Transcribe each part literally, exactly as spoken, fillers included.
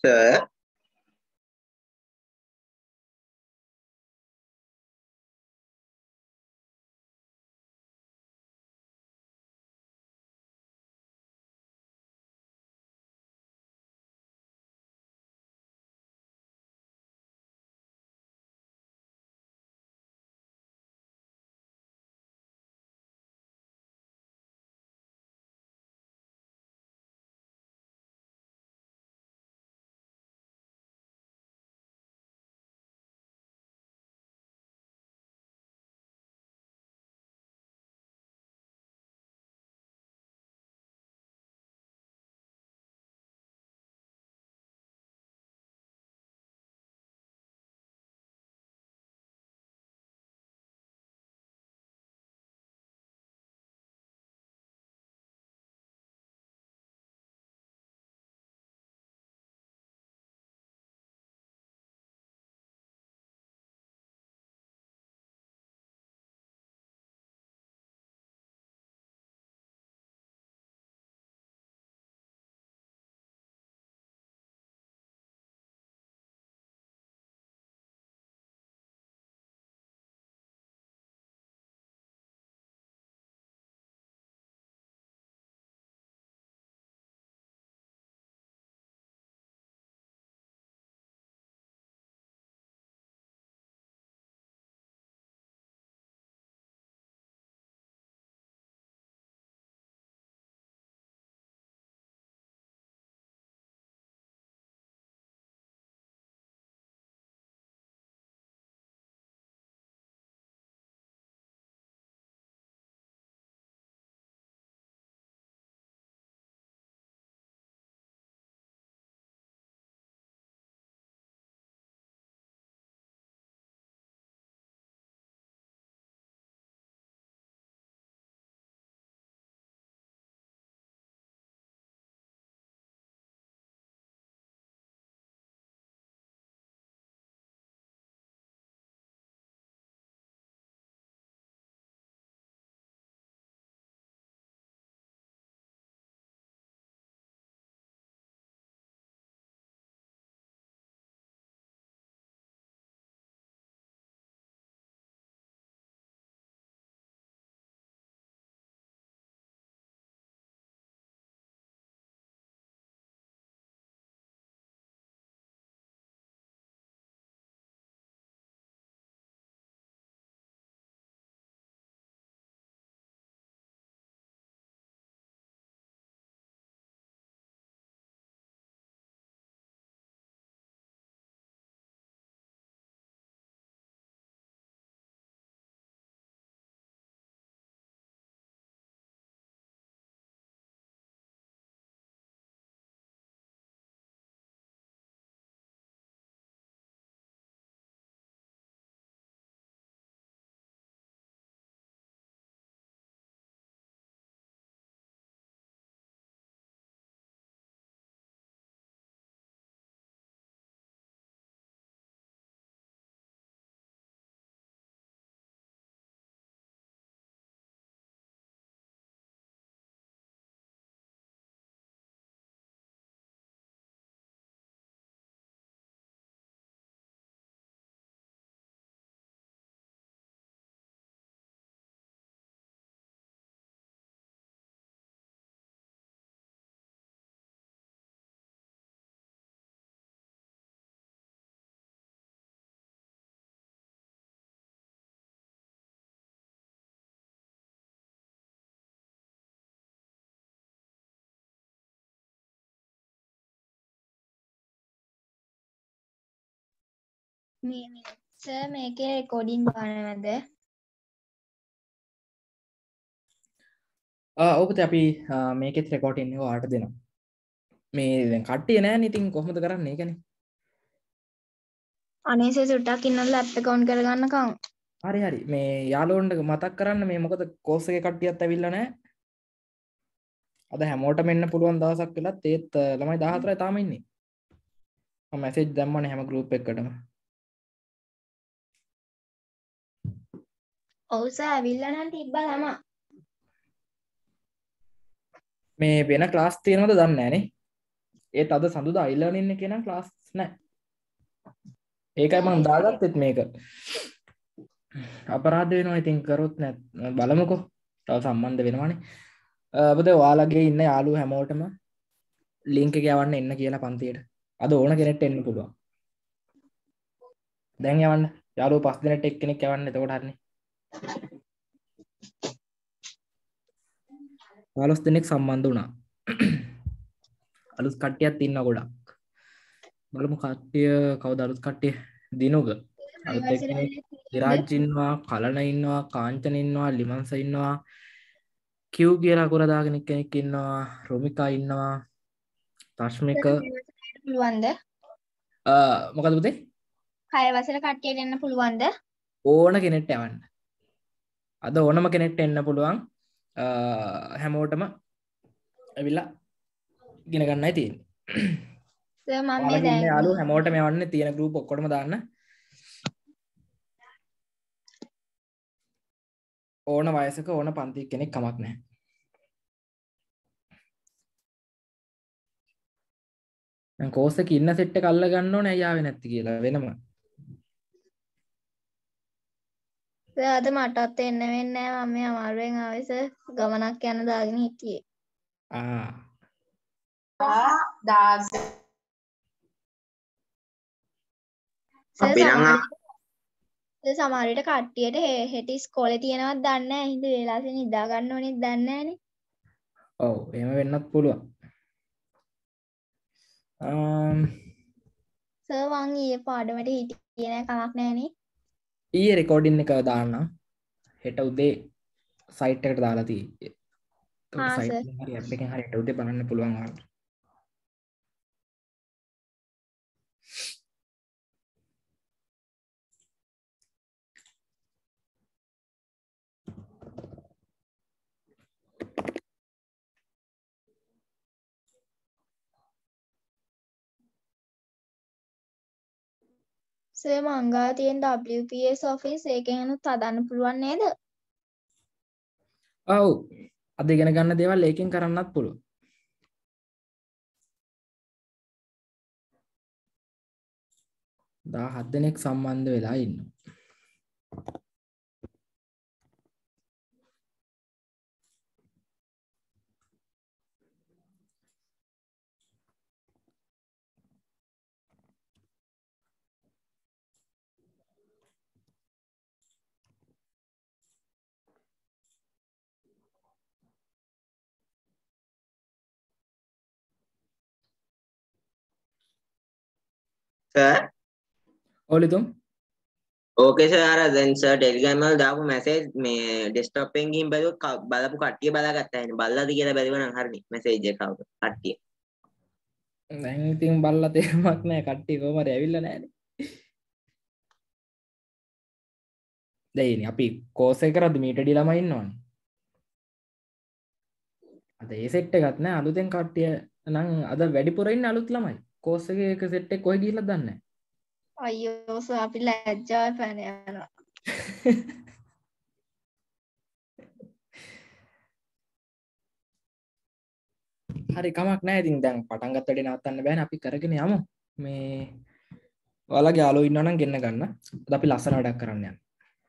sir. මේ sir මේකේ recording ගන්නවද? ආ ඔව් පුතේ අපි මේකෙත් රෙකෝඩින් එක ඔයාලට දෙනවා. මේ දැන් කට්ටිය නෑනේ ඉතින් කොහොමද කරන්නේ ඒකනේ. අනේ සර් සුට්ටක් ඉන්නවද ලැප් එක ඔන් කරගන්නකම්? හරි හරි මේ යාළුවන්ට මතක් කරන්න මේ මොකද කෝස් එකේ කට්ටියත් ඇවිල්ලා නැහැ. අද හැමෝටම එන්න පුළුවන් දවසක් වෙලත් ඒත් ළමයි දාහතරයි තාම ඉන්නේ. මම මැසේජ් දැම්මනේ හැම ගෲප් එකකටම. ඔව් සර් ඇවිල්ලා නම් තිබ්බා ළමා. මේ වෙන ක්ලාස් තියෙනවද දන්නේ නැහැ නේ. ඒත් අද සඳුදා අයිලර්න් ඉන්න කෙනා ක්ලාස් නැහැ. ඒකයි මම දාගත්තෙත් මේක. අපරාධ වෙනවා ඉතින් කරොත් නැත් බලමුකෝ. තව සම්බන්ධ වෙනවනේ. අපද ඔයාලගේ ඉන්න යාළුවෝ හැමෝටම ලින්ක් එක යවන්න එන්න කියලා පන්තියට. අද ඕන කෙනෙක්ට එන්න පුළුවන්. දැන් යවන්න. යාළුවෝ පස් දිනට එක්කෙනෙක් යවන්න. එතකොට හරිනේ. පහළොස් දෙනෙක් සම්බන්ධ වුණා. අලුත් කට්ටියත් ඉන්නවා ගොඩක්. බලමු කට්ටිය කවුද අලුත් කට්ටිය? දිනුග. අලුත් එක්කෙනෙක් විරාජ් ඉන්නවා, කලන ඉන්නවා, කාංචන ඉන්නවා, ලිමන්ස ඉන්නවා. කිව් කියලා අකුර දාගෙන කෙනෙක් ඉන්නවා, රොමිකා ඉන්නවා, තශ්මික පුළුවන්ද? අ මොකද පුතේ? කය වසර කට්ටියට එන්න පුළුවන්ද? ඕන කෙනෙක්ට යවන්න. අද ඕනම කෙනෙක්ට එන්න පුළුවන්. හැමෝටම ඇවිල්ලා ඉගෙන ගන්නයි තියෙන්නේ. සර් මම මේ ඔයාලගේ ඉන්න දැන් යාළුවෝ හැමෝටම යවන්න තියෙන ගෲප් ඔක්කොටම දාන්න. ඕන වයසක ඕන පන්තියක කෙනෙක් කමක් නැහැ. දැන් කෝස් එකේ ඉන්න සෙට් එක අල්ල ගන්න ඕනේ අය ආවේ නැති කියලා වෙනම. සර් අද මටත් එන්න වෙන්නේ නැහැ මම මේ අමාරුවෙන් ආවේ සර් ගමනක් යන දාගෙන හිටියේ. ආ. දාස් අපි නම් සර් සමහර විට කට්ටියට හෙට ඉස්කෝලේ තියෙනවද දන්නේ නැහැ. හින්දා වේලාසෙ නිදා ගන්න ඕනෙත් දන්නේ නැහනේ. ඔව් එහෙම වෙන්නත් පුළුවන්. අම් සර් මං ඊයේ පාඩමට හිටියේ නැහැ කමක් නැහනේ. ඊයේ රෙකෝඩින් එක දාන්නම්. හෙට උදේ සයිට් එකට දාලා තියෙන්නේ. ආ, සයිට් සර්. එකෙන් හරි ඇප් එකෙන් හරි හෙට උදේ බලන්න පුළුවන් ඔයාලට. සර් මං ගාව තියෙන W P S office ඒකෙන් උත් හදන්න පුළුවන් නේද? ඔව්. අද ඉගෙන ගන්න දේවල් ඒකෙන් කරන්නත් පුළුවන්. දහහත් දෙනෙක් සම්බන්ධ වෙලා ඉන්නවා. සර් ඔලිතුම් ඕකේ සර් අර දැන් සර් ටෙලිග්‍රෑම් වල දාපු මැසේජ් මේ ඩෙස්ක්ටොප් එකෙන් ගිහින් බැලුවා බලපු කට්ටිය බලාගත්තා එහෙනම් බල්ලාද කියලා බැලුවා නම් හරිනේ මැසේජ් එක ආව කට්ටිය. දැන් ඉතින් බල්ලා තේරුමක් නැහැ කට්ටිය කොහම හරි ඇවිල්ලා නැහැනේ. දැන් අපි කෝස් එක කරද්දි මීට ඩි ළමයි ඉන්නවනේ. අද ඒ සෙට් එකක් නැහැ අලුතෙන් කට්ටිය නම් අද වැඩිපුර ඉන්නේ අලුත් ළමයි. කෝස් එකේ එක සෙට් එක කොහෙ ගිහිල්ලාද දන්නේ නැහැ. අයියෝ සර් අපි ලැජ්ජාව පැන යනවා. හරි කමක් නැහැ ඉතින් දැන් පටන් ගත්ත වැඩේ නවත්තන්න බෑනේ අපි කරගෙන යමු. මේ ඔයාලගේ යාළුවෝ ඉන්නවා නම් ගෙන්න ගන්න. අද අපි ලස්සන වැඩක් කරන්න යනවා.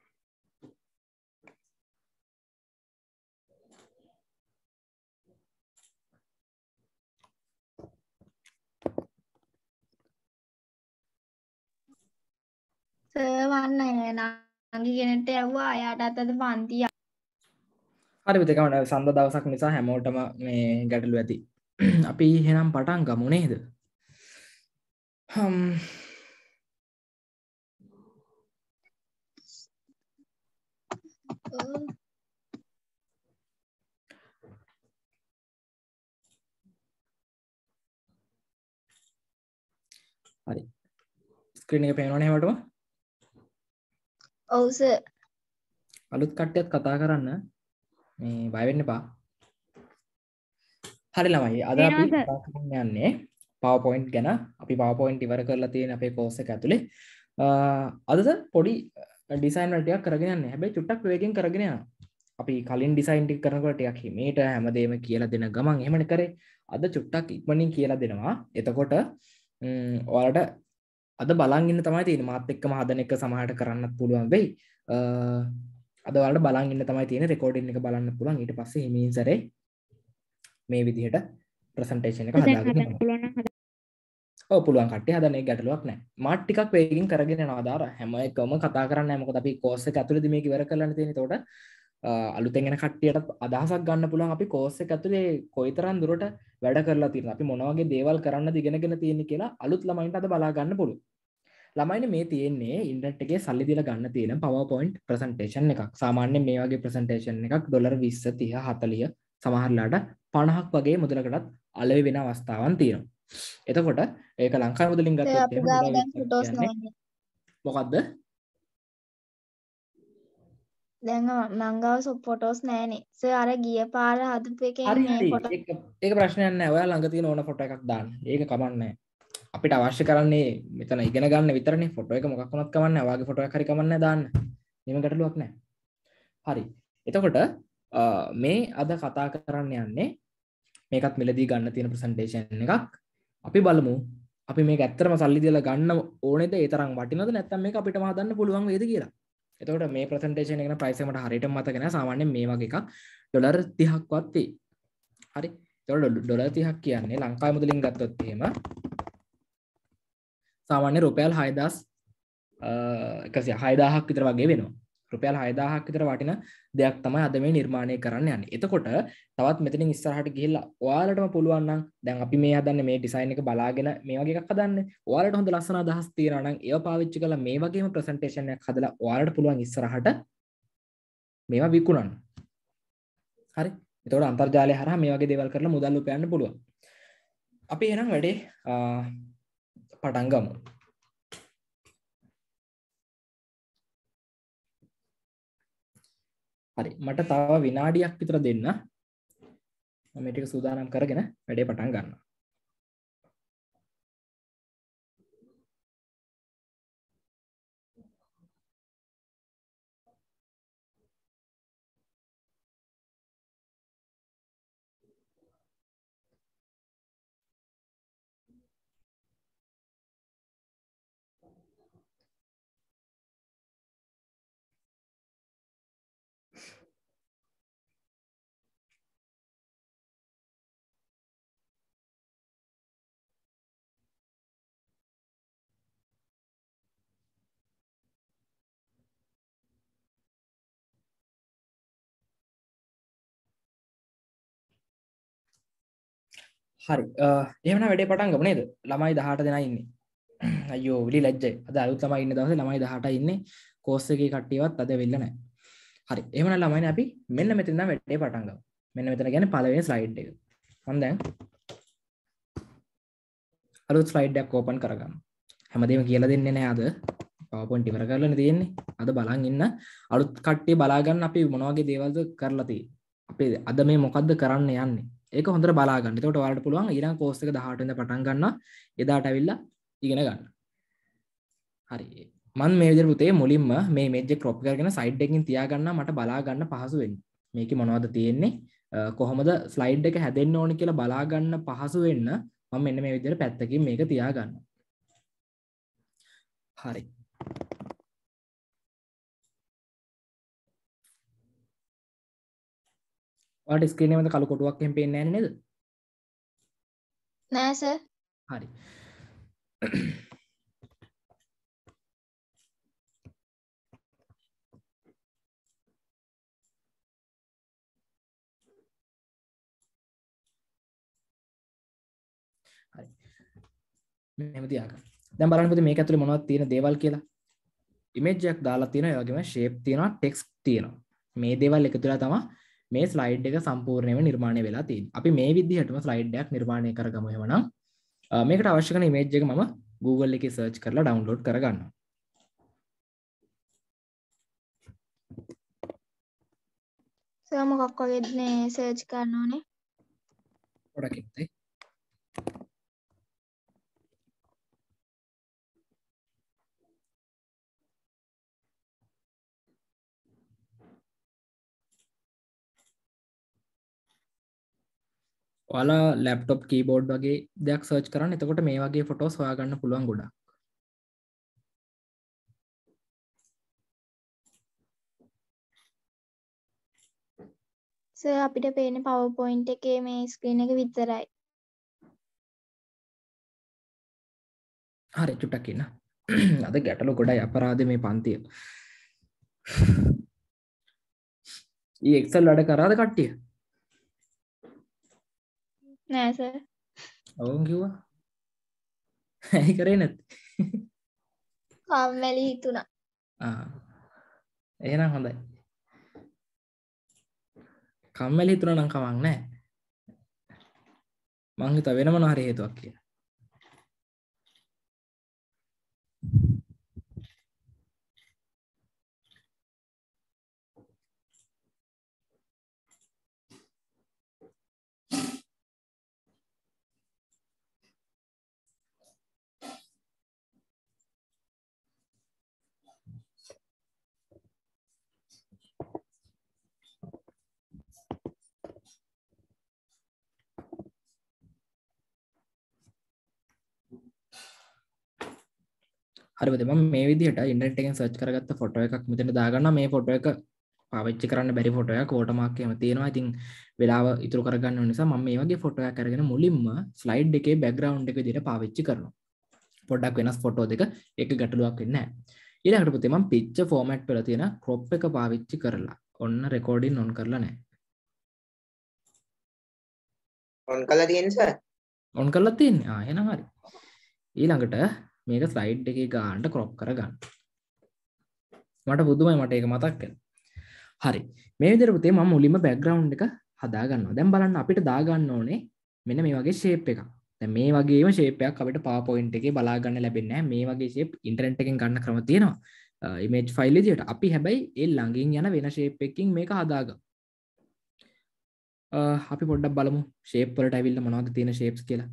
සර් වන්න නංගි කෙනෙක්ට යවුවා එයාටත් අද පන්ති හරි පුතේ කවන්න සඳ දවසක් නිසා හැමෝටම මේ ගැටලු ඇති. අපි එහෙනම් පටන් ගමු නේද? හම් හරි. ස්ක්‍රීන් එක පේනවනේ හැමෝටම? ඔව් සර්. අලුත් කට්ටියත් කතා කරන්න. මේ බය වෙන්න එපා. හරි ළමයි අද අපි කතා කරන්න යන්නේ PowerPoint ගැන. අපි PowerPoint ඉවර කරලා තියෙන අපේ කෝස් එක ඇතුලේ. අදද පොඩි ඩිසයින් වල ටිකක් කරගෙන යන්නේ. හැබැයි චුට්ටක් වේගෙන් කරගෙන යනවා. අපි කලින් ඩිසයින් ටික කරනකොට ටිකක් හිමීට හැමදේම කියලා දෙන ගමන් එහෙමනේ කරේ. අද චුට්ටක් ඉක්මනින් කියලා දෙනවා. එතකොට ඔයාලට අද බලන් ඉන්න තමයි තියෙන්නේ. මාත් එක්කම හදන එක සමහරට කරන්නත් පුළුවන් වෙයි. අද ඔයාලට බලන් ඉන්න තමයි තියෙන්නේ. රෙකෝඩින් එක බලන්න පුළුවන්. ඊට පස්සේ හිමින් සැරේ මේ විදිහට ප්‍රසන්ටේෂන් එක හදාගෙන යනවා. ඔව් පුළුවන් කට්ටිය හදන්න එක ගැටලුවක් නැහැ. මාත් ටිකක් වේගින් කරගෙන යනවා. අදාර හැම එකම කතා කරන්නේ නැහැ. මොකද අපි කෝස් එක ඇතුළේදී මේක ඉවර කරන්න තියෙන්නේ. ඒතකොට අලුතෙන් එන කට්ටියට අදහසක් ගන්න පුළුවන් අපි කෝස් එක ඇතුලේ කොයිතරම් දුරට වැඩ කරලා තියෙනවද අපි මොන වගේ දේවල් කරන්නද ඉගෙනගෙන තියෙන්නේ කියලා අලුත් ළමයින්ට අද බලා ගන්න පුළුවන්. ළමයිනේ මේ තියෙන්නේ ඉන්ටර්නෙට් එකේ සල්ලි දීලා ගන්න තියෙන PowerPoint presentation එකක්. සාමාන්‍යයෙන් මේ වගේ presentation එකක් ඩොලර් විස්ස තිහ හතලිහ සමහරලාට පනහක් වගේ මුදලකටත් අලෙවි වෙන අවස්ථාවන් තියෙනවා. එතකොට ඒක ලංකාවේ මුදලින් ගත්තොත් එහෙම ඩොලර් විස්සක් කියන්නේ මොකද්ද? දැන් මං ගාව ෆොටෝස් නෑනේ. සර් අර ගිය පාර හදපු එකේ මේ ෆොටෝ ඒක ඒක ප්‍රශ්නයක් නෑ. ඔයා ළඟ තියෙන ඕන ෆොටෝ එකක් දාන්න. ඒක කමක් නෑ. අපිට අවශ්‍ය කරන්නේ මෙතන ඉගෙන ගන්න විතරනේ. ෆොටෝ එක මොකක් වුණත් කමක් නෑ. ඔයාගේ ෆොටෝ එකක් හරි කමක් නෑ දාන්න. එහෙම ගැටලුවක් නෑ. හරි. එතකොට මේ අද කතා කරන්න යන්නේ මේකත් මිලදී ගන්න තියෙන ප්‍රසන්ටේෂන් එකක්. අපි බලමු අපි මේක ඇත්තටම සල්ලි දීලා ගන්න ඕනේද? ඒ තරම් වටිනවද? නැත්නම් මේක අපිටම හදන්න පුළුවන් වේද කියලා. එතකොට මේ ප්‍රසන්ටේෂන් එකේ ප්‍රයිස් එක මට හරියටම මතක නැහැ. සාමාන්‍යයෙන් මේ වගේ එකක් ඩොලර් තිහක්වත් වෙයි. හරි. එතකොට ඩොලර් තිහක් කියන්නේ ලංකාවේ මුදලින් ගත්තොත් එහෙම සාමාන්‍ය රුපියල් හයදාස් එකසිය හයදාහක් විතර වගේ වෙනවා. රුපියල් හයදාහක් විතර වටින දෙයක් තමයි අද මේ නිර්මාණය කරන්න යන්නේ. එතකොට තවත් මෙතනින් ඉස්සරහට ගිහිල්ලා ඔයාලටම පුළුවන් නම් දැන් අපි මේ හදන්නේ මේ ඩිසයින් එක බලාගෙන මේ වගේ එකක් හදන්නේ. ඔයාලට හොඳ ලස්සන අදහස් තියෙනවා නම් ඒව පාවිච්චි කරලා මේ වගේම ප්‍රසන්ටේෂන් එකක් හදලා ඔයාලට පුළුවන් ඉස්සරහට මේවා විකුණන්න. හරි. එතකොට අන්තර්ජාලය හරහා මේ වගේ දේවල් කරලා මුදල් උපයන්න පුළුවන්. අපි එහෙනම් වැඩේ පටන් ගමු. හරි මට තව විනාඩියක් විතර දෙන්න. මම මේ ටික සූදානම් කරගෙන වැඩේ පටන් ගන්නවා. හරි එහෙනම් වැඩේ පටන් ගමු නේද? ළමයි දහඅට දෙනා ඉන්නේ. අයියෝ විලි ලැජ්ජයි. අද අලුත් ළමයි ඉන්න දවසේ ළමයි දහඅටයි ඉන්නේ. කෝස් එකේ කට්ටියවත් අද වෙන්න නැහැ. හරි. එහෙනම් ළමයිනේ අපි මෙන්න මෙතන ඉඳන් වැඩේ පටන් ගමු. මෙන්න මෙතන කියන්නේ පළවෙනි ස්ලයිඩ් එක. මම දැන් අලුත් ස්ලයිඩ් එකක් ඕපන් කරගමු. හැමදේම කියලා දෙන්නේ නැහැ අද. PowerPoint ඉවර කරලානේ තියෙන්නේ. අද බලන් ඉන්න අලුත් කට්ටිය බලා ගන්න අපි මොන වගේ දේවල්ද කරලා තියෙන්නේ. අපි අද මේ මොකද්ද කරන්න යන්නේ? ඒක හොඳට බලා ගන්න. එතකොට ඔයාලට පුළුවන් ඊළඟ කෝස් එක දහඅට වෙනිදා පටන් ගන්නවා. එදාට ඇවිල්ලා ඉගෙන ගන්න. හරි. මම මේ විදිහට පුතේ මුලින්ම මේ ඉමේජ් එක ක්‍රොප් කරගෙන සයිඩ් එකකින් තියාගන්නවා මට බලා ගන්න පහසු වෙන්නේ. මේකේ මොනවද තියෙන්නේ? කොහොමද ස්ලයිඩ් එක හැදෙන්න ඕනේ කියලා බලා ගන්න පහසු වෙන්න මම මෙන්න මේ විදිහට පැත්තකින් මේක තියාගන්නවා. හරි. ඔයාලට ස්ක්‍රීන් එකේ මත කළු කොටුවක් එහෙම පේන්නේ නැහැ නේද? නෑ සර්. හරි. හරි. මෙහෙම තියාගන්න. දැන් බලන්න පුතේ මේක ඇතුලේ මොනවද තියෙන දේවල් කියලා. ඉමේජ් එකක් දාලා තියෙනවා, ඒ වගේම ෂේප් තියෙනවා, ටෙක්ස්ට් තියෙනවා. මේ දේවල් එකතු වෙලා තමයි මේ ස්ලයිඩ් එක සම්පූර්ණයෙන්ම නිර්මාණය වෙලා තියෙන්නේ. අපි මේ විදිහටම ස්ලයිඩ් එකක් නිර්මාණය කරගමු එහෙමනම්. මේකට අවශ්‍ය කරන ඉමේජ් එක මම Google එකේ සර්ච් කරලා ඩවුන්ලෝඩ් කරගන්නවා. සර් මොකක් වගේද මේ සර්ච් කරන්න ඕනේ? පොඩක් ඉන්න. ඔයාලා ලැප්ටොප් කීබෝඩ් වගේ දෙයක් සර්ච් කරන්න. එතකොට මේ වගේ ෆොටෝස් හොයාගන්න පුළුවන් ගොඩක්. සර් අපිට පේන්නේ PowerPoint එකේ මේ ස්ක්‍රීන් එක විතරයි. හරි චුට්ටක් ඉන්න. අද ගැටලු ගොඩයි අපරාධ මේ පන්තිය. ඊ එක්සල් වැඩ කරාද කට්ටිය? නෑ සර්. ඔවුන් කිව්වා. ඇයි කරේ නැත්තේ? කම්මැලි හිතුණා. ආ. එහෙනම් හොඳයි. කම්මැලි හිතුණා නම් කමක් නැහැ. මං හිතුවා වෙන මොනවා හරි හේතුවක් කියලා. හරිද මම මේ විදිහට ඉන්ටර්නෙට් එකෙන් සර්ච් කරගත්ත ෆොටෝ එකක් මෙතන දාගන්නවා. මේ ෆොටෝ එක පාවිච්චි කරන්න බැරි ෆොටෝ එකක් වෝටර්මාක් එකම තියෙනවා. ඉතින් වෙලාව ඉතුරු කරගන්න ඕන නිසා මම මේ වගේ ෆොටෝ එකක් අරගෙන මුලින්ම ස්ලයිඩ් එකේ බෑග්ග්‍රවුන්ඩ් එක විදිහට පාවිච්චි කරනවා. පොඩ්ඩක් වෙනස් ෆොටෝ දෙක එක ගැටලුවක් වෙන්නේ නැහැ. ඊළඟට පුතේ මම පික්චර් ෆෝමැට් වල තියෙන ක්‍රොප් එක පාවිච්චි කරලා ඔන්න රෙකෝඩින් ඔන් කරලා නැහැ. ඔන් කරලා තියෙන සර්. ඔන් කරලා තියෙන්නේ. ආ එහෙනම් හරි. ඊළඟට මේක ස්ලයිඩ් එකේ ගානට ක්‍රොප් කරගන්න. මට බුදුමයි මට ඒක මතක් වෙනවා. හරි. මේ විදිහට පුතේ මම මුලින්ම බෑග්ග්‍රවුන්ඩ් එක හදා ගන්නවා. දැන් බලන්න අපිට දා ගන්න ඕනේ මෙන්න මේ වගේ ෂේප් එකක්. දැන් මේ වගේම ෂේප් එකක් අපිට PowerPoint එකේ බලා ගන්න ලැබෙන්නේ නැහැ. මේ වගේ ෂේප් ඉන්ටර්නෙට් එකෙන් ගන්න ක්‍රම තියෙනවා. ඉමේජ් ෆයිල් විදිහට. අපි හැබැයි ඒ ළඟින් යන වෙන ෂේප් එකකින් මේක හදාගමු. අපි පොඩ්ඩක් බලමු ෂේප් වලට ඇවිල්ලා මොනවද තියෙන ෂේප්ස් කියලා.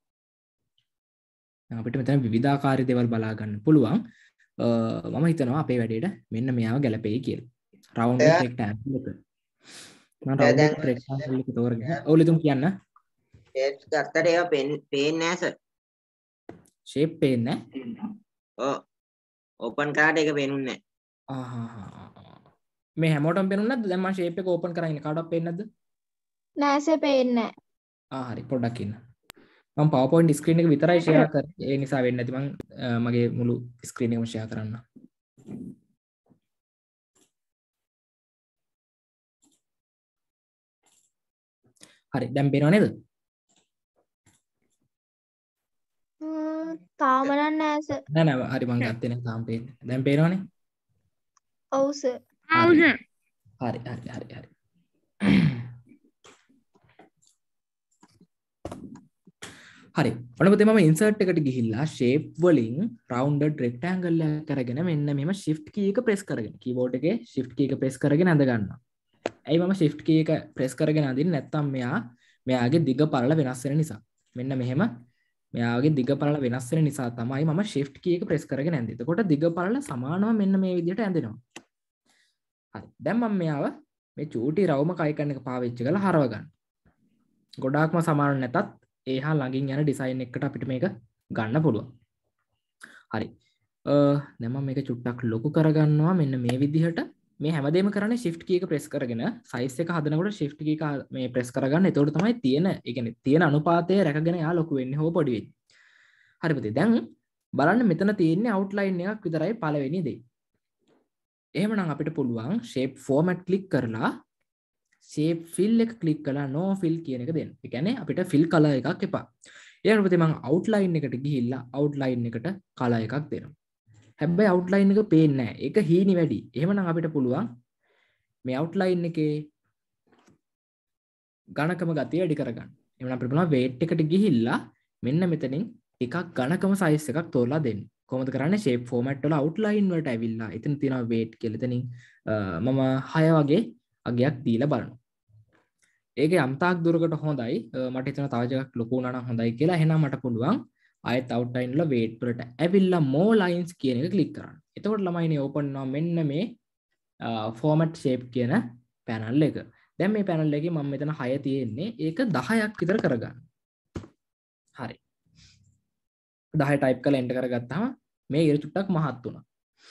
අපිට මෙතන විවිධාකාරී දේවල් බලා ගන්න පුළුවන්. මම හිතනවා අපේ වැඩේට මෙන්න මෙයාව ගැලපෙයි කියලා. රවුන්ඩ් රෙක්ටැන්ගල් එක. මම රවුන්ඩ් රෙක්ටැන්ගල් එක තෝරගෙන. ඔව්ලිතුම් කියන්න. ෂේප්ස් ගත්තට ඒවා පේන්නේ නැහැ සර්. ෂේප් පේන්නේ නැහැ. ඔව්. ඕපන් කරාට ඒක පේනුන්නේ නැහැ. ආහ්. මේ හැමෝටම පේනුනේ නැද්ද? දැන් මම ෂේප් එක ඕපන් කරගෙන කාටවත් පේන්නේ නැද්ද? නෑ සර් පේන්නේ නැහැ. ආ හරි පොඩ්ඩක් ඉන්න. මම PowerPoint ස්ක්‍රීන් එක විතරයි ෂෙයා කරන්නේ. ඒ නිසා වෙන්නේ නැති මම මගේ මුළු ස්ක්‍රීන් එකම ෂෙයා කරන්න. හරි දැන් පේනව නේද? තාම නෑ සර්. නෑ නෑ හරි මම ගත්තේ නෑ තාම පේන්නේ. දැන් පේනවනේ? ඔව් සර්. ඔව් සර්. හරි හරි හරි හරි. හරි ඔන්න පුතේ මම ඉන්සර්ට් එකට ගිහිල්ලා ෂේප් වලින් රවුන්ඩඩ් රෙක්ටැන්ගල් එකක් අරගෙන මෙන්න මෙහෙම shift key එක press කරගෙන keyboard එකේ shift key එක press කරගෙන අඳ ගන්නවා. ඇයි මම shift key එක press කරගෙන අඳින්නේ නැත්නම් මෙයා මෙයාගේ දිග පළල වෙනස් වෙන නිසා. මෙන්න මෙහෙම මෙයාගේ දිග පළල වෙනස් වෙන නිසා තමයි මම shift key එක press කරගෙන ඇඳේ. එතකොට දිග පළල සමානව මෙන්න මේ විදිහට ඇඳෙනවා. හරි. දැන් මම මෙයාව මේ චූටි රවුමක අයිකන් එක පාවිච්චි කරලා හරව ගන්න. ගොඩාක්ම සමාන නැතත් ඒහා ළඟින් යන ඩිසයින් එකට අපිට මේක ගන්න පුළුවන්. හරි. දැන් මම මේක චුට්ටක් ලොකු කරගන්නවා මෙන්න මේ විදිහට. මේ හැමදේම කරන්නේ shift key එක press කරගෙන size එක හදනකොට shift key එක මේ press කරගන්න. එතකොට තමයි තියෙන ඒ කියන්නේ තියෙන අනුපාතය රැකගෙන යා ලොකු වෙන්නේ හෝ පොඩි වෙන්නේ. හරි පුතේ. දැන් බලන්න මෙතන තියෙන්නේ outline එකක් විතරයි පළවෙනි දේ. එහෙමනම් අපිට පුළුවන් shape format click කරලා shape fill එක click කරලා no fill කියන එක දෙන්න. ඒ කියන්නේ අපිට fill color එකක් එපා. ඊළඟට පුතේ මම outline එකට ගිහිල්ලා outline එකට color එකක් දෙනවා. හැබැයි outline එක පේන්නේ නැහැ. ඒක හීනි වැඩි. එහෙමනම් අපිට පුළුවන් මේ outline එකේ ඝනකම ගතිය වැඩි කරගන්න. එහෙනම් අපිට පුළුවන් weight එකට ගිහිල්ලා මෙන්න මෙතනින් ටිකක් ඝනකම size එකක් තෝරලා දෙන්න. කොහොමද කරන්නේ? shape format වල outline වලට ඇවිල්ලා එතන තියෙනවා weight කියලා. එතනින් මම හය වගේ අගයක් දීලා බලනවා. ඒක යම්තාක් දුරකට හොඳයි. මට හිතෙනවා තව ටිකක් ලොකු වුණා නම් හොඳයි කියලා. එහෙනම් මට පුළුවන් ආයෙත් outline වල weight වලට ඇවිල්ලා more lines කියන එක click කරන්න. එතකොට ළමයිනේ open වෙනවා මෙන්න මේ format shape කියන panel එක. දැන් මේ පැනල් එකේ මම මෙතන හය තියෙන්නේ. ඒක දහයක් විතර කරගන්න. හරි. දහය ටයිප් කරලා එන්ටර් කරගත්තාම මේ ඉර චුට්ටක් මහත් වුණා.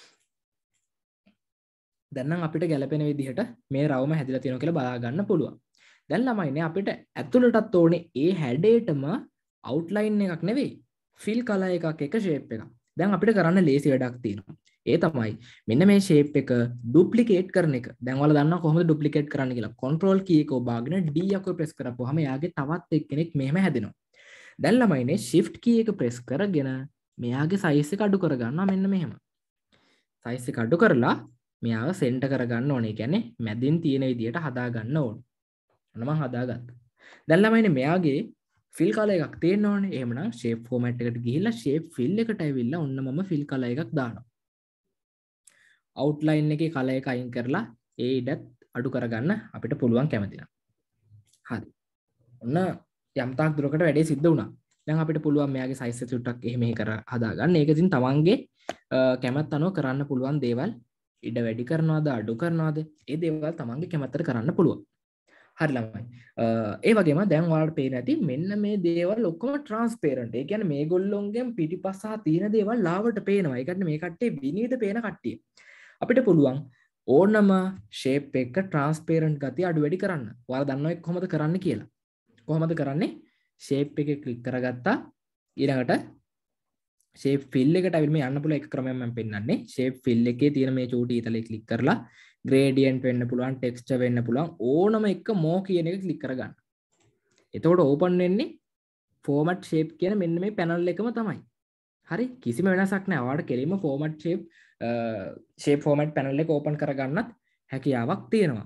දැන් නම් අපිට ගැලපෙන විදිහට මේ රවුම හැදිලා තියෙනවා කියලා බලා ගන්න පුළුවන්. දැන් ළමයිනේ අපිට ඇතුළටත් ඕනේ ඒ හැඩේටම අවුට්ලයින් එකක් නෙවෙයි. ෆිල් කලර් එකක් එක ෂේප් එකක්. දැන් අපිට කරන්න ලේසි වැඩක් තියෙනවා. ඒ තමයි මෙන්න මේ ෂේප් එක ඩුප්ලිකේට් කරන එක. දැන් ඔයාලා දන්නවා කොහොමද ඩුප්ලිකේට් කරන්න කියලා. කන්ට්‍රෝල් කී එක ඔබාගෙන D අකුර ප්‍රෙස් කරපුවාම එයාගේ තවත් එක්කෙනෙක් මෙහෙම හැදෙනවා. දැන් ළමයිනේ shift key එක press කරගෙන මෙයාගේ size එක අඩු කරගන්නවා මෙන්න මෙහෙම. size එක අඩු කරලා මෙයාව center කරගන්න ඕනේ. ඒ කියන්නේ මැදින් තියෙන විදියට හදා ගන්න ඕනේ. ඔන්න මම හදාගත්තා. දැන් ළමයිනේ මෙයාගේ fill color එකක් තියෙන්න ඕනේ. එහෙමනම් shape format එකට ගිහිල්ලා shape fill එකට ඇවිල්ලා ඔන්න මම fill color එකක් දානවා. outline එකේ color එක අයින් කරලා ඒ ඉඩත් අඩු කරගන්න අපිට පුළුවන් කැමති නම්. හරි. ඔන්න යම් තාක් දුරකට වැඩේ සිද්ධ වුණා. දැන් අපිට පුළුවන් මෙයාගේ size එක චුට්ටක් එහෙම කර හදාගන්න. ඒක ඉතින් තමන්ගේ කැමැත්ත අනුව කරන්න පුළුවන් දේවල් ඉඩ වැඩි කරනවද අඩු කරනවද ඒ දේවල් තමන්ගේ කැමැත්තට කරන්න පුළුවන්. හරි ළමයි. ඒ වගේම දැන් ඔයාලට පේන ඇති මෙන්න මේ දේවල් ඔක්කොම transparent. ඒ කියන්නේ මේගොල්ලොන්ගෙන් පිටිපස්ස තියෙන දේවල් ලාවට පේනවා. ඒ කියන්නේ මේ කට්ටිය විනීත පේන කට්ටිය. අපිට පුළුවන් ඕනම shape එක transparent ගතිය අඩු වැඩි කරන්න. ඔයාලා දන්නවා ඒක කොහොමද කරන්න කියලා. කොහොමද කරන්නේ? shape එකේ click කරගත්තා. ඊළඟට shape fill එකට අවිල මේ යන්න පුළුවන් එක ක්‍රමයක් මම පෙන්නන්නේ. shape fill එකේ තියෙන මේ චූටි ඊතලේ click කරලා gradient වෙන්න පුළුවන්, texture වෙන්න පුළුවන් ඕනම එක more කියන එක click කරගන්න. එතකොට open වෙන්නේ format shape කියන මෙන්න මේ panel එකම තමයි. හරි? කිසිම වෙනසක් නැහැ. ඔයාලට කෙලින්ම format shape shape format panel එක open කරගන්නත් හැකියාවක් තියෙනවා.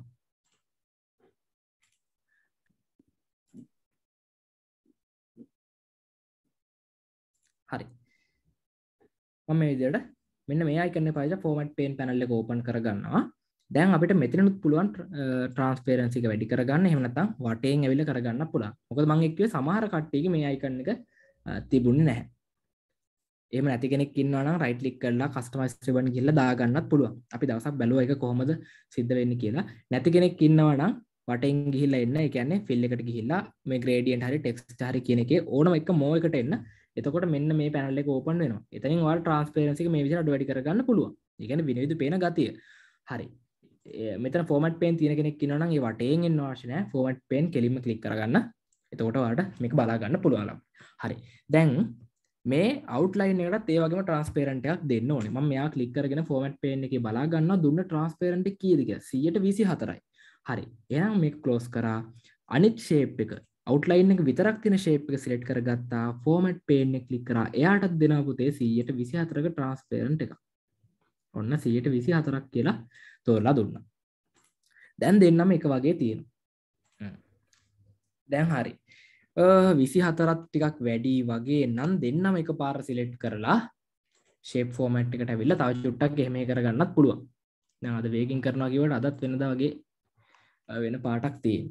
හරි. මම මේ විදිහට මෙන්න මේ icon එක පාවිච්චි format pane panel එක open කරගන්නවා. දැන් අපිට මෙතනනුත් පුළුවන් transparency එක වැඩි කරගන්න. එහෙම නැත්නම් වටේන් ඇවිල්ලා කරගන්න පුළුවන්. මොකද මම එක්කේ සමහර කට්ටියගේ මේ icon එක තිබුණේ නැහැ. එහෙම නැති කෙනෙක් ඉන්නවා නම් right click කරලා customize ribbon ගිහලා දාගන්නත් පුළුවන්. අපි දවසක් බැලුවා ඒක කොහොමද සිද්ධ වෙන්නේ කියලා. නැති කෙනෙක් ඉන්නවා නම් වටෙන් ගිහිල්ලා එන්න. ඒ කියන්නේ fill එකට ගිහිල්ලා මේ gradient හරි text හරි කියන එකේ ඕනම එක more එකට එන්න. එතකොට මෙන්න මේ panel එක open වෙනවා. එතනින් ඔයාලා transparency එක මේ විදිහට අඩු වැඩි කරගන්න පුළුවන්. ඒ කියන්නේ විනිවිද පේන ගතිය. හරි. මෙතන format pane තියෙන කෙනෙක් ඉන්නවා නම් ඒ වටේන් එන්න අවශ්‍ය නැහැ. format pane කෙලින්ම click කරගන්න. එතකොට ඔයාලට මේක බලා ගන්න පුළුවන්. හරි. දැන් මේ outline එකටත් ඒ වගේම transparent එකක් දෙන්න ඕනේ. මම මෙයා click කරගෙන format pane එකේ බලා ගන්නවා දුන්න transparent එක කීයද කියලා. සියයට විසිහතරයි. හරි. එහෙනම් මේක close කරා. අනිත් shape එක outline එක විතරක් තියෙන shape එක select කරගත්තා. format pane එක click කරා. එයාටත් දෙනවා පුතේ සියයට විසිහතරක transparent එකක්. ඔන්න සියයට විසිහතරක් කියලා තෝරලා දුන්නා. දැන් දෙන්නම එක වගේ තියෙනවා. දැන් හරි. විසිහතරත් ටිකක් වැඩි වගේ නම් දෙන්නම එකපාර select කරලා shape format එකට ඇවිල්ලා තව චුට්ටක් එහෙම කරගන්නත් පුළුවන්. දැන් අද වේගින් කරනවා කියවට අදත් වෙනදා වගේ වෙන පාටක්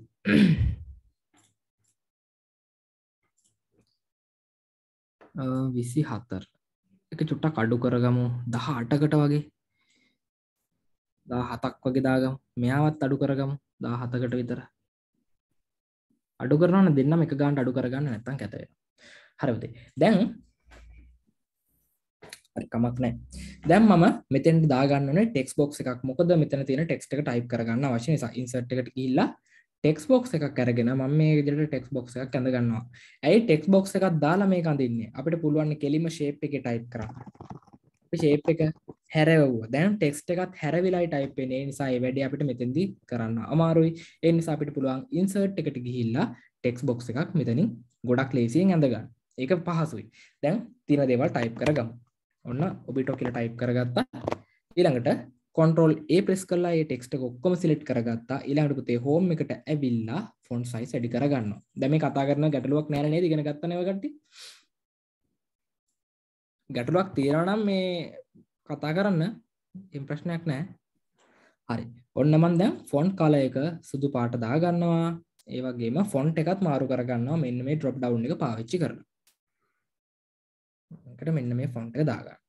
තියෙනවා. විසිහතර එක චුට්ටක් අඩු කරගමු දහඅටකට වගේ දහහතක් වගේ දාගමු. මෙයාවත් අඩු කරගමු දහහතකට විතර. අඩු කරනවා නම් දෙන්නම එක ගානට අඩු කරගන්න නැත්නම් කැත වෙනවා. හරි පුතේ. දැන් හරි කමක් නැහැ. දැන් මම මෙතෙන්ට දාගන්න ඕනේ ටෙක්ස්ට් බොක්ස් එකක්. මොකද මෙතන තියෙන ටෙක්ස්ට් එක ටයිප් කරගන්න අවශ්‍ය නිසා ඉන්සර්ට් එකට ගිහිල්ලා ටෙක්ස්ට් බොක්ස් එකක් අරගෙන මම මේ විදිහට ටෙක්ස්ට් බොක්ස් එකක් ඇඳ ගන්නවා. ඇයි ටෙක්ස්ට් බොක්ස් එකක් දාලා මේක අඳින්නේ? අපිට පුළුවන් කෙලිම shape එකේ ටයිප් කරන්න. අපි shape එක හැරෙවුවා. දැන් ටෙක්ස්ට් එකත් හැරවිලායි ටයිප් වෙන්නේ. ඒ නිසා මේ වැඩේ අපිට මෙතෙන්දී කරන්න අමාරුයි. ඒ නිසා අපිට පුළුවන් ඉන්සර්ට් එකට ගිහිල්ලා ටෙක්ස්ට් බොක්ස් එකක් මෙතනින් ගොඩක් ලේසියෙන් ඇඳ ගන්න. ඒක පහසුයි. දැන් තියෙන දේවල් ටයිප් කරගමු. ඔන්න ඔබිටෝ කියලා ටයිප් කරගත්තා. ඊළඟට control A press කරලා මේ ටෙක්ස්ට් එක ඔක්කොම select කරගත්තා. ඊළඟට පුතේ home එකට ඇවිල්ලා font size වැඩි කරගන්නවා. දැන් මේ කතා කරන ගැටලුවක් නැහැ නේද? ඉගෙන ගත්තා නේ ඔය කට්ටිය. ගැටලුවක් තියෙනවා නම් මේ කතා කරන්න එහෙම ප්‍රශ්නයක් නැහැ. හරි. ඔන්න මම දැන් font color එක සුදු පාට දා ගන්නවා. ඒ වගේම font එකත් මාරු කර ගන්නවා මෙන්න මේ drop down එක පාවිච්චි කරලා. එකට මෙන්න මේ font එක දා ගන්න.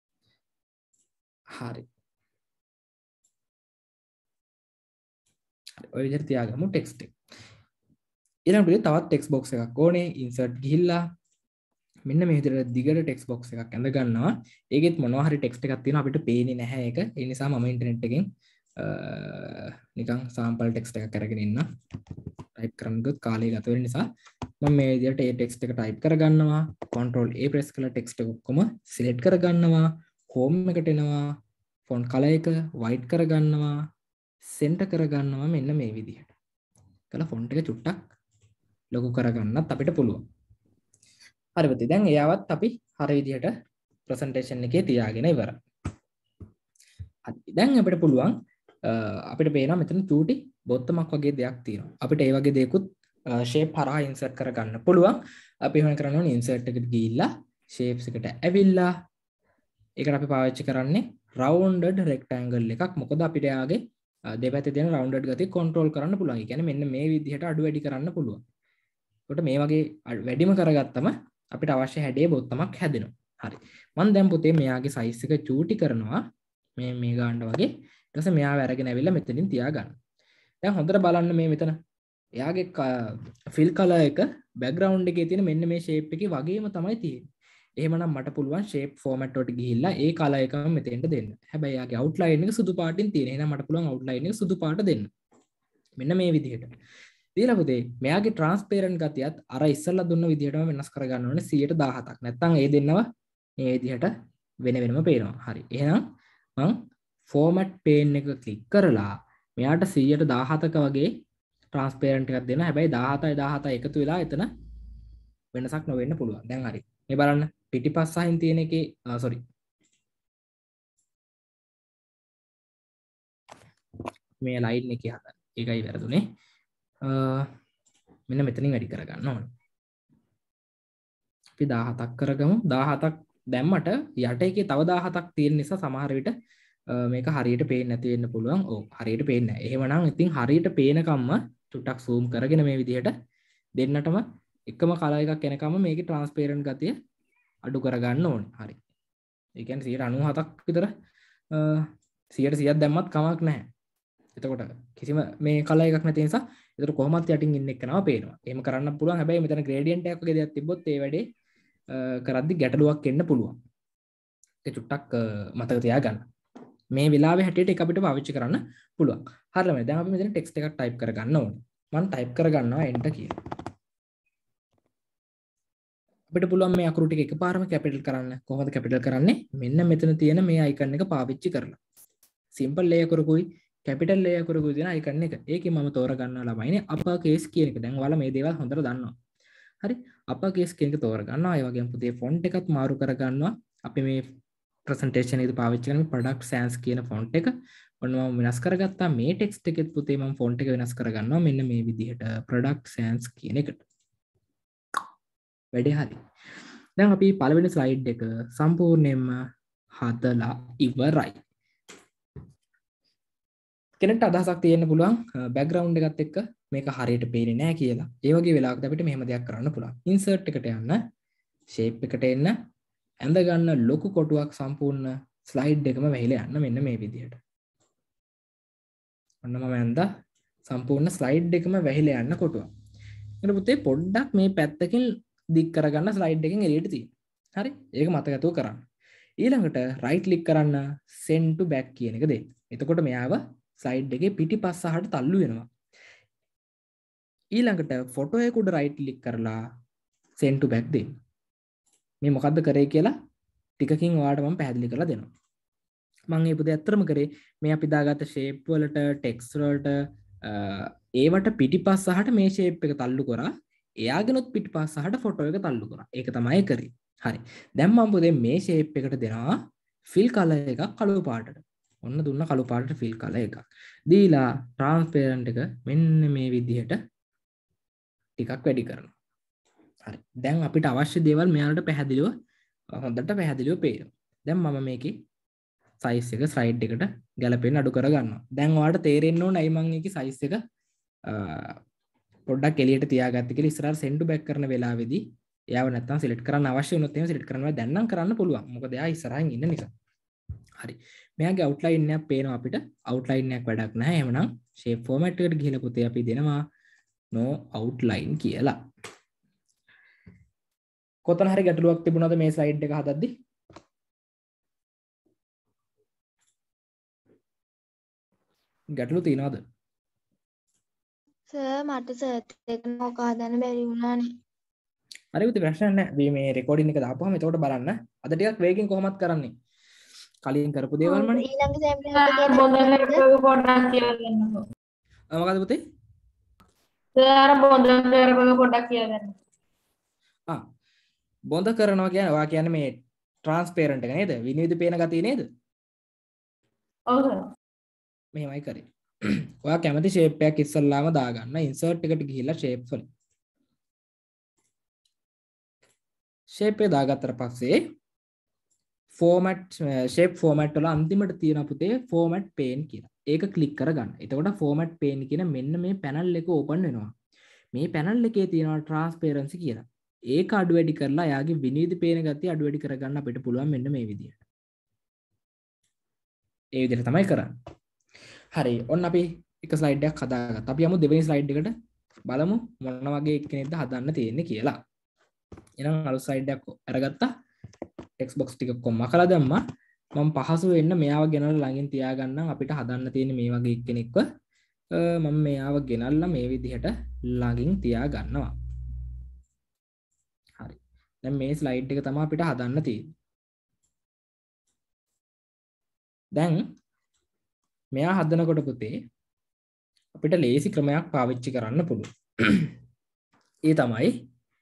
හරි. ඔය විදිහට තියාගමු ටෙක්ස්ට් එක. ඊළඟට තවත් ටෙක්ස්ට් බොක්ස් එකක් ඕනේ. ඉන්සර්ට් ගිහිල්ලා මෙන්න මේ විදිහට දිගට ටෙක්ස්ට් බොක්ස් එකක් ඇඳ ගන්නවා. ඒකෙත් මොනවා හරි ටෙක්ස්ට් එකක් තියෙනවා අපිට පේන්නේ නැහැ ඒක. ඒ නිසා මම ඉන්ටර්නෙට් එකෙන් නිකන් සාම්පල් ටෙක්ස්ට් එකක් අරගෙන ඉන්න. ටයිප් කරන්න ගියොත් කාලය ගත වෙන නිසා මම මේ විදිහට ඒ ටෙක්ස්ට් එක ටයිප් කරගන්නවා. control A press කරලා ටෙක්ස්ට් එක ඔක්කොම සිලෙක්ට් කරගන්නවා. home එකට එනවා. font color එක white කරගන්නවා. center කරගන්නවා මෙන්න මේ විදිහට. කළා font එක චුට්ටක් ලොකු කරගන්නත් අපිට පුළුවන්. හරිද? දැන් එයාවත් අපි හරිය විදිහට presentation එකේ තියාගෙන ඉවරයි. හරි. දැන් අපිට පුළුවන් අපිට පේනවා මෙතන චූටි බොත්තමක් වගේ දෙයක් තියෙනවා. අපිට ඒ වගේ දෙයක්ත් shape හරහා insert කරගන්න පුළුවන්. අපි එහෙම කරන්න ඕනේ insert එකට ගිහිල්ලා shapes එකට ඇවිල්ලා ඒකට අපි පාවිච්චි කරන්නේ rounded rectangle එකක්. මොකද අපිට යාගේ දෙපැත්තේ තියෙන rounded ගතිය control කරන්න පුළුවන්. ඒ කියන්නේ මෙන්න මේ විදිහට අඩු වැඩි කරන්න පුළුවන්. ඒකට මේ වගේ වැඩිම කරගත්තම අපිට අවශ්‍ය හැඩයේ බොත්තමක් හැදෙනවා. හරි. මම දැන් පුතේ මෙයාගේ size එක චූටි කරනවා. මේ මේ ගන්න වගේ. ඊට පස්සේ මෙයාව අරගෙන ඇවිල්ලා මෙතනින් තියාගන්න. දැන් හොඳට බලන්න මේ මෙතන එයාගේ fill color එක background එකේ තියෙන මෙන්න මේ shape එකේ වගේම තමයි තියෙන්නේ. එහෙමනම් මට පුළුවන් shape format වලට ගිහිල්ලා ඒ color එකම මෙතෙන්ට දෙන්න. හැබැයි එයාගේ outline එක සුදු පාටින් තියෙන. එහෙනම් මට පුළුවන් outline එක සුදු පාට දෙන්න. මෙන්න මේ විදිහට. ඊළඟ පුතේ මෙයාගේ transparent ගතියත් අර ඉස්සෙල්ලා දුන්න විදිහටම වෙනස් කරගන්න ඕනේ සියයට දහහක්. නැත්නම් ඒ දෙන්නව මේ විදිහට වෙන වෙනම පේනවා. හරි. එහෙනම් මම format pane එක click කරලා මෙයාට සියයට දහහක වගේ transparent එකක් දෙන්න. හැබැයි දහහයි දහහයි එකතු වෙලා එතන වෙනසක් නොවෙන්න පුළුවන්. දැන් හරි. මේ බලන්න පිටිපස්ස අහින් තියෙන එකේ sorry. මේ line එකේ හදන්න. ඒකයි වැරදුනේ. මෙන්න මෙතනින් වැඩි කරගන්න ඕනේ. අපි දහහක් කරගමු. දහහක් දැම්මට යට එකේ තව දහහක් තියෙන නිසා සමහර විට මේක හරියට පේන්නේ නැති වෙන්න පුළුවන්. ඔව් හරියට පේන්නේ නැහැ. එහෙමනම් ඉතින් හරියට පේනකම්ම චුට්ටක් zoom කරගෙන මේ විදිහට දෙන්නටම එකම කලර් එකක් එනකම්ම මේකේ transparent ගතිය අඩු කරගන්න ඕනේ. හරි. ඒ කියන්නේ සියයට අනූහතක් විතර සියයට සීයක් දැම්මත් කමක් නැහැ. එතකොට කිසිම මේ කලර් එකක් නැති නිසා ඒතර කොහොමත් යටින් ඉන්න එක්කනවා පේනවා. එහෙම කරන්න පුළුවන්. හැබැයි මෙතන gradient එකක් වගේ දෙයක් තිබ්බොත් ඒ වැඩේ කරද්දි ගැටලුවක් එන්න පුළුවන්. ඒක චුට්ටක් මතක තියාගන්න. මේ වෙලාවේ හැටියට ඒක අපිට පාවිච්චි කරන්න පුළුවන්. හරියම දැන් අපි මෙතන ටෙක්ස්ට් එකක් ටයිප් කරගන්න ඕනේ. මම ටයිප් කරගන්නවා enter කියලා. අපිට පුළුවන් මේ අකුරු ටික එකපාරම කැපිටල් කරන්න. කොහොමද කැපිටල් කරන්නේ? මෙන්න මෙතන තියෙන මේ icon එක පාවිච්චි කරලා. simple ලේ අකුරුකුයි කැපිටල් ලේ අකුරුකුයි තියෙන icon එක. ඒකෙන් මම තෝරගන්නවා ළමයිනේ upper case කියන එක. දැන් ඔයාලා මේ දේවල් හොඳට දන්නවා. හරි. upper case කියන එක තෝරගන්නවා. ඒ වගේම පුතේ font එකත් මාරු කරගන්නවා. අපි මේ presentation එකේදී පාවිච්චි කරන product sans කියන font එක ඔන්න මම වෙනස් කරගත්තා. මේ text එකෙත් පුතේ මම font එක වෙනස් කරගන්නවා. මෙන්න මේ විදිහට product sans කියන එකට. වැඩේ හරි. දැන් අපි පළවෙනි slide එක සම්පූර්ණයෙන්ම හදලා ඉවරයි. කෙනෙක්ට අදහසක් තියෙන්න පුළුවන් background එකත් එක්ක මේක හරියට පේන්නේ නැහැ කියලා. ඒ වගේ වෙලාවකට අපිට මෙහෙම දෙයක් කරන්න පුළුවන්. insert එකට යන්න, shape එකට එන්න, ඇඳ ගන්න ලොකු කොටුවක් සම්පූර්ණ slide එකම වැහිලා යන්න මෙන්න මේ විදිහට. ඔන්න මම ඇඳ සම්පූර්ණ slide එකම වැහිලා යන්න කොටුවක්. ඊට පුතේ පොඩ්ඩක් මේ පැත්තකින් දික් කරගන්න slide එකෙන් එළියට තියෙන. හරි? ඒක මතකතුව කරන්න. ඊළඟට right click කරන්න send to back කියන එක දෙන්න. එතකොට මෙයාව slide එකේ පිටිපස්සහට තල්ලු වෙනවා. ඊළඟට photo එක උඩ right click කරලා send to back දෙන්න. මේ මොකද්ද කරේ කියලා ටිකකින් ඔයාලට මම පැහැදිලි කරලා දෙනවා. මම මේ පුතේ ඇත්තටම කරේ මේ අපි දාගත්ත shape වලට text වලට ඒවට පිටිපස්සහට මේ shape එක තල්ලු කරා. එයාගෙනුත් පිටිපස්සහට ෆොටෝ එක තල්ලු කරා. ඒක තමයි කරේ. හරි. දැන් මම පුතේ මේ shape එකට දෙනවා fill color එකක් කළු පාටට. ඔන්න දුන්න කළු පාටට fill color එකක්. දීලා transparent එක මෙන්න මේ විදිහට ටිකක් වැඩි කරනවා. හරි. දැන් අපිට අවශ්‍ය දේවල් මෙයාලට පැහැදිලිව හොඳට පැහැදිලිව පේනවා. දැන් මම මේකේ size එක slide එකට ගැලපෙන්න අඩු කර ගන්නවා. දැන් ඔයාලට තේරෙන්න ඕන අයි මම ඒකේ size එක පොඩ්ඩක් එළියට තියාගත්ත කියලා ඉස්සරහට send to back කරන වෙලාවේදී එයාව නැත්තම් select කරන්න අවශ්‍ය වුණොත් එහෙම select කරනවා. දැන් නම් කරන්න පුළුවන්. මොකද එයා ඉස්සරහින් ඉන්න නිසා. හරි. මෙයාගේ outline එකක් පේනවා අපිට. outline එකක් වැඩක් නැහැ. එහෙමනම් shape format එකට ගිහලා පුතේ අපි දෙනවා no outline කියලා. කොතන හරි ගැටලුවක් තිබුණාද මේ slide එක හදද්දි? ගැටලු තියනවද? සර් මට සර්ත් එක මොක හදන්න බැරි වුණානේ. හරි පුතේ ප්‍රශ්නයක් නැහැ. මේ මේ රෙකෝඩින් එක දාපුවම එතකොට බලන්න. අද ටිකක් වේගෙන් කොහොමද කරන්නේ? කලින් කරපු දේවල් මනේ. ඊළඟ සැම්පල් එකේ බොඳ කරපු පොඩ්ඩක් කියලා දෙන්නකෝ. ආ මොකද පුතේ? සර් බොඳ කරපු පොඩ්ඩක් කියලා දෙන්න. ආ බොඳ කරනවා කියන්නේ ඔයා කියන්නේ මේ ට්‍රාන්ස්පේරන්ට් එක නේද? විනිවිද පේන ගතිය නේද? ඔව් සර්. මෙහෙමයි කරේ. ඔයා කැමති ෂේප් එකක් ඉස්සල්ලාම දාගන්න. ඉන්සර්ට් එකට ගිහිල්ලා ෂේප්ස් වල. ෂේප් එක දාගත්තට පස්සේ ෆෝමැට් ෂේප් ෆෝමැට් වල අන්තිමට තියෙන පුතේ ෆෝමැට් පේන් කියලා. ඒක ක්ලික් කරගන්න. එතකොට ෆෝමැට් පේන් කියන මෙන්න මේ පැනල් එක ඕපන් වෙනවා. මේ පැනල් එකේ තියෙනවා ට්‍රාන්ස්පේරන්සි කියලා. ඒක අඩු වැඩි කරලා යාගේ විනිවිද පේන ගතිය අඩු වැඩි කරගන්න අපිට පුළුවන් මෙන්න මේ විදිහට. ඒ විදිහට තමයි කරන්නේ. හරි. ඔන්න අපි එක ස්ලයිඩ් එකක් හදාගත්තා. අපි යමු දෙවෙනි ස්ලයිඩ් එකට. බලමු මොන වගේ කෙනෙක්ද හදන්න තියෙන්නේ කියලා. එහෙනම් අලුත් ස්ලයිඩ් එකක් අරගත්තා. ටෙක්ස්ට් බොක්ස් ටික කොම්ම කළා දැම්මා. මම පහසු වෙන්න මෙයාව ගෙනල්ලා ළඟින් තියාගන්නම් අපිට හදන්න තියෙන මේ වගේ කෙනෙක්ව. මම මෙයාව ගෙනල්ලා මේ විදිහට ළඟින් තියාගන්නවා. හරි. දැන් මේ ස්ලයිඩ් එක තමයි අපිට හදන්න තියෙන්නේ. දැන් මෙයා හදනකොට පුතේ අපිට ලේසි ක්‍රමයක් පාවිච්චි කරන්න පුළුවන්. ඒ තමයි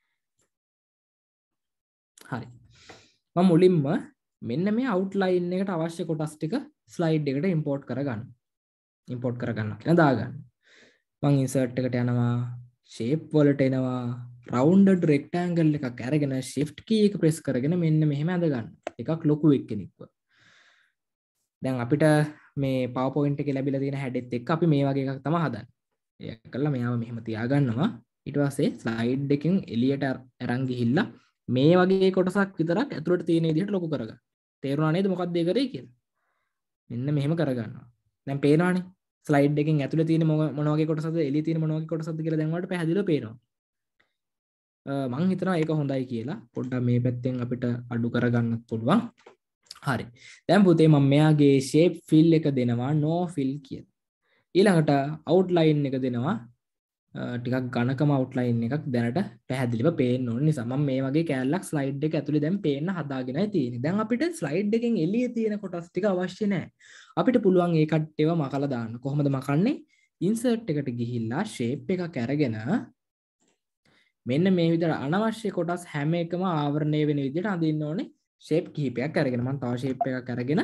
හරි. මම මුලින්ම මෙන්න මේ outline එකට අවශ්‍ය කොටස් ටික slide එකට import කරගන්න. import කරගන්න කියලා දාගන්න. මම insert එකට යනවා, shape වලට එනවා, rounded rectangle එකක් අරගෙන shift key එක press කරගෙන මෙන්න මෙහෙම අඳ ගන්න. එකක් ලොකු එක්කෙනෙක්ව. දැන් අපිට මේ PowerPoint එකේ ලැබිලා තියෙන හැඩෙත් එක්ක අපි මේ වගේ එකක් තමයි හදන්නේ. ඒක කළා මෙයාව මෙහෙම තියාගන්නවා. ඊට පස්සේ slide එකෙන් එළියට අරන් ගිහිල්ලා මේ වගේ කොටසක් විතරක් ඇතුළට තියෙන විදිහට ලොකු කරගන්න. තේරුණා නේද මොකක්ද ඒ කරේ කියලා? මෙන්න මෙහෙම කරගන්නවා. දැන් පේනවනේ. ස්ලයිඩ් එකෙන් ඇතුළේ තියෙන මොන වගේ කොටසද එළියේ තියෙන මොන වගේ කොටසද කියලා දැන් වලට පැහැදිලිව පේනවා. මම හිතනවා ඒක හොඳයි කියලා. පොඩ්ඩක් මේ පැත්තෙන් අපිට අඩු කරගන්නත් පුළුවන්. හරි. දැන් පුතේ මම මෙයාගේ shape fill එක දෙනවා no fill කියලා. ඊළඟට outline එක දෙනවා ටිකක් ඝනකම outline එකක් දැනට පැහැදිලිව පේන්න ඕන නිසා මම මේ වගේ කැලලක් slide එක ඇතුලේ දැන් පේන්න හදාගෙනයි තියෙන්නේ. දැන් අපිට slide එකෙන් එළියේ තියෙන කොටස් ටික අවශ්‍ය නැහැ. අපිට පුළුවන් ඒ කට්ටේව මකලා දාන්න. කොහොමද මකන්නේ? insert එකට ගිහිල්ලා shape එකක් අරගෙන මෙන්න මේ විදිහට අනවශ්‍ය කොටස් හැම එකම ආවරණය වෙන විදිහට අඳින්න ඕනේ. shape කිහිපයක් අරගෙන මම තව shape එකක් අරගෙන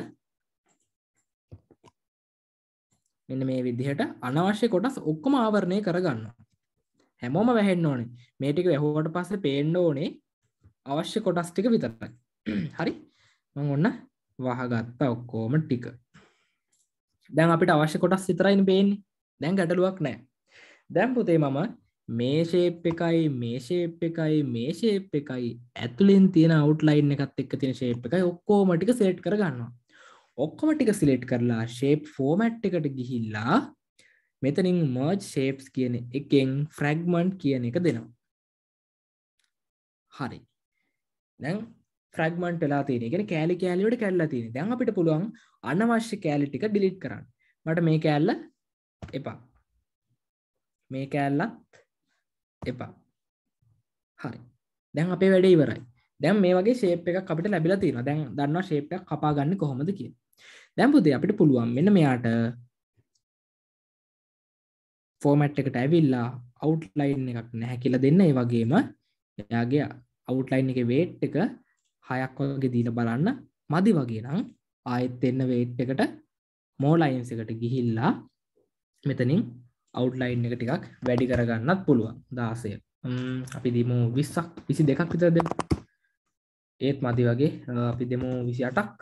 මෙන්න මේ විදිහට අනවශ්‍ය කොටස් ඔක්කොම ආවරණය කරගන්නවා. හැමෝම වැහෙන්න ඕනේ. මේ ටික වැහුවට පස්සේ පේන්න ඕනේ අවශ්‍ය කොටස් ටික විතරයි. හරි? මම ඔන්න වහගත්තා ඔක්කොම ටික. දැන් අපිට අවශ්‍ය කොටස් විතරයිනේ පේන්නේ. දැන් ගැටලුවක් නැහැ. දැන් පුතේ මම මේ shape එකයි මේ shape එකයි මේ shape එකයි ඇතුලෙන් තියෙන outline එකත් එක්ක තියෙන shape එකයි ඔක්කොම ටික select කර ගන්නවා. ඔක්කොම ටික select කරලා shape format එකට ගිහිල්ලා මෙතනින් merge shapes කියන එකෙන් fragment කියන එක දෙනවා. හරි. දැන් fragment වෙලා තියෙන. ඒ කියන්නේ කෑලි කෑලි වලට කැඩලා තියෙන. දැන් අපිට පුළුවන් අනවශ්‍ය කෑලි ටික delete කරන්න. මට මේ කෑල්ල එපා. මේ කෑල්ලත් එපා. හරි. දැන් අපේ වැඩේ ඉවරයි. දැන් මේ වගේ shape එකක් අපිට ලැබිලා තියෙනවා. දැන් දන්නවා shape එකක් කපා ගන්න කොහොමද කියලා. දැන් පුතේ අපිට පුළුවන් මෙන්න මෙයාට format එකට ඇවිල්ලා outline එකක් නැහැ කියලා දෙන්න. ඒ වගේම එයාගේ outline එකේ weight එක හයක් වගේ දීලා බලන්න. මදි වගේ නම් ආයෙත් එන්න weight එකට more lines එකට ගිහිල්ලා මෙතනින් outline එක ටිකක් වැඩි කරගන්නත් පුළුවන්. දාසය. අපි දෙමු විස්සක් විසි දෙකක් විතර දෙමු. ඒත් මදි වගේ අපි දෙමු විසි අටක්.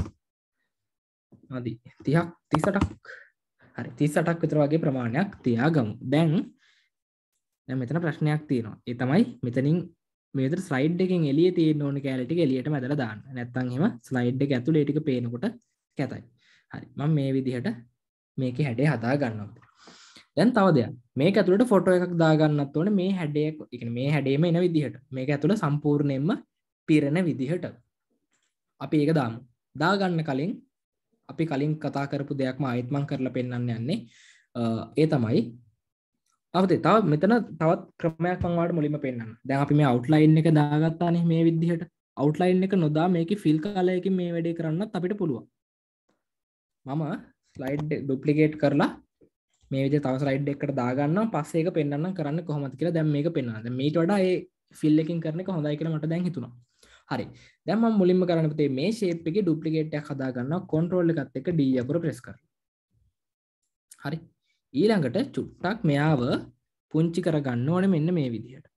මදි තිහක් තිස් අටක්. හරි තිස් අටක් විතර වගේ ප්‍රමාණයක් තියාගමු. දැන් දැන් මෙතන ප්‍රශ්නයක් තියෙනවා. ඒ තමයි මෙතනින් මේ විතර ස්ලයිඩ් එකෙන් එළියේ තියෙන ඕනේ කැලේ ටික එළියට මැදලා දාන්න. නැත්නම් එහෙම ස්ලයිඩ් එක ඇතුලේ ටික පේනකොට කැතයි. හරි. මම මේ විදිහට මේකේ හැඩය හදා ගන්නවා. දැන් තව දෙයක්. මේක ඇතුළට ෆොටෝ එකක් දා ගන්නත් ඕනේ මේ හැඩය, ඒ කියන්නේ මේ හැඩේම එන විදිහට. මේක ඇතුළ සම්පූර්ණයෙන්ම පිරෙන විදිහට. අපි ඒක දාමු. දා ගන්න කලින් අපි කලින් කතා කරපු දෙයක්ම ආයෙත් මම කරලා පෙන්නන්න යන්නේ. ඒ තමයි අවදේ තව මෙතන තවත් ක්‍රමයක් මම ඔයාලට මුලින්ම පෙන්නන්න. දැන් අපි මේ අවුට්ලයින් එක දාගත්තානේ මේ විදිහට. අවුට්ලයින් එක නොදා මේකේ ෆිල් කලර් එකකින් මේ වැඩේ කරන්නත් අපිට පුළුවන්. මම ස්ලයිඩ් එක ඩුප්ලිකේට් කරලා මේ විදිහට තව ස්ලයිඩ් එකකට දාගන්නවා. පස්සේ ඒක පෙන්නන්නම් කරන්න කොහොමද කියලා. දැන් මේක පෙන්නනවා. දැන් මීට වඩා ඒ ෆිල් එකකින් කරන එක හොඳයි කියලා මට දැන් හිතුණා. හරි. දැන් මම මුලින්ම කරන්න පුතේ මේ ෂේප් එකේ ඩුප්ලිකේට් එකක් හදා ගන්නවා. කන්ට්‍රෝල් එකත් එක්ක D අකුර ප්‍රෙස් කරලා. හරි. ඊළඟට චුට්ටක් මෙයාව පුංචි කර ගන්න ඕනේ මෙන්න මේ විදිහට.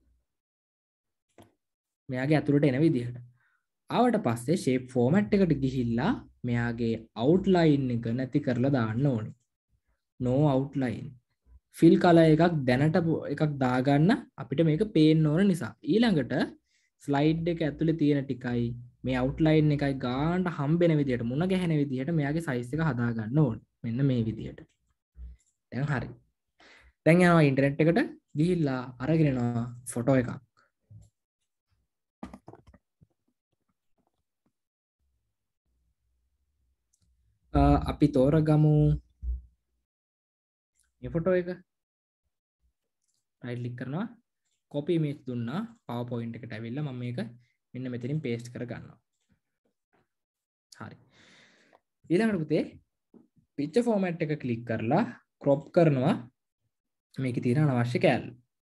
මෙයාගේ ඇතුළට එන විදිහට. ආවට පස්සේ shape format එකට ගිහිල්ලා මෙයාගේ outline එක නැති කරලා දාන්න ඕනේ. no outline. fill color එකක් දැනට එකක් දාගන්න අපිට මේක පේන්න ඕන නිසා. ඊළඟට slide එක ඇතුලේ තියෙන ටිකයි මේ outline එකයි ගානට හම්බෙන විදිහට මුණ ගැහෙන විදිහට මෙයාගේ size එක හදා ගන්න ඕනේ. මෙන්න මේ විදිහට. දැන් හරි. දැන් යනවා ඉන්ටර්නෙට් එකට ගිහිල්ලා අරගෙන යනවා ෆොටෝ එකක්. අපි තෝරගමු මේ ෆොටෝ එක. රයිට් ක්ලික් කරනවා copy image දුන්නා PowerPoint එකට ඇවිල්ලා මම මේක මෙන්න මෙතනින් paste කර ගන්නවා. හරි. ඊළඟට පුතේ picture format එක ක්ලික් කරලා crop කරනවා මේකේ තියෙන අනවශ්‍ය කැලේ.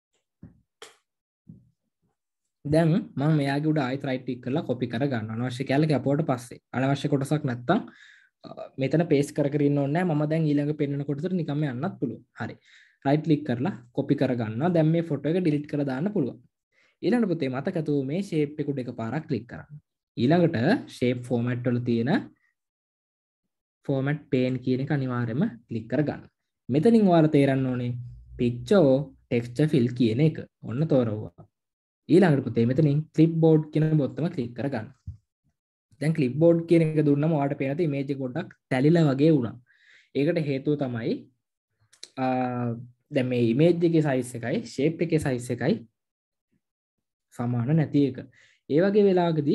දැන් මම මෙයාගේ උඩ ආයෙත් right click කරලා copy කර ගන්නවා. අනවශ්‍ය කැලේ කැපුවට පස්සේ අනවශ්‍ය කොටසක් නැත්තම් මෙතන paste කර කර ඉන්න ඕනේ නැහැ. මම දැන් ඊළඟ පෙන්නන කොටසට නිකම්ම යන්නත් පුළුවන්. හරි. right click කරලා copy කර ගන්නවා. දැන් මේ photo එක delete කරලා දාන්න පුළුවන්. ඊළඟට පුතේ මතකතු මේ shape එක උඩ එකපාරක් click කරන්න. ඊළඟට shape format වල තියෙන format pane කියන එක අනිවාර්යයෙන්ම click කර ගන්න. මෙතනින් ඔයාලා තේරන්න ඕනේ picture texture fill කියන එක. ඔන්න තෝරවුවා. ඊළඟට පුතේ මෙතනින් clipboard කියන බොත්තම click කර ගන්න. දැන් clipboard කියන එක දුන්නම ඔයාලට පේනද image එක පොඩ්ඩක් තැලිලා වගේ වුණා. ඒකට හේතුව තමයි දැන් මේ image එකේ size එකයි shape එකේ size එකයි සමාන නැති එක. ඒ වගේ වෙලාවකදී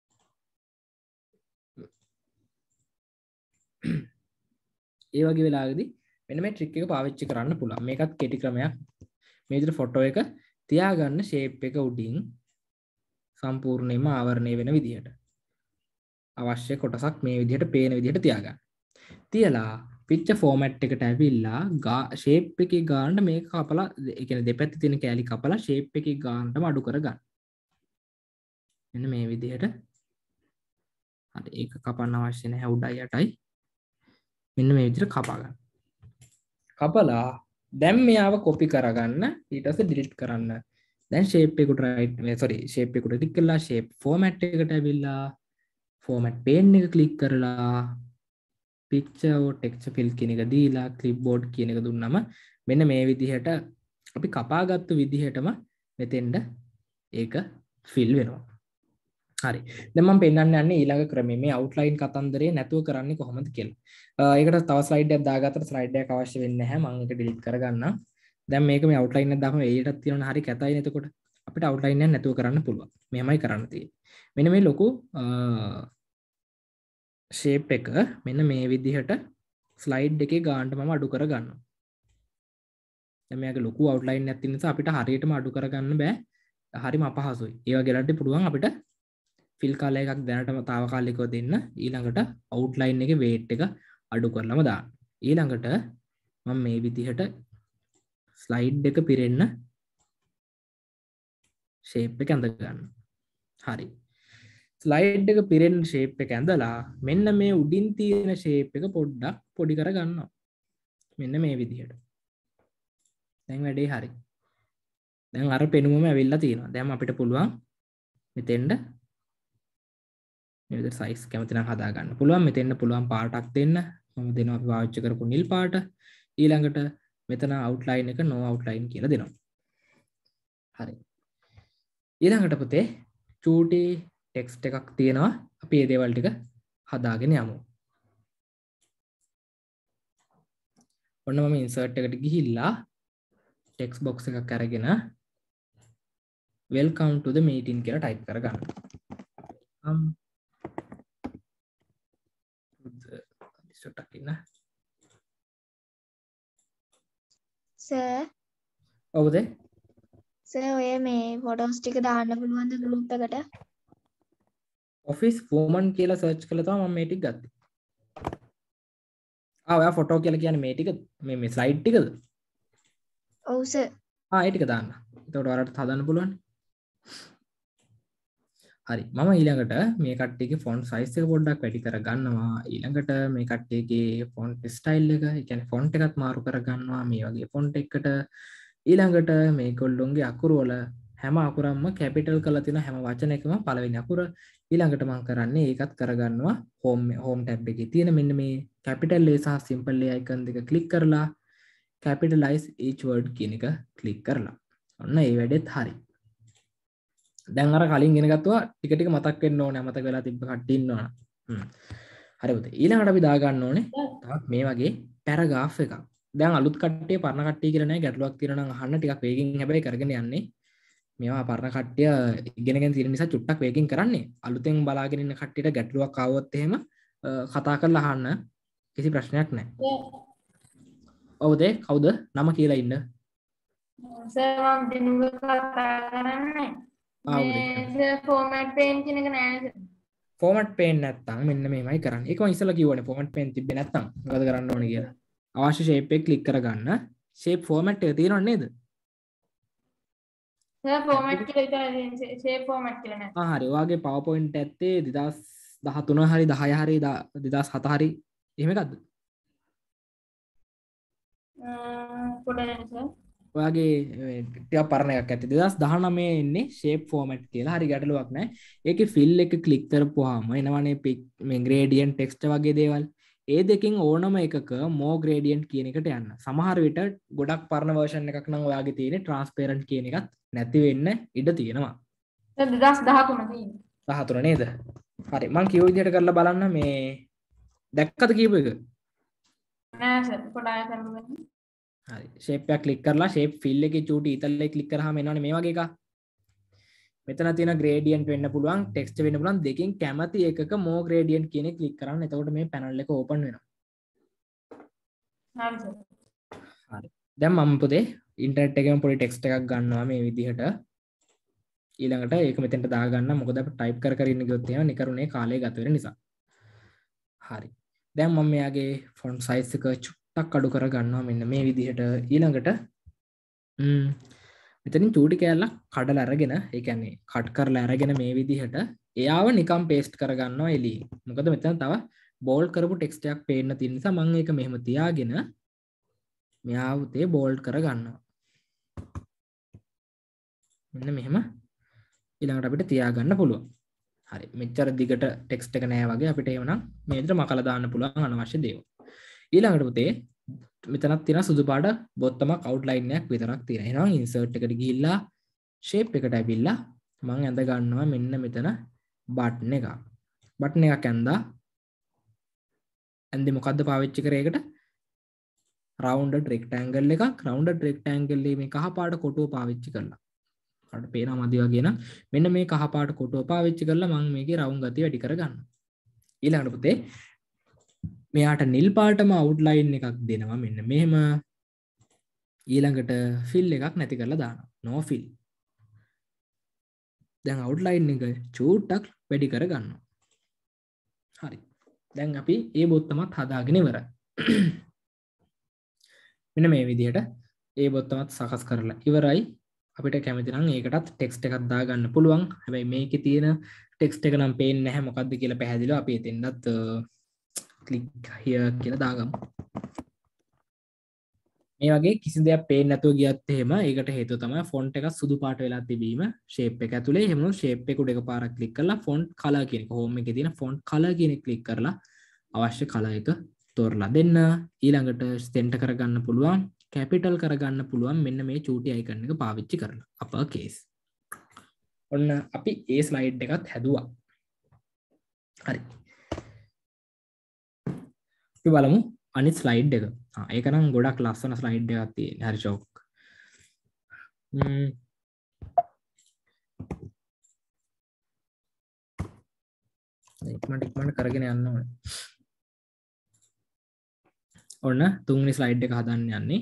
ඒ වගේ වෙලාවකදී මෙන්න මේ ට්‍රික් එක පාවිච්චි කරන්න පුළුවන්. මේකත් කෙටි ක්‍රමයක්. මේ විදිහට ෆොටෝ එක තියාගන්න shape එක උඩින් සම්පූර්ණයෙන්ම ආවරණය වෙන විදිහට. අවශ්‍ය කොටසක් මේ විදිහට පේන විදිහට තියාගන්න. තියලා picture format එකට ඇවිල්ලා shape එකේ ගානට මේක කපලා ඒ කියන්නේ දෙපැත්තේ තියෙන කෑලි කපලා shape එකේ ගානටම අඩු කරගන්න. මෙන්න මේ විදිහට. හරි ඒක කපන්න අවශ්‍ය නැහැ උඩයි යටයි. මෙන්න මේ විදිහට කපා ගන්න. කපලා දැන් මෙයාව copy කරගන්න ඊට පස්සේ delete කරන්න. දැන් shape එකට right sorry shape එකට ක්ලික් කරලා shape format එකට ඇවිල්ලා format pane එක ක්ලික් කරලා picture or texture fill කියන එක දීලා clipboard කියන එක දුන්නම මෙන්න මේ විදිහට අපි කපාගත්තු විදිහටම මෙතෙන්ද ඒක fill වෙනවා. හරි. දැන් මම පෙන්නන්න යන්නේ ඊළඟ ක්‍රමය මේ outline කතන්දරේ නැතුව කරන්නේ කොහොමද කියලා. ඒකට තව slide එකක් දාගත්තට slide එකක් අවශ්‍ය වෙන්නේ නැහැ. මම ඒක delete කරගන්නම්. දැන් මේක මේ outline එක දාපම එළියටත් තියෙනවා හරි කැතයි එතකොට අපිට outline එක නැතුව කරන්න පුළුවන්. මෙහෙමයි කරන්න තියෙන්නේ. මෙන්න මේ ලොකු shape එක මෙන්න මේ විදිහට slide එකේ ගානට මම අඩු කර ගන්නවා. දැන් මේක ලොකු outline එකක් තියෙන නිසා අපිට හරියටම අඩු කරගන්න බෑ. හරිම අපහසුයි. ඒ වගේ වෙලාවට පුළුවන් අපිට fill color එකක් දැනටම తాවකාලිකව දෙන්න. ඊළඟට outline එකේ weight එක අඩු කරලම දාන්න. ඊළඟට මම මේ විදිහට slide එක පිරෙන්න shape එක ඇඳ ගන්නවා. හරි. ස්ලයිඩ් එක පිරෙන shape එක ඇඳලා මෙන්න මේ උඩින් තියෙන shape එක පොඩ්ඩක් පොඩි කර ගන්නවා. මෙන්න මේ විදිහට. දැන් වැඩේ හරි. දැන් අර පෙනුමම ඇවිල්ලා තියෙනවා. දැන් අපිට පුළුවන් මෙතෙන්ද මේ විදිහට size කැමති නම් හදා ගන්න පුළුවන්. මෙතෙන්ද පුළුවන් පාටක් දෙන්න. මම දෙනවා අපි පාවිච්චි කරපු නිල් පාට. ඊළඟට මෙතන outline එක no outline කියලා දෙනවා. හරි. ඊළඟට පුතේ චූටි ටෙක්ස්ට් එකක් තියෙනවා. අපි මේ දේවල් ටික හදාගෙන යමු. ඔන්න මම ඉන්සර්ට් එකට ගිහිල්ලා ටෙක්ස්ට් බොක්ස් එකක් අරගෙන welcome to the meeting කියලා ටයිප් කරගන්න. um සොටක් ඉන්න. සර් ඔව්ද? සර් ඔය මේ ෆොටෝස් ටික දාන්න පුළුවන්ද ගෲප් එකට? office woman කියලා සර්ච් කළා තමයි මම මේ ටික ගත්තේ. ආ ඔයා ෆොටෝ කියලා කියන්නේ මේ ටිකද? මේ මේ ස්ලයිඩ් ටිකද? ඔව් සර්. ආ ඒ ටික දාන්න. එතකොට ඔයාලට හදන්න පුළුවන්. හරි මම ඊළඟට මේ කට්ටියගේ ෆොන්ට් සයිස් එක පොඩ්ඩක් වැඩි කරගන්නවා. ඊළඟට මේ කට්ටියගේ ෆොන්ට් ස්ටයිල් එක, ඒ කියන්නේ ෆොන්ට් එකත් මාරු කරගන්නවා මේ වගේ ෆොන්ට් එකකට. ඊළඟට මේගොල්ලොන්ගේ අකුරු වල හැම අකුරක්ම කැපිටල් කරලා තියෙන හැම වචනයකම පළවෙනි අකුර. ඊළඟට මම කරන්නේ ඒකත් කරගන්නවා හෝම් හෝම් ටැබ් එකේ තියෙන මෙන්න මේ කැපිටල් A සහ සිම්පල් A icon දෙක ක්ලික් කරලා capitalize each word කියන එක ක්ලික් කරලා. ඔන්න ඒ වැඩෙත් හරි. දැන් අර කලින් ඉගෙන ගත්තා ටික ටික මතක් වෙන්න ඕනේ. මතක වෙලා තිබ්බ කට්ටිය ඉන්නවනේ. හ්ම්. හරි පුතේ. ඊළඟට අපි දා ගන්න ඕනේ තවත් මේ වගේ පැරග්‍රාෆ් එකක්. දැන් අලුත් කට්ටිය පරණ කට්ටිය කියලා නෑ ගැටලුවක් තියෙනවා නම් අහන්න ටිකක් වේගෙන් හැබැයි කරගෙන යන්නේ. මේවා පරණ කට්ටිය ඉගෙනගෙන තියෙන නිසා චුට්ටක් වේගෙන් කරන්නේ. අලුතෙන් බලාගෙන ඉන්න කට්ටියට ගැටලුවක් ආවොත් එහෙම කතා කරලා අහන්න කිසි ප්‍රශ්නයක් නෑ. ඔව්ද? කවුද? නම කියලා ඉන්න. සර් මම දිනුක කතා කරන්නේ. මේ ෆෝමැට් පේන් කියන එක නෑ සර්. ෆෝමැට් පේන් නැත්තම් මෙන්න මේමයි කරන්නේ. ඒක මම ඉස්සෙල්ලා කිව්වනේ ෆෝමැට් පේන් තිබ්බේ නැත්තම් මොකද කරන්න ඕනේ කියලා. අවශ්‍ය ෂේප් එක ක්ලික් කරගන්න. ෂේප් ෆෝමැට් එක තියෙනව නේද? සර් ෆෝමැට් කියලා විතරයි ෂේප් ෆෝමැට් කියලා නෑ. ආ හරි. ඔයාගේ PowerPoint ඇත්තේ දෙදාස් දහතුන හරි දහය හරි දෙදාස් හත හරි එහෙම එකක්ද? පොඩ්ඩක් සර්. ඔයාගේ ටිකක් පරණ එකක් ඇත්තේ දෙදාස් දහනවය එන්නේ ෂේප් ෆෝමැට් කියලා. හරි ගැටලුවක් නැහැ. ඒකේ ෆිල් එක ක්ලික් කරපුවාම එනවනේ මේ ග්‍රේඩියන්ට් ටෙක්ස්ට් වගේ දේවල්. ඒ දෙකෙන් ඕනම එකක මෝ ග්‍රේඩියන්ට් කියන එකට යන්න. සමහර විට ගොඩක් පරණ version එකක් නම් ඔයාගේ තියෙන්නේ transparent කියන එකත් නැති වෙන්න ඉඩ තියෙනවා. සර් දෙදාස් දහතුන තියෙන්නේ. දහතුන නේද? හරි. මම කියව විදිහට කරලා බලන්න මේ දැක්කද කියපු එක? නෑ සර් පොඩ්ඩක් කරන්න. හරි. ෂේප් එක ක්ලික් කරලා ෂේප් ෆිල් එකේ චූටි ඉතලේ ක්ලික් කරාම එනවනේ මේ වගේ එකක්. මෙතන තියෙන ග්‍රේඩියන්ට් වෙන්න පුළුවන්, ටෙක්ස්ට් වෙන්න පුළුවන්. දෙකෙන් කැමති එකක මෝ ග්‍රේඩියන්ට් කියන එක ක්ලික් කරන්න. එතකොට මේ පැනල් එක ඕපන් වෙනවා. හරි සර්. හරි. දැන් මම පුතේ ඉන්ටර්නෙට් එකේම පොඩි ටෙක්ස්ට් එකක් ගන්නවා මේ විදිහට. ඊළඟට ඒක මෙතෙන්ට දාගන්න. මොකද අපි ටයිප් කර කර ඉන්න ගියොත් එහෙම නිකරුණේ කාලය ගත වෙන නිසා. හරි. දැන් මම මෙයාගේ ෆොන්ට් සයිස් එක චුට්ටක් අඩු කර ගන්නවා මෙන්න මේ විදිහට. ඊළඟට ම්ම් මෙතනින් චූටි කෑල්ලක් කඩලා අරගෙන ඒ කියන්නේ කට් කරලා අරගෙන මේ විදිහට එයාව නිකම් පේස්ට් කරගන්නවා එළියේ. මොකද මෙතන තව බෝල්ඩ් කරපු ටෙක්ස්ට් එකක් පේන්න තියෙන නිසා මම ඒක මෙහෙම තියාගෙන මෙයාව උතේ බෝල්ඩ් කරගන්නවා. මෙන්න මෙහෙම ඊළඟට අපිට තියාගන්න පුළුවන්. හරි. මෙච්චර දිගට ටෙක්ස්ට් එක නෑ වගේ අපිට එහෙමනම් මේ විදිහට මකලා දාන්න පුළුවන් අනවශ්‍ය දේවල්. ඊළඟට පුතේ මෙතනක් තියෙන සුදු පාට බොත්තමක් අවුට්ලයින් එකක් විතරක් තියෙනවා. එහෙනම් ඉන්සර්ට් එකට ගිහිල්ලා ෂේප් එකට ඇවිල්ලා මම ඇඳ ගන්නවා මෙන්න මෙතන බටන් එක. බටන් එකක් ඇඳා ඇඳි මොකද්ද පාවිච්චි කරේ ඒකට? රවුන්ඩඩ් රෙක්ටැන්ගල් එකක්. රවුන්ඩඩ් රෙක්ටැන්ගල් එකේ මේ කහ පාට කොටුව පාවිච්චි කරලා. අපිට පේනවා මදි වගේ නම් මෙන්න මේ කහ පාට කොටුව පාවිච්චි කරලා මම මේකේ රවුම් ගතිය වැඩි කරගන්නවා. ඊළඟට පුතේ මෙයාට නිල් පාටම අවුට්ලයින් එකක් දෙනවා මෙන්න මෙහෙම. ඊළඟට ෆිල් එකක් නැති කරලා දානවා. no fill. දැන් අවුට්ලයින් එක චූට්ටක් වැඩි කරගන්නවා. හරි. දැන් අපි ඒ බොත්තමත් හදාගෙන ඉවරයි. මෙන්න මේ විදිහට ඒ බොත්තමත් සකස් කරලා ඉවරයි. අපිට කැමති නම් ඒකටත් ටෙක්ස්ට් එකක් දාගන්න පුළුවන්. හැබැයි මේකේ තියෙන ටෙක්ස්ට් එක නම් පේන්නේ නැහැ මොකද්ද කියලා පැහැදිලිව අපි එතෙන්වත් click here කියලා දාගමු. මේ වගේ කිසි දෙයක් පේන්නේ නැතුව ගියත් එහෙම ඒකට හේතුව තමයි ෆොන්ට් එක සුදු පාට වෙලා තිබීම ෂේප් එක ඇතුලේ. එහෙම වුණොත් ෂේප් එක උඩ එකපාරක් ක්ලික් කරලා ෆොන්ට් කලර් කියන එක හෝම් එකේ තියෙන ෆොන්ට් කලර් කියන එක ක්ලික් කරලා අවශ්‍ය කලර් එක තෝරලා දෙන්න. ඊළඟට සෙන්ටර් කරගන්න පුළුවන්, කැපිටල් කරගන්න පුළුවන් මෙන්න මේ චූටි අයිකන් එක පාවිච්චි කරලා අපර් කේස්. ඔන්න අපි ඒ ස්ලයිඩ් එකත් හැදුවා. හරි. අපි බලමු අනිත් ස්ලයිඩ් එක. ආ ඒක නම් ගොඩක් ලස්සන ස්ලයිඩ් එකක් තියෙනවා. හරි ෂෝක්. ම්ම් ඉක්මනට ඉක්මනට කරගෙන යන්න ඕනේ. ඔන්න තුන්වෙනි ස්ලයිඩ් එක හදන්න යන්නේ.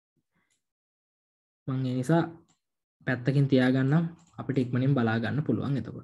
මම ඒ නිසා පැත්තකින් තියාගන්නම් අපිට ඉක්මනින් බලා ගන්න පුළුවන් එතකොට.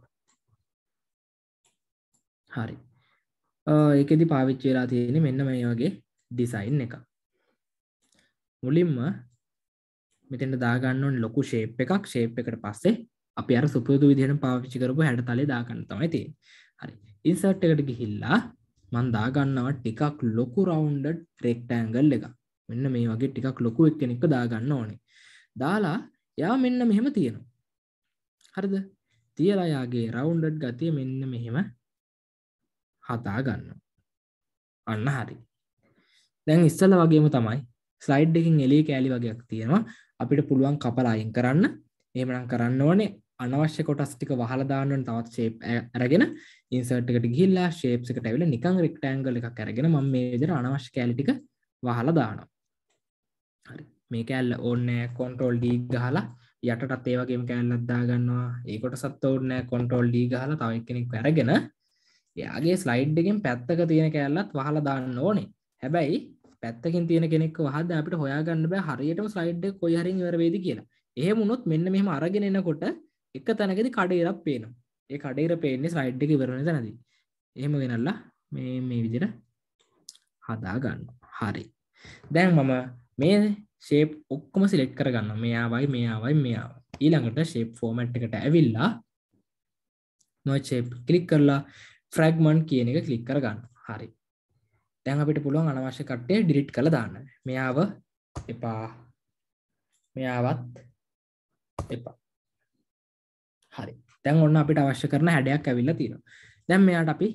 හරි. ඒකෙදි පාවිච්චි වෙලා තියෙන්නේ මෙන්න මේ වගේ ඩිසයින් එකක්. මුලින්ම මෙතෙන්ට දාගන්න ඕනේ ලොකු ෂේප් එකක්. ෂේප් එකට පස්සේ අපි අර සුපුරුදු විදිහට පාවිච්චි කරපු හැඩතලේ දාගන්න තමයි තියෙන්නේ. හරි. ඉන්සර්ට් එකට ගිහිල්ලා මම දාගන්නවා ටිකක් ලොකු රවුන්ඩඩ් රෙක්ටැන්ගල් එකක්. මෙන්න මේ වගේ ටිකක් ලොකු එක්කෙනෙක්ව දාගන්න ඕනේ. දාලා යා මෙන්න මෙහෙම තියෙනවා. හරිද? තියලා යාගේ රවුන්ඩඩ් ගතිය මෙන්න මෙහෙම හදා ගන්නවා. අන්න හරි. දැන් ඉස්සෙල්ලා වගේම තමයි ස්ලයිඩ් එකකින් එළිය කෑලි වගේක් තියෙනවා. අපිට පුළුවන් කපලා අයින් කරන්න. එහෙමනම් කරන්න ඕනේ අනවශ්‍ය කොටස් ටික වහලා දාන්න ඕනේ. තවත් ෂේප් අරගෙන ඉන්සර්ට් එකට ගිහිල්ලා ෂේප්ස් එකට ඇවිල්ලා නිකන් රෙක්ටැන්ගල් එකක් අරගෙන මම මේ විදිහට අනවශ්‍ය කෑලි ටික වහලා දානවා. හරි. මේ කෑල්ල ඕනේ කන්ට්‍රෝල් D ගහලා යටටත් ඒ වගේම කෑල්ලක් දා ගන්නවා. ඒ කොටසත් ඕනේ කන්ට්‍රෝල් D ගහලා තව එක්කෙනෙක් අරගෙන එයාගේ ස්ලයිඩ් එකෙන් පැත්තක තියෙන කෑල්ලත් වහලා දාන්න ඕනේ. හැබැයි පැත්තකින් තියෙන කෙනෙක්ව වහද්ද අපිට හොයාගන්න බෑ හරියටම ස්ලයිඩ් එක කොයි හරින් ඉවර වෙයිද කියලා. එහෙම වුණොත් මෙන්න මෙහෙම අරගෙන එනකොට එක තැනකදී කඩේරක් පේනවා. ඒ කඩේර පේන්නේ ස්ලයිඩ් එක ඉවර වෙන තැනදී. එහෙම වෙනල්ලා මේ මේ විදිහට හදා ගන්නවා. හරි. දැන් මම මේ ෂේප් ඔක්කොම සිලෙක්ට් කරගන්නවා. මෙයාවයි මෙයාවයි මෙයාවයි. ඊළඟට ෂේප් ෆෝමැට් එකට ඇවිල්ලා නොයි ෂේප් ක්ලික් කරලා ෆ්‍රැග්මන්ට් කියන එක ක්ලික් කරගන්න. හරි. දැන් අපිට පුළුවන් අනවශ්‍ය කට්ටිය ඩිලීට් කරලා දාන්න. මෙයාව එපා. මෙයාවත් එපා. හරි. දැන් ඔන්න අපිට අවශ්‍ය කරන හැඩයක් ඇවිල්ලා තියෙනවා. දැන් මෙයාට අපි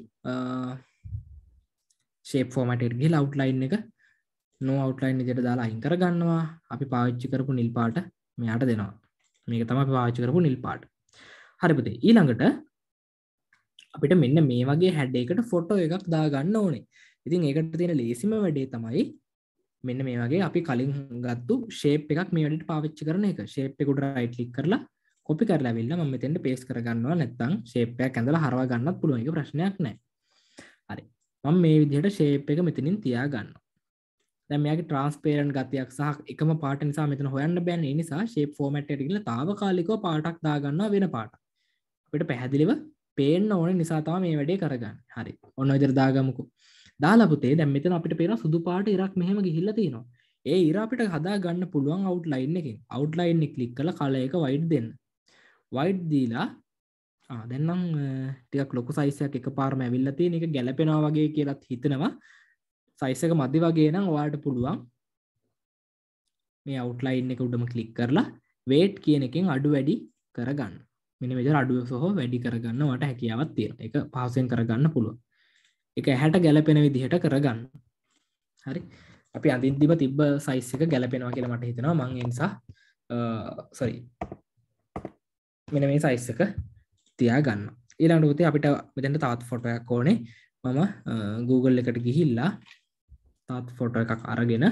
ෂේප් ෆෝමැට් එකට ගිහලා අවුට්ලයින් එක no outline විදිහට දාලා අයින් කරගන්නවා. අපි පාවිච්චි කරපු නිල් පාට මෙයාට දෙනවා. මේක තමයි අපි පාවිච්චි කරපු නිල් පාට. හරි පුතේ. ඊළඟට අපිට මෙන්න මේ වගේ හැඩයකට ෆොටෝ එකක් දාගන්න ඕනේ. ඉතින් ඒකට තියෙන ලේසිම වැඩේ තමයි මෙන්න මේ වගේ අපි කලින් ගත්තු ෂේප් එකක් මේ වැඩේට පාවිච්චි කරන එක. ෂේප් එක උඩ රයිට් ක්ලික් කරලා කොපි කරලා ඇවිල්ලා මම මෙතෙන්ට පේස්ට් කරගන්නවා. නැත්නම් ෂේප් එකක් ඇඳලා හරවා ගන්නත් පුළුවන්. ඒක ප්‍රශ්නයක් නැහැ. හරි. මම මේ විදිහට ෂේප් එක මෙතනින් තියා ගන්නවා. දැන් මෙයාගේ ට්‍රාන්ස්පේරන්ට් ගතියක් සහ එකම පාට නිසා මෙතන හොයන්න බෑනේ. ඒ නිසා ෂේප් ෆෝමැට් එකට ගිහලා తాවකාලිකව පාටක් දාගන්නවා වෙන පාටක්. අපිට පැහැදිලිව පේන්න ඕනේ නිසා තමයි මේ වැඩේ කරගන්නේ. හරි. ඔන්න ඔය විදිහට දාගමුකෝ. දාලා පුතේ දැන් මෙතන අපිට පේන සුදු පාට ඉරක් මෙහෙම ගිහිල්ලා තියෙනවා. ඒ ඉර අපිට හදා ගන්න පුළුවන් අවුට්ලයින් එකෙන්. අවුට්ලයින් එක ක්ලික් කරලා කලර් එක වයිට් දෙන්න. වයිට් දීලා ආ දැන් නම් ටිකක් ලොකු සයිස් එකක් එකපාරම ඇවිල්ලා තියෙන එක ගැලපෙනවා වගේ කියලාත් හිතනවා. සයිස් එක මදි වගේ නම් ඔයාලට පුළුවන් මේ අවුට්ලයින් එක උඩම ක්ලික් කරලා weight කියන එකෙන් අඩු වැඩි කරගන්න. මෙන්න මෙතන අඩු සහ වැඩි කරගන්න ඔයාලට හැකියාවක් තියෙනවා. ඒක පහසුවෙන් කරගන්න පුළුවන්. ඒක ඇහැට ගැලපෙන විදිහට කරගන්න. හරි. අපි අඳින්දිම තිබ්බ සයිස් එක ගැලපෙනවා කියලා මට හිතෙනවා. මම ඒ නිසා sorry මෙන්න මේ සයිස් එක තියා ගන්න. ඊළඟට පුතේ අපිට මෙතෙන්ට තවත් ෆොටෝ එකක් ඕනේ. මම Google එකට ගිහිල්ලා තවත් ෆොටෝ එකක් අරගෙන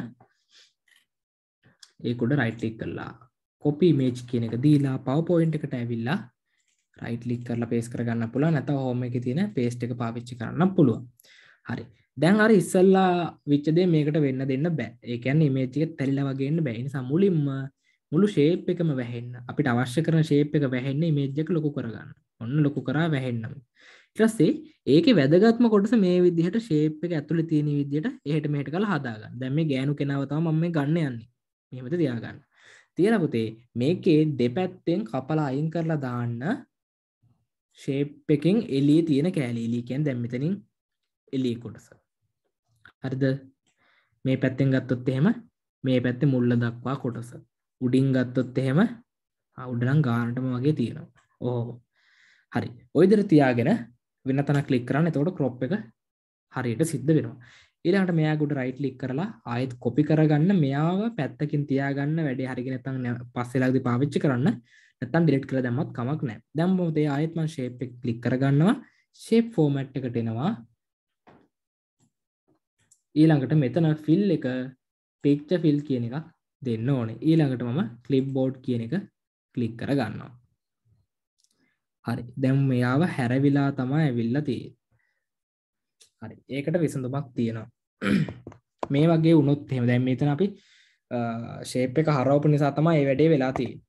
ඒක උඩ රයිට් ක්ලික් කරලා copy image කියන එක දීලා PowerPoint එකට ඇවිල්ලා රයිට් ක්ලික් කරලා පේස්ට් කරගන්න පුළුවන්. නැත්නම් home එකේ තියෙන paste එක පාවිච්චි කරන්න පුළුවන්. හරි. දැන් අර ඉස්සල්ලා විච්ච දේ මේකට වෙන්න දෙන්න බෑ. ඒ කියන්නේ image එක තැලිලා වගේ එන්න බෑ. ඒ නිසා මුලින්ම මුළු shape එකම වැහෙන්න අපිට අවශ්‍ය කරන shape එක වැහෙන්න image එක ලොකු කරගන්න. ඔන්න ලොකු කරා වැහෙන්නම. ඊට පස්සේ ඒකේ වැදගත්ම කොටස මේ විදිහට shape එක ඇතුලේ තියෙන විදිහට එහෙට මෙහෙට කරලා හදා ගන්න. දැන් මේ ගෑනු කෙනාව තමයි මම මේ ගන්න යන්නේ. මෙහෙමද තියාගන්න. තියලා පුතේ මේකේ දෙපැත්තෙන් කපලා අයින් කරලා දාන්න shape එකෙන් එළියේ තියෙන කෑලි. එළිය කියන්නේ දැන් මෙතනින් එළිය කොටස. හරිද? මේ පැත්තෙන් ගත්තොත් එහෙම මේ පැත්තේ මුල්ල දක්වා කොටස. උඩින් ගත්තොත් එහෙම ආ උඩ නම් ගානටම වගේ තියෙනවා. ඕ. හරි. ඔය විදිහට තියාගෙන වෙන තැනක් ක්ලික් කරන්න. එතකොට crop එක හරියට සිද්ධ වෙනවා. ඊළඟට මෙයාට උඩ right click කරලා ආයෙත් copy කරගන්න. මෙයාව පැත්තකින් තියාගන්න. වැඩේ හරියට නැත්නම් පස්සේ ලාගදී පාවිච්චි කරන්න. නැත්නම් delete කරලා දැම්මත් කමක් නැහැ. දැන් මොකද ආයෙත් මම shape එක click කරගන්නවා. shape format එකට එනවා. ඊළඟට මෙතන fill එක picture fill කියන එක දෙන්න ඕනේ. ඊළඟට මම clipboard කියන එක ක්ලික් කර ගන්නවා. හරි. දැන් මෙයාව හැරවිලා තමයි ඇවිල්ලා තියෙන්නේ. හරි. ඒකට විසඳුමක් තියෙනවා. මේ වගේ වුණොත් එහෙම දැන් මෙතන අපි shape එක හරවපු නිසා තමයි මේ වැඩේ වෙලා තියෙන්නේ.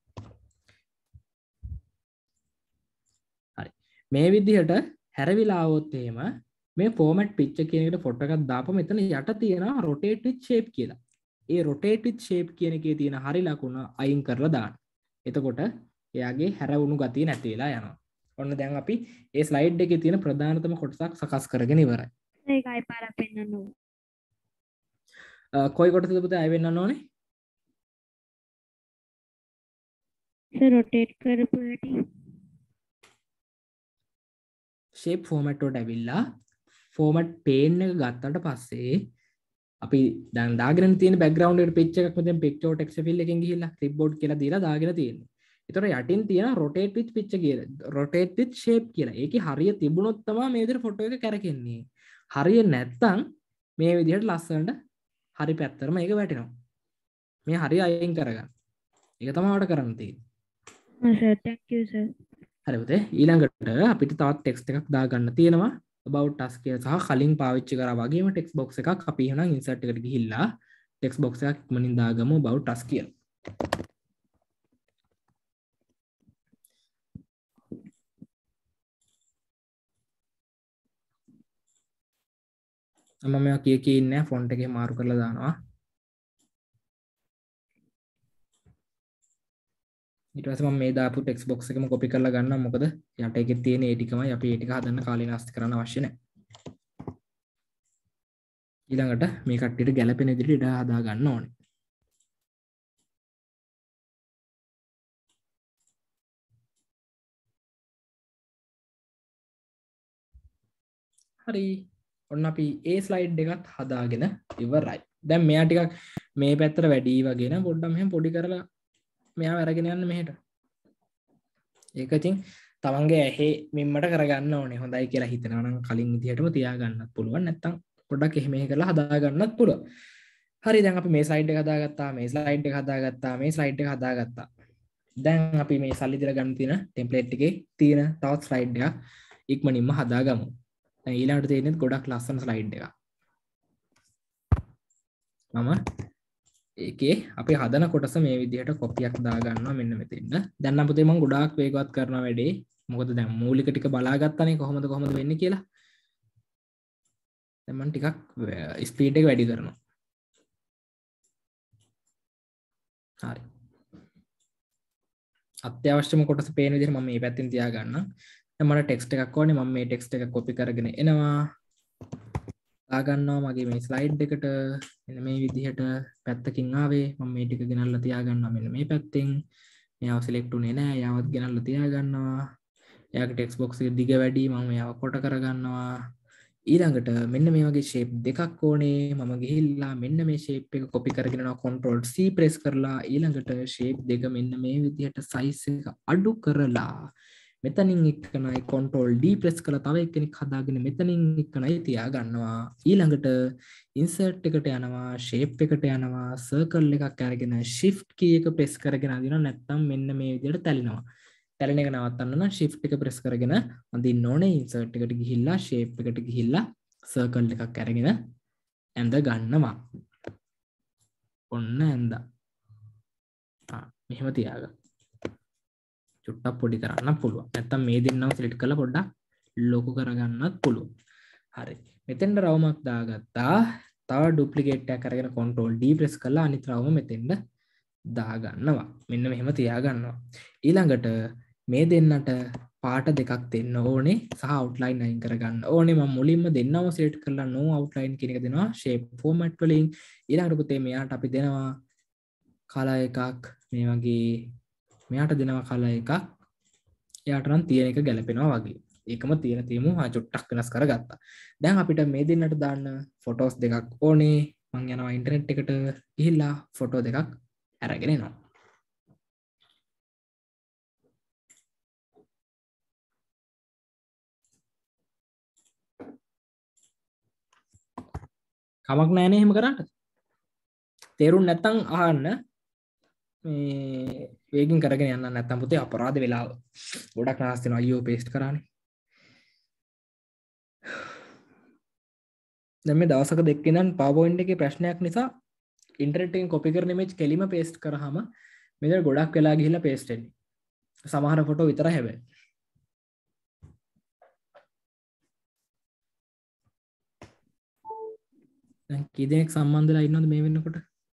හරි. මේ විදිහට හැරවිලා આવොත් එහෙම මේ format picture කියන එකට ෆොටෝ එකක් දාපම මෙතන යට තියෙනවා rotate with shape කියලා. ඒ rotate with shape කියන එකේ තියෙන හරි ලකුණ අයින් කරලා දාන්න. එතකොට එයාගේ හැරවුණු ගතිය නැති වෙලා යනවා. ඔන්න දැන් අපි ඒ ස්ලයිඩ් එකේ තියෙන ප්‍රධානතම කොටසක් සකස් කරගෙන ඉවරයි. ඒකයි පාරක් පෙන්වන්න ඕනේ. කොයි කොටසද පුතේ ආයෙ වෙන්නන්න ඕනේ? සර් රොටේට් කරපු හැටි. shape format වලට ඇවිල්ලා format pane එක ගත්තට පස්සේ අපි දැන් දාගෙන තියෙන background එකට picture එකක් මෙතෙන් picture text fill එකෙන් ගිහිල්ලා clipboard කියලා දීලා දාගෙන තියෙන්නේ. ඒතර යටින් තියෙන rotate with picture කියලා rotate with shape කියලා. ඒකේ හරිය තිබුණොත් තමයි මේ විදිහට ෆොටෝ එක කරකෙන්නේ. හරිය නැත්තම් මේ විදිහට ලස්සනට හරි පැත්තටම ඒක වැටෙනවා. මේ හරිය අයින් කරගන්න. ඒක තමයි අපිට කරන්න තියෙන්නේ. හා සර් thank you sir. හරි පුතේ ඊළඟට අපිට තවත් ටෙක්ස්ට් එකක් දාගන්න තියෙනවා about us කියලා සහ කලින් පාවිච්චි කරා වගේම ටෙක්ස්ට් බොක්ස් එකක් අපි එහෙනම් ඉන්සර්ට් එකට ගිහිල්ලා ටෙක්ස්ට් බොක්ස් එකක් ඉක්මනින් දාගමු about us කියලා. මම මේවා කිය කී ඉන්නේ ෆොන්ට් එකේ මාරු කරලා දානවා. ඊට පස්සේ මම මේ දාපු ටෙක්ස්ට් බොක්ස් එකම කොපි කරලා ගන්නවා මොකද යට එකේ තියෙන ඒ ටිකමයි අපි ඒ ටික හදන්න කාලේ නාස්ති කරන්න අවශ්‍ය නැහැ. ඊළඟට මේ කට්ටියට ගැළපෙන විදිහට ඉඩ හදා ගන්න ඕනේ. හරි. ඔන්න අපි ඒ ස්ලයිඩ් එකත් හදාගෙන ඉවරයි. දැන් මෙයා ටිකක් මේ පැත්තට වැඩි වගේ නම් පොඩ්ඩක් මෙහෙම පොඩි කරලා මෙයාව අරගෙන යන්න මෙහෙට. ඒක ඉතින් තමන්ගේ ඇහි මිම්මට කරගන්න ඕනේ. හොඳයි කියලා හිතනවා නම් කලින් විදිහටම තියාගන්නත් පුළුවන්. නැත්නම් පොඩ්ඩක් එහෙම එහෙ කරලා හදා ගන්නත් පුළුවන්. හරි දැන් අපි මේ ස්ලයිඩ් එක හදාගත්තා, මේ ස්ලයිඩ් එක හදාගත්තා, මේ ස්ලයිඩ් එක හදාගත්තා. දැන් අපි මේ සල්ලි දීලා ගන්න තියෙන ටෙම්ප්ලේට් එකේ තියෙන තවත් ස්ලයිඩ් එකක් ඉක්මනින්ම හදාගමු. දැන් ඊළඟට තියෙන්නේ ගොඩක් ලස්සන ස්ලයිඩ් එකක්. මම ඒකේ අපි හදන කොටස මේ විදිහට කොපියක් දාගන්නවා මෙන්න මෙතෙන්න. දැන් නම් පුතේ මම ගොඩාක් වේගවත් කරනවා වැඩේ. මොකද දැන් මූලික ටික බලාගත්තානේ කොහොමද කොහොමද වෙන්නේ කියලා. දැන් මම ටිකක් ස්පීඩ් එක වැඩි කරනවා. හරි. අත්‍යවශ්‍යම කොටස පේන විදිහට මම මේ පැත්තෙන් තියාගන්නම්. දැන් මට ටෙක්ස්ට් එකක් ඕනේ. මම මේ ටෙක්ස්ට් එක කොපි කරගෙන එනවා. දාගන්නවා මගේ මේ ස්ලයිඩ් එකට මෙන්න මේ විදිහට පැත්තකින් ආවේ මම මේ ටික ගෙනල්ලා තියාගන්නවා මෙන්න මේ පැත්තෙන් මෙයාව සිලෙක්ට් උනේ නැහැ යාවත් ගෙනල්ලා තියාගන්නවා එයාගේ ටෙක්ස්ට් බොක්ස් එක දිග වැඩි මම මෙයාව කොට කරගන්නවා ඊළඟට මෙන්න මේ වගේ ෂේප් දෙකක් ඕනේ මම ගිහිල්ලා මෙන්න මේ ෂේප් එක කොපි කරගෙන යනවා control C press කරලා ඊළඟට ෂේප් දෙක මෙන්න මේ විදිහට size එක අඩු කරලා මෙතනින් එක්කනයි control D press කරලා තව එක්කෙනෙක් හදාගෙන මෙතනින් එක්කනයි තියා ගන්නවා ඊළඟට insert එකට යනවා shape එකට යනවා circle එකක් අරගෙන shift key එක press කරගෙන අදිනවා නැත්නම් මෙන්න මේ විදිහට තැලෙනවා තැලෙන එක නවත්තන්න නම් shift එක press කරගෙන අදින්න ඕනේ insert එකට ගිහිල්ලා shape එකට ගිහිල්ලා circle එකක් අරගෙන ඇඳ ගන්නවා ඔන්න ඇඳා ආ මෙහෙම තියාගන්න චුට්ටක් පොඩි කරන්න පුළුවන්. නැත්තම් මේ දෙන්නම සිලෙක්ට් කරලා පොඩ්ඩක් ලොකු කරගන්නත් පුළුවන්. හරි. මෙතෙන්ට රවුමක් දාගත්තා. තව ඩුප්ලිකේට් එකක් අරගෙන control D press කරලා අනිත් රවුම මෙතෙන්ට දාගන්නවා. මෙන්න මෙහෙම තියාගන්නවා. ඊළඟට මේ දෙන්නට පාට දෙකක් දෙන්න ඕනේ සහ outline අයින් කරගන්න ඕනේ. මම මුලින්ම දෙන්නම සිලෙක්ට් කරලා no outline කියන එක දෙනවා shape format වලින්. ඊළඟට පුතේ මෙයාට අපි දෙනවා color එකක් මේ වගේ මෙයාට දෙනවා කලර් එකක් එයාට නම් තියෙන එක ගැලපෙනවා වගේ ඒකම තියෙන තියමු ආ චුට්ටක් වෙනස් කරගත්තා දැන් අපිට මේ දෙන්නට දාන්න ෆොටෝස් දෙකක් ඕනේ මම යනවා ඉන්ටර්නෙට් එකට ගිහිල්ලා ෆොටෝ දෙකක් අරගෙන එනවා කමක් නැහැනේ එහෙම කරාට තේරුම් නැත්තම් අහන්න මේ වේගින් කරගෙන යන්න නැත්තම් පුතේ අපරාධ වෙලාව ගොඩක් නාස්ති වෙනවා අයියෝ පේස්ට් කරානේ දැන් මේ දවසක දෙක ඉඳන් PowerPoint එකේ ප්‍රශ්නයක් නිසා ඉන්ටර්නෙට් එකෙන් කොපි කරන ඉමේජ් කෙලිම පේස්ට් කරාම මෙතන ගොඩක් වෙලා ගිහිල්ලා පේස්ට් වෙන්නේ සමහර ෆොටෝ විතරයි හැබැයි දැන් කී දෙනෙක් සම්බන්ධ වෙලා ඉන්නවද මේ වෙනකොට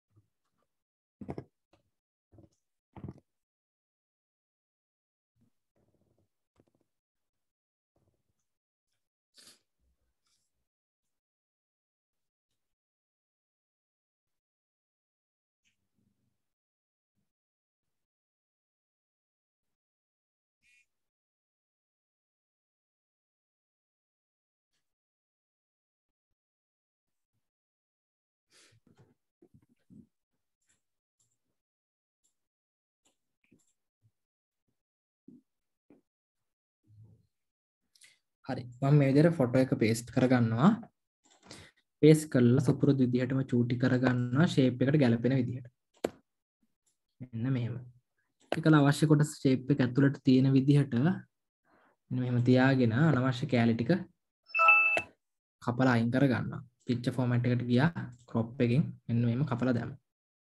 හරි මම මේ විදිහට ෆොටෝ එක පේස්ට් කරගන්නවා පේස්ට් කරලා සුපුරුදු විදිහටම චූටි කරගන්නවා ෂේප් එකට ගැලපෙන විදිහට මෙන්න මෙහෙම ඒකලා අවශ්‍ය කොටස ෂේප් එක ඇතුළට තියෙන විදිහට මෙන්න මෙහෙම තියාගෙන අනවශ්‍ය කැලි ටික කපලා අයින් කරගන්නවා පික්චර් ෆෝමැට් එකට ගියා ක්‍රොප් එකෙන් මෙන්න මෙහෙම කපලා දැම්මා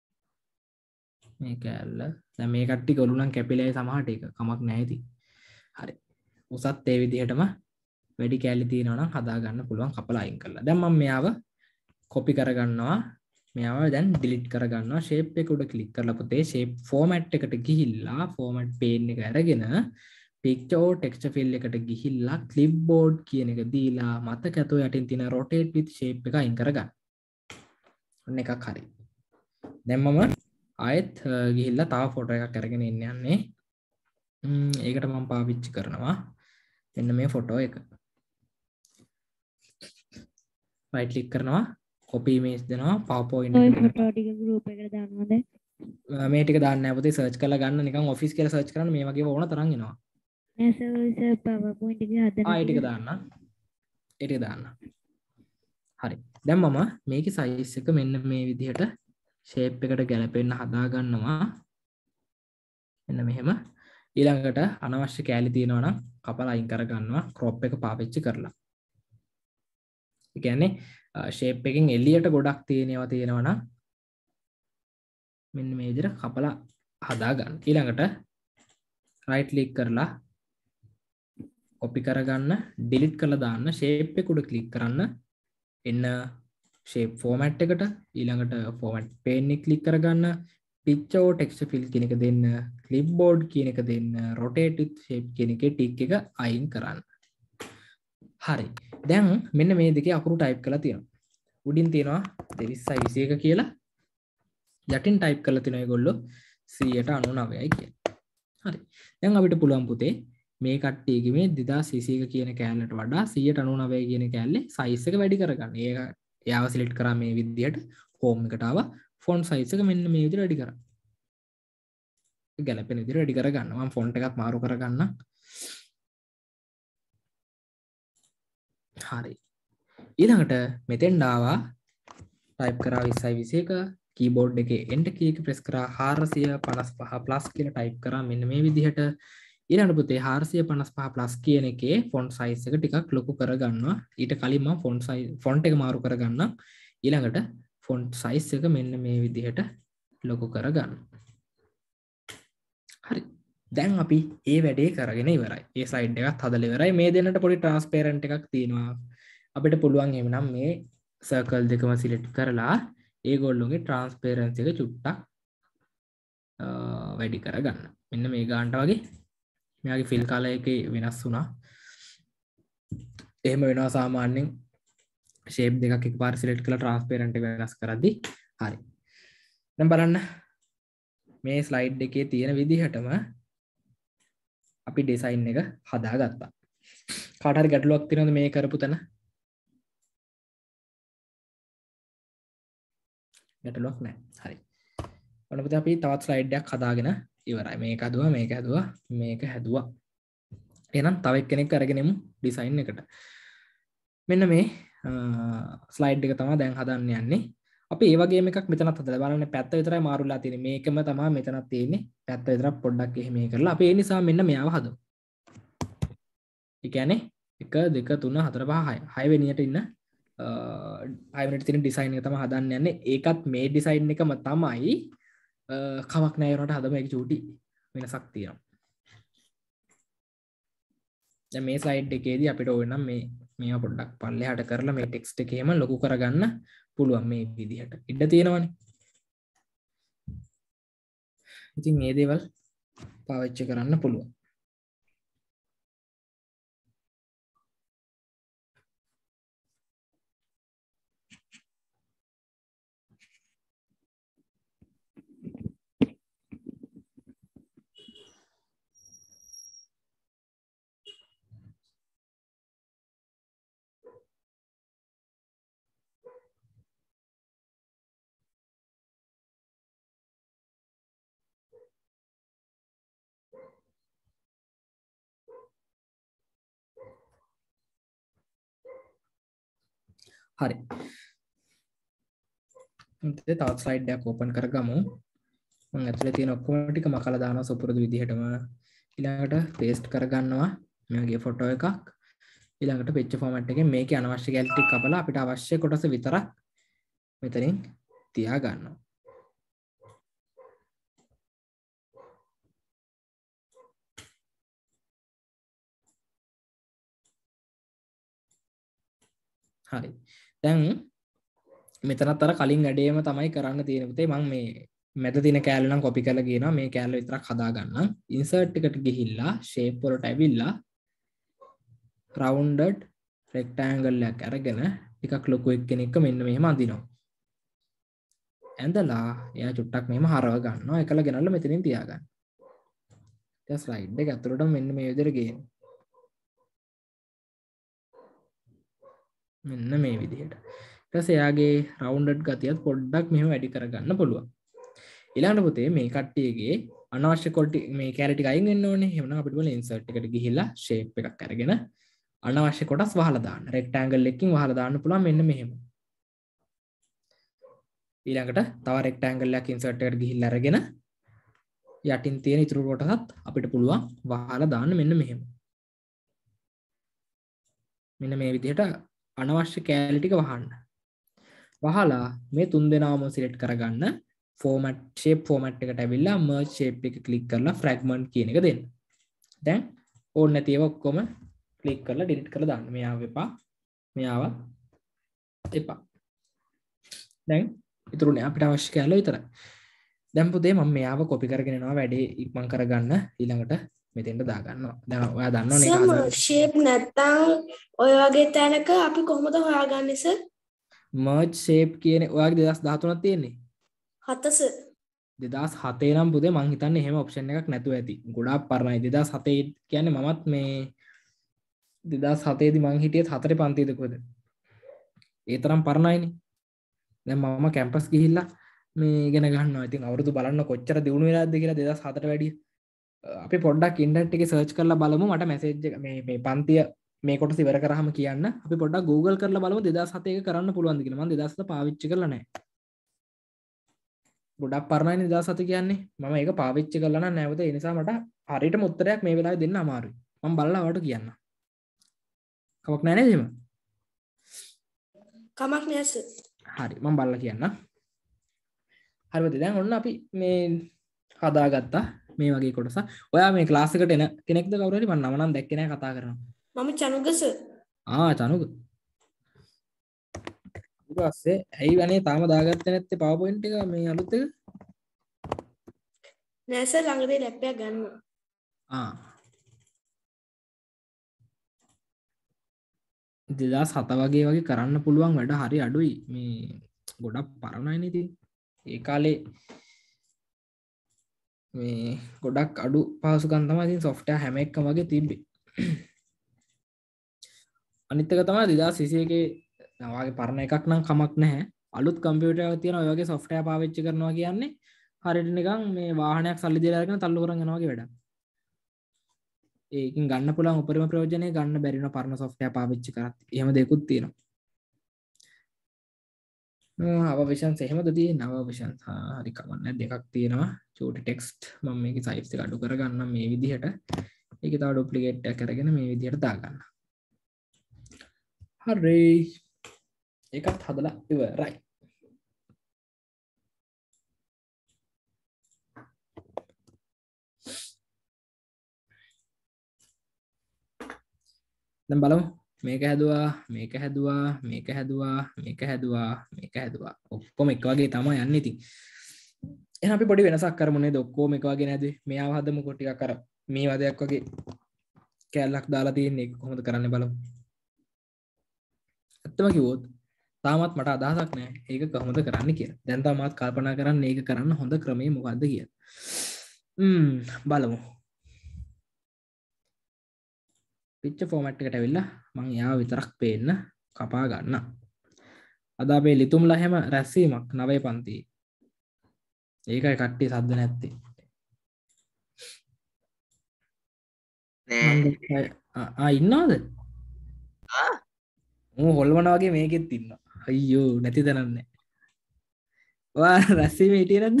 මේ කැල්ල දැන් මේ කට්ටිය ගොළු නම් කැපිලා සමහරට ඒක කමක් නැහැ ඉතින් හරි උසත් ඒ විදිහටම වැඩි කැලි තියෙනවා නම් හදා ගන්න පුළුවන් කපලා අයින් කරලා. දැන් මම මෙයාව කොපි කරගන්නවා. මෙයාව දැන් ඩිලීට් කරගන්නවා. ෂේප් එක උඩ ක්ලික් කරලා පුතේ ෂේප් ෆෝමැට් එකට ගිහිල්ලා ෆෝමැට් පේන් එක අරගෙන picture or texture fill එකට ගිහිල්ලා clipboard කියන එක දීලා මතක ඇතෝ යටින් තියෙන rotate with shape එක අයින් කරගන්න. ඔන්න එකක් හරි. දැන් මම ආයෙත් ගිහිල්ලා තව ෆොටෝ එකක් අරගෙන ඉන්න යන්නේ. ඒකට මම පාවිච්චි කරනවා මෙන්න මේ ෆොටෝ එක. right click කරනවා copy image දෙනවා PowerPoint ඔය ෆොටෝ ටික group එකට දාන්නවද මේ ටික දාන්න නැහැ පුතේ search කරලා ගන්න නිකන් office කියලා search කරන්න මේ වගේ ඕන තරම් එනවා නෑ සර් සර් PowerPoint එක හදන්න ආ ඒ ටික දාන්න ඒ ටික දාන්න හරි දැන් මම මේකේ size එක මෙන්න මේ විදිහට shape එකට ගැලපෙන්න හදා ගන්නවා මෙන්න මෙහෙම ඊළඟට අනවශ්‍ය කැලි තියෙනවා නම් කපලා අයින් කර ගන්නවා crop එක පාවිච්චි කරලා ඒ කියන්නේ shape එකෙන් එළියට ගොඩක් තියෙනවා තියෙනවා නම් මෙන්න මේ විදිහට කපලා හදා ගන්න. ඊළඟට right click කරලා copy කරගන්න, delete කරලා දාන්න, shape එක උඩ click කරන්න. එන්න shape format එකට ඊළඟට format pane එක click කරගන්න, picture or texture fill කියන එක දෙන්න, clipboard කියන එක දෙන්න, rotate with shape කියන එකේ tick එක අයින් කරන්න. හරි. දැන් මෙන්න මේ දෙකේ අකුරු type කරලා තියෙනවා. උඩින් තියෙනවා දෙවිස්සයි විසියක කියලා. යටින් type කරලා තියෙනවා ඒගොල්ලෝ සියයට අනූනවයයි කියලා. හරි. දැන් අපිට පුළුවන් පුතේ මේ කට්ටියගේ මේ දෙදාස් විසියක කියන කෑල්ලට වඩා සියයට අනූනවය කියන කෑල්ලේ size එක වැඩි කරගන්න. ඒක එයාව select කරා මේ විදිහට home එකට ආවා. font size එක මෙන්න මේ විදිහට වැඩි කරා. ගැලපෙන විදිහට වැඩි කරගන්න. මම font එකත් මාරු කරගන්න. හරි. ඊළඟට මෙතෙන් ආවා type කරා විස්සයි විසියක keyboard එකේ enter key එක press කරා හාරසිය පනස් පහ plus කියලා type කරා මෙන්න මේ විදිහට ඊළඟට පුතේ හාරසිය පනස් පහ plus කියන එකේ font size එක ටිකක් ලොකු කරගන්නවා ඊට කලින් මම font size font එක මාරු කරගන්නම් ඊළඟට font size එක මෙන්න මේ විදිහට ලොකු කරගන්න හරි දැන් අපි ඒ වැඩේ කරගෙන ඉවරයි ඒ slide එකත් හදලා ඉවරයි මේ දෙන්නට පොඩි transparent එකක් තියෙනවා අපිට පුළුවන් එhmenan මේ circle දෙකම select කරලා ඒගොල්ලෝගේ transparency එක චුට්ටක් වැඩි කරගන්න. මෙන්න මේ ගානට වගේ මෙයාගේ fill color එකේ වෙනස් වුණා. එහෙම වෙනවා සාමාන්‍යයෙන් shape දෙකක් එකපාර select කරලා transparent එක වෙනස් කරද්දී. හරි. දැන් බලන්න මේ slide එකේ තියෙන විදිහටම අපි design එක හදාගත්තා. කාට හරි ගැටලුවක් තියෙනවද මේ කරපු තැන? ගැටලුවක් නැහැ. හරි. ඔන්න පුතේ අපි තවත් ස්ලයිඩ් එකක් හදාගෙන ඉවරයි. මේක හදුවා, මේක හදුවා, මේක හැදුවා. එහෙනම් තව එක්කෙනෙක් අරගෙන යමු ඩිසයින් එකට. මෙන්න මේ ස්ලයිඩ් එක තමයි දැන් හදන්න යන්නේ. අපි ඒ වගේම එකක් මෙතනත් හදලා බලන්න පැත්ත විතරයි මාරුලා තියෙන්නේ. මේකම තමයි මෙතනත් තියෙන්නේ. පැත්ත විතරක් පොඩ්ඩක් එහෙම මේ කරලා අපි ඒ නිසා මෙන්න මෙයාව හදමු. ඒ කියන්නේ එක දෙක තුන හතර පහ හය. හය වෙනියට ඉන්න හය වෙනියට තියෙන ඩිසයින් එක තමයි හදන්න යන්නේ. ඒකත් මේ ඩිසයින් එකම තමයි. කමක් නැහැ ඒනට හදම එක චූටි වෙනසක් තියෙනවා. දැන් මේ ස්ලයිඩ් එකේදී අපිට ඕන නම් මේ මේවා පොඩ්ඩක් පල්ලෙහාට කරලා මේ ටෙක්ස්ට් එක එහෙම ලොකු කරගන්න පුළුවන් මේ විදිහට. ඉඩ තියෙනවනේ. ඉතින් මේ දේවල් පාවිච්චි කරන්න පුළුවන්. හරි. ඉතින් තවත් ස්ලයිඩ් එකක් ඕපන් කරගමු. මම ඇතුලේ තියෙන ඔක්කොම ටික මකලා දානවා සුපුරුදු විදිහටම. ඊළඟට පේස්ට් කරගන්නවා මගේ ෆොටෝ එකක්. ඊළඟට picture format එකෙන් මේකේ අනවශ්‍ය කැලි ටික කපලා අපිට අවශ්‍ය කොටස විතරක් මෙතනින් තියා ගන්නවා. හරි. දැන් මෙතනත් අර කලින් වැඩේම තමයි කරන්න තියෙන පුතේ. මම මේ මැද තියෙන කෑල්ල නම් කොපි කරලා ගේනවා. මේ කෑල්ල විතරක් හදා ගන්නම්. ඉන්සර්ට් එකට ගිහිල්ලා shape වලට ඇවිල්ලා rounded rectangle එකක් අරගෙන ටිකක් ලොකු එක්කෙනෙක්ව මෙන්න මෙහෙම අඳිනවා. ඇඳලා එයා චුට්ටක් මෙහෙම හරව ගන්නවා. එකල ගෙනල්ලා මෙතනින් තියා ගන්න. දැන් ස්ලයිඩ් එක ඇතුළට මෙන්න මේ විදිහට ගේනවා. මෙන්න මේ විදිහට. ඊට පස්සේ එයාගේ රවුන්ඩඩ් ගතියත් පොඩ්ඩක් මෙහෙම වැඩි කරගන්න පුළුවන්. ඊළඟට පුතේ මේ කට්ටියගේ අනවශ්‍ය කොටි මේ කැරට් ටික අයින් වෙන්න ඕනේ. එහෙනම් අපිට බලන්න ඉන්සර්ට් එකට ගිහිල්ලා ෂේප් එකක් අරගෙන අනවශ්‍ය කොටස් වහලා දාන්න. රෙක්ටැන්ගල් එකකින් වහලා දාන්න පුළුවන් මෙන්න මෙහෙම. ඊළඟට තව රෙක්ටැන්ගල් එකක් ඉන්සර්ට් එකට ගිහිල්ලා අරගෙන යටින් තියෙන ඉතුරු කොටසත් අපිට පුළුවන් වහලා දාන්න මෙන්න මෙහෙම. මෙන්න මේ විදිහට අනවශ්‍ය කැලි ටික වහන්න. වහලා මේ තුන් දෙනාම සිලෙක්ට් කරගන්න. format shape format එකට ඇවිල්ලා merge shape එක click කරලා fragment කියන එක දෙන්න. දැන් ඕන නැති ඒවා ඔක්කොම click කරලා delete කරලා දාන්න. මෙයාව එපා. මෙයාව එපා. දැන් ඉතුරුනේ අපිට අවශ්‍ය කැලේ විතරයි. දැන් පුතේ මම මෙයාව copy කරගෙන යනවා වැඩේ ඉක්මන් කරගන්න. ඊළඟට මෙතෙන්ට දා ගන්නවා. දැන් ඔයා දන්නවනේ ඒක සර් shape නැත්තම් ඔය වගේ තැනක අපි කොහොමද හොයාගන්නේ සර්? merge shape කියන්නේ ඔයාගේ දෙදාස් දහතුනක් තියෙන්නේ. හත සර්. දෙදාස් හතේ නම් පුතේ මං හිතන්නේ එහෙම ඔප්ෂන් එකක් නැතුව ඇති. ගොඩාක් පරණයි. දෙදාස් හතේ කියන්නේ මමත් මේ දෙදාස් හතේ දී මං හිටියේත් හතරේ පන්තියේද කොහෙද? ඒ තරම් පරණයිනේ. දැන් මම කැම්පස් ගිහිල්ලා මේ ඉගෙන ගන්නවා. ඉතින් අවුරුදු බලන්න කොච්චර දියුණු වෙලාද කියලා දෙදාස් හතට වැඩිය. අපි පොඩ්ඩක් ඉන්ටර්නෙට් එකේ සර්ච් කරලා බලමු. මට මැසේජ් එක මේ මේ පන්තිය මේ කොටස ඉවර කරාම කියන්න. අපි පොඩ්ඩක් Google කරලා බලමු දෙදාස් හතේ එක කරන්න පුළුවන්ද කියලා. මම දෙදාස් හත පාවිච්චි කරලා නැහැ. ගොඩක් පරණයිනේ දෙදාස් හත කියන්නේ. මම ඒක පාවිච්චි කරලා නැහැ නැවත. ඒ නිසා මට හරියටම උත්තරයක් මේ වෙලාවේ දෙන්න අමාරුයි. මම බලලා ඔයාලට කියන්න. කමක් නැහැ නේද එහෙම? කමක් නැහැ සර්. හරි මම බලලා කියන්න. හරිද? දැන් ඔන්න අපි මේ හදාගත්තා මේ වගේ කොටස. ඔයා මේ ක්ලාස් එකට එන කෙනෙක්ද කවුරු හරි? මම නම නම් දැක්කේ නැහැ කතා කරනවා. මම චනුග සර්. ආ චනුග. ඊට පස්සේ ඇයි වනේ තාම දාගත්තේ නැත්තේ PowerPoint එක මේ අලුත් එක? නෑ සර් ළඟදී ලැප් එකක් ගන්නවා. ආ. දෙදාස් හත වගේ වගේ කරන්න පුළුවන් වැඩ හරි අඩුයි. මේ ගොඩක් පරණයිනේ ඉතින්. ඒ කාලේ මේ ගොඩක් අඩු පහසුකම් තමයි ඉතින් software හැම එකම වගේ තිබ්බේ. අනිත් එක තමයි දෙදාස් විසි එකේ වාගේ පරණ එකක් නම් කමක් නැහැ. අලුත් කම්පියුටර් එකක් තියෙන ඔය වගේ software පාවිච්චි කරනවා කියන්නේ හරියට නිකන් මේ වාහනයක් සල්ලි දීලා අරගෙන තල්ලු කරන් යනවා වගේ වැඩක්. ඒකින් ගන්න පුළුවන් උපරිම ප්‍රයෝජනය ගන්න බැරි වෙන පරණ software පාවිච්චි කරත්. එහෙම දෙකුත් තියෙනවා. අවවිෂන්ස් එහෙමද තියෙන්නේ අවවිෂන්ස් හරි කමන්නේ දෙකක් තියෙනවා චූටි ටෙක්ස්ට් මම මේකේ සයිස් එක අඩු කරගන්නම් මේ විදිහට ඒකේ තව ඩුප්ලිකේට් එක කරගෙන මේ විදිහට දාගන්න හරි ඒකත් හදලා ඉවරයි දැන් බලමු මේක හැදුවා මේක හැදුවා මේක හැදුවා මේක හැදුවා මේක හැදුවා ඔක්කොම එක වගේ තමයි යන්නේ ඉතින් එහෙනම් අපි පොඩි වෙනසක් කරමු නේද ඔක්කොම එක වගේ නේද මෙයාව හදමුකෝ ටිකක් අර මේ වදයක් වගේ කැලලක් දාලා තියෙන්නේ කොහොමද කරන්නේ බලමු ඇත්තම කිව්වොත් තාමත් මට අදහසක් නැහැ ඒක කොහොමද කරන්නේ කියලා දැන් තාමත් කල්පනා කරන්නේ ඒක කරන්න හොඳ ක්‍රමය මොකද්ද කියලා ම්ම් බලමු picture format එකට ඇවිල්ලා මම යාව විතරක් පේන්න කපා ගන්න. අද අපේ ලිතුම්ලා හැම රැස්වීමක් නවය පන්තියේ. ඒකයි කට්ටිය සද්ද නැත්තේ. නෑ. ආ ඉන්නවද? ආ මම හොල්වන වගේ මේකෙත් ඉන්නවා. අයියෝ නැති තැනක් නෑ. ඔයා රැස්වීමේ හිටියේ නැද්ද?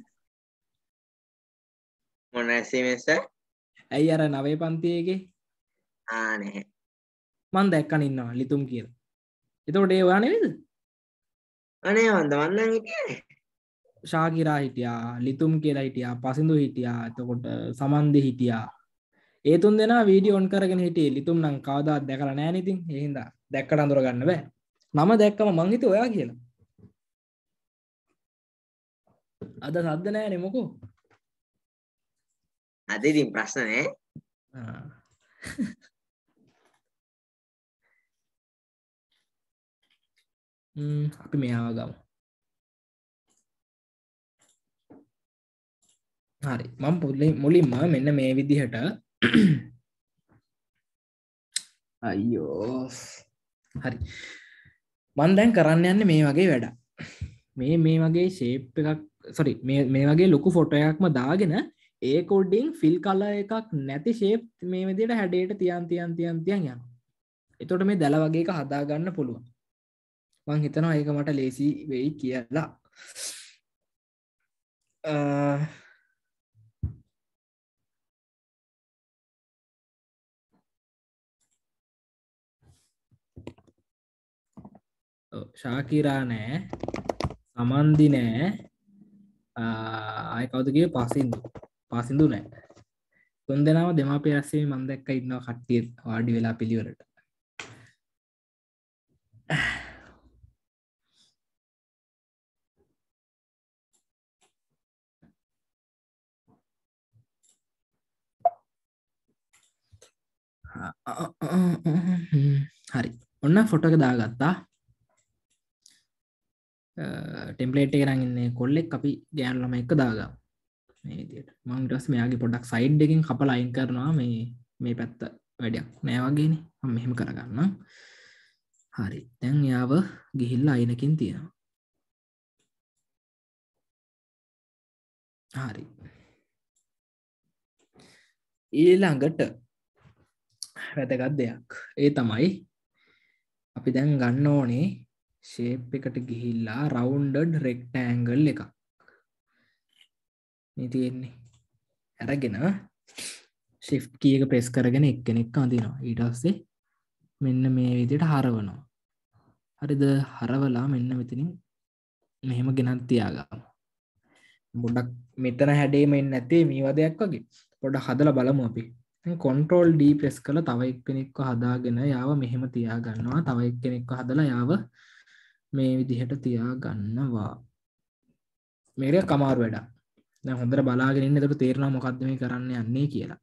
මොන රැස්වීමේ සර්? ඇයි අර නවය පන්තියේ එකේ ආ නැහැ. මං දැක්කන ඉන්නවා ලිතුම් කියලා. එතකොට ඒ ඔයා නෙවෙයිද? අනේ වන්ද මන් නම් හිටියේ. ශාකිරා හිටියා, ලිතුම් කියලා හිටියා, පසින්දු හිටියා, එතකොට සමන්දි හිටියා. ඒ තුන් දෙනා වීඩියෝ ඔන් කරගෙන හිටියේ. ලිතුම් නම් කවදාවත් දැකලා නැහැ නේ ඉතින්. ඒ හින්දා දැක්කට අඳුර ගන්න බෑ. නම දැක්කම මං හිතුවේ ඔයා කියලා. අද සද්ද නැහැනේ මොකෝ. අද ඉතින් ප්‍රශ්න නැහැ. ආ ම් අපි මෙයාව ගමු. හරි මම මුලින්ම මෙන්න මේ විදිහට අයියෝ හරි මම දැන් කරන්න යන්නේ මේ වගේ වැඩක්. මේ මේ වගේ ෂේප් එකක් සෝරි මේ මේ වගේ ලොකු ෆොටෝ එකක්ම දාගෙන ඒ කොඩින් ෆිල් කලර් එකක් නැති ෂේප් මේ විදිහට හැඩයට තියන් තියන් තියන් තියන් යනවා. එතකොට මේ දැල වගේ එක හදා ගන්න පුළුවන්. මං හිතනවා ඒක මට ලේසි වෙයි කියලා. ශාකිරා නෑ සමන්දි නෑ ආය කවුද කිව්වේ පසින්දු පසින්දු නෑ තුන් දෙනාම දෙමාපිය රැස්වීමේ මම දැක්ක ඉන්නවා කට්ටිය වාඩි වෙලා පිළිවෙලට හරි ඔන්න ෆොටෝ එක දාගත්තා ටෙම්ප්ලේට් එක නම් ඉන්නේ කොල්ලෙක් අපි ගෑනු ළමයි එක්ක දාගමු මේ විදිහට මම ඊට පස්සේ මෙයාගේ පොඩ්ඩක් සයිඩ් එකකින් කපලා අයින් කරනවා මේ මේ පැත්ත වැඩක් නෑ වගේනේ මම මෙහෙම කරගන්නම් හරි දැන් යාව ගිහිල්ලා අයිනකින් තියනවා හරි ඊළඟට වැදගත් දෙයක් ඒ තමයි අපි දැන් ගන්න ඕනේ ෂේප් එකට ගිහිල්ලා රවුන්ඩඩ් රෙක්ටැන්ගල් එකක් මේ තියෙන්නේ අරගෙන shift key එක press කරගෙන එක්කෙනෙක් අඳිනවා ඊට පස්සේ මෙන්න මේ විදිහට හරවනවා හරිද හරවලා මෙන්න මෙතනින් මෙහෙම ගෙනත් තියාගමු පොඩ්ඩක් මෙතන හැඩේම එන්නේ නැත්තේ මේ වදයක් වගේ පොඩ්ඩක් හදලා බලමු අපි දැන් control D press කරලා තව එක්කෙනෙක්ව හදාගෙන යාව මෙහෙම තියා ගන්නවා තව එක්කෙනෙක්ව හදලා යාව මේ විදිහට තියා ගන්නවා මේක කමාරු වැඩක් දැන් හොඳට බලාගෙන ඉන්න එතකොට තේරෙනවා මොකද්ද මේ කරන්න යන්නේ කියලා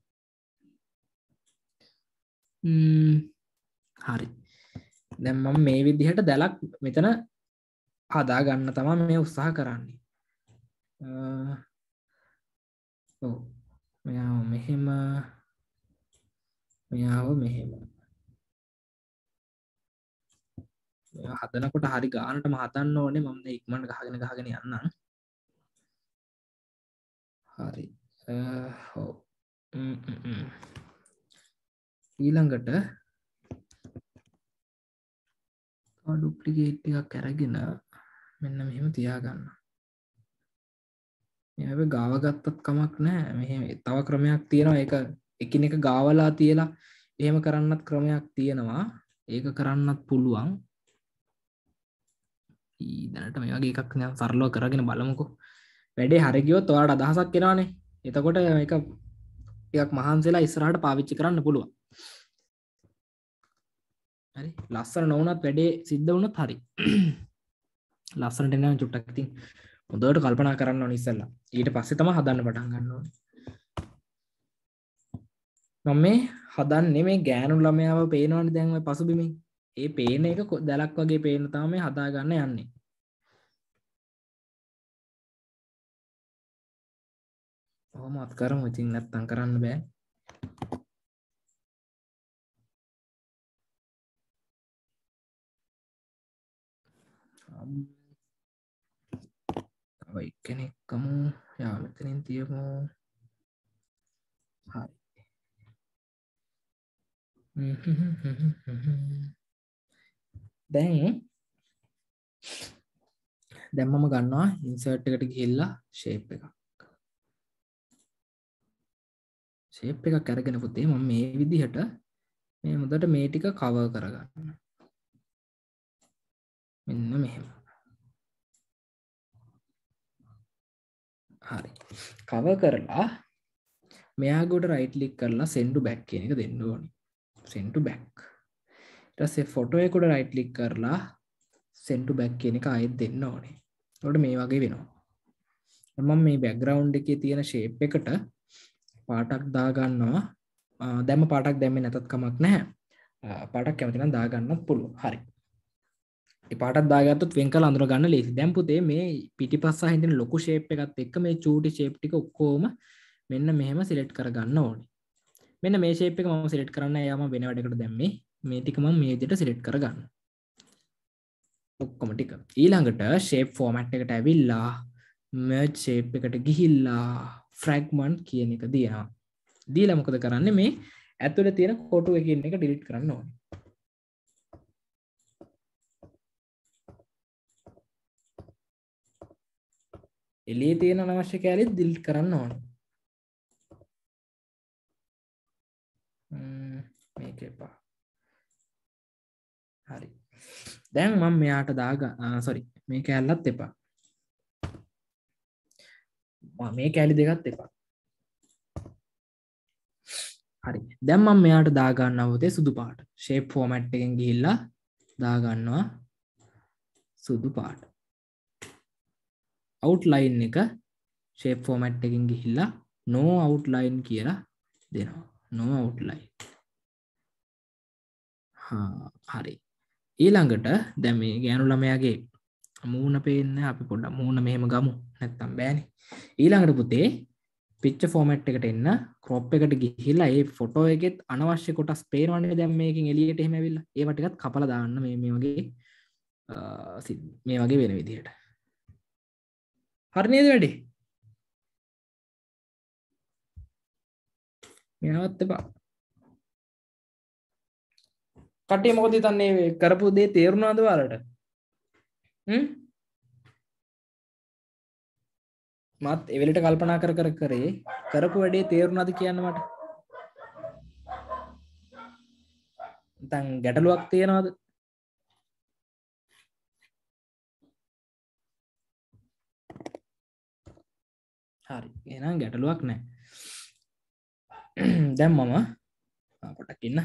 ම්ම් හරි දැන් මම මේ විදිහට දැලක් මෙතන හදා ගන්න තමයි මේ උත්සාහ කරන්නේ ඔව් මෙයාව මෙහෙම මෙයාව මෙහෙම මෙයා හදනකොට හරි ගානටම හදන්න ඕනේ මම මේ ඉක්මනට ගහගෙන ගහගෙන යන්නම් හරි ඔව් ඊළඟට ඩුප්ලිකේට් එකක් අරගෙන මෙන්න මෙහෙම තියාගන්න. මේ ගාව ගත්තත් කමක් නැහැ. මෙහෙම තව ක්‍රමයක් තියෙනවා. ඒක එකිනෙක ගාවලා තියලා එහෙම කරන්නත් ක්‍රමයක් තියෙනවා. ඒක කරන්නත් පුළුවන්. ඊ දැනට මේ වගේ එකක් නෑ සරලව කරගෙන බලමුකෝ. වැඩේ හරි ගියොත් ඔයාලට අදහසක් එනවනේ. එතකොට මේක ටිකක් මහන්සිලා ඉස්සරහට පාවිච්චි කරන්න පුළුවන්. හරි. ලස්සන නොවුනත් වැඩේ සිද්ධ වුණොත් හරි. ලස්සනට එනවා චුට්ටක් ඉතින් හොඳට කල්පනා කරන්න ඕනේ ඉස්සෙල්ලා. ඊට පස්සේ තමයි හදන්න පටන් ගන්න ඕනේ. මම මේ හදන්නේ මේ ගෑනු ළමයාව පේනවනේ දැන් ඔය පසුබිමින්. ඒ පේන එක දැලක් වගේ පේන තමයි මේ හදා ගන්න යන්නේ. කොහොමවත් කරමු ඉතින් නැත්තම් කරන්න බෑ. ඔය කෙනෙක් කමු යා මෙතනින් තියමු. හරි. දැන් දැන් මම ගන්නවා ඉන්සර්ට් එකට ගිහිල්ලා ෂේප් එකක්. ෂේප් එකක් අරගෙන පුතේ මම මේ විදිහට මේ මුදට මේ ටික කවර් කරගන්න. මෙන්න මෙහෙම. හරි. කවර් කරලා මෙයා ගොඩ රයිට් ක්ලික් කරලා send to back කියන එක දෙන්න ඕනේ. send to back. ඊට පස්සේ ෆොටෝ එකට රයිට් ක්ලික් කරලා send to back කියන එක ආයෙත් දෙන්න ඕනේ. එතකොට මේ වගේ වෙනවා. මම මේ බෑග්ග්‍රවුන්ඩ් එකේ තියෙන ෂේප් එකට පාටක් දා ගන්නවා. දැම්ම පාටක් දැම්මේ නැතත් කමක් නැහැ. පාටක් කැමති නම් දා ගන්නත් පුළුවන්. හරි. මේ පාටක් දාගත්තොත් වෙන් කරලා අඳුර ගන්න ලේසි. දැන් පුතේ මේ පිටිපස්සා හිටින ලොකු ෂේප් එකත් එක්ක මේ චූටි ෂේප් ටික ඔක්කොම මෙන්න මෙහෙම සිලෙක්ට් කරගන්න ඕනේ. මෙන්න මේ ෂේප් එක මම සිලෙක්ට් කරන්න යාම වෙන වැඩකට දැම්මේ. මේ ටික මම මේ විදිහට සිලෙක්ට් කරගන්න. ඔක්කොම ටික. ඊළඟට ෂේප් ෆෝමැට් එකට ඇවිල්ලා merge ෂේප් එකට ගිහිල්ලා fragment කියන එක දිනවා. දීලා මොකද කරන්නේ මේ ඇතුලේ තියෙන කොටු එකින් එක delete කරන්න ඕනේ. එළියේ තියෙන අනවශ්‍ය කැලේ delete කරන්න ඕනේ. මේක එපා. හරි. දැන් මම මෙයාට දාගන්න sorry මේ කැලලත් එපා. මේ කැලි දෙකත් එපා. හරි. දැන් මම මෙයාට දා ගන්නවා පුතේ සුදු පාට. shape format එකෙන් ගිහිල්ලා දා ගන්නවා සුදු පාට. outline එක shape format එකෙන් ගිහිල්ලා no outline කියලා දෙනවා. no outline. හා හරි. ඊළඟට දැන් මේ ගෑනු ළමයාගේ මූණ පේන්නේ අපි පොඩ්ඩක් මූණ මෙහෙම ගමු. නැත්තම් බෑනේ. ඊළඟට පුතේ picture format එකට එන්න crop එකට ගිහිල්ලා ඒ ෆොටෝ එකෙත් අනවශ්‍ය කොටස් පේනවනේ දැන් මේකෙන් එළියට එහෙම ඇවිල්ලා ඒවා ටිකත් කපලා දාන්න මේ මේ වගේ මේ වගේ වෙන විදිහට. හරි නේද වැඩි? මෙයාවත් එපා. කට්ටිය මොකද හිතන්නේ කරපු දේ තේරුණාද ඔයාලට? හ්ම්? මත් ඒ වෙලට කල්පනා කර කර කරේ කරපු වැඩේ තේරුණාද කියන්න මට. නැත්නම් ගැටලුවක් තියනවද? හරි. එහෙනම් ගැටලුවක් නැහැ. දැන් මම පොඩ්ඩක් ඉන්න.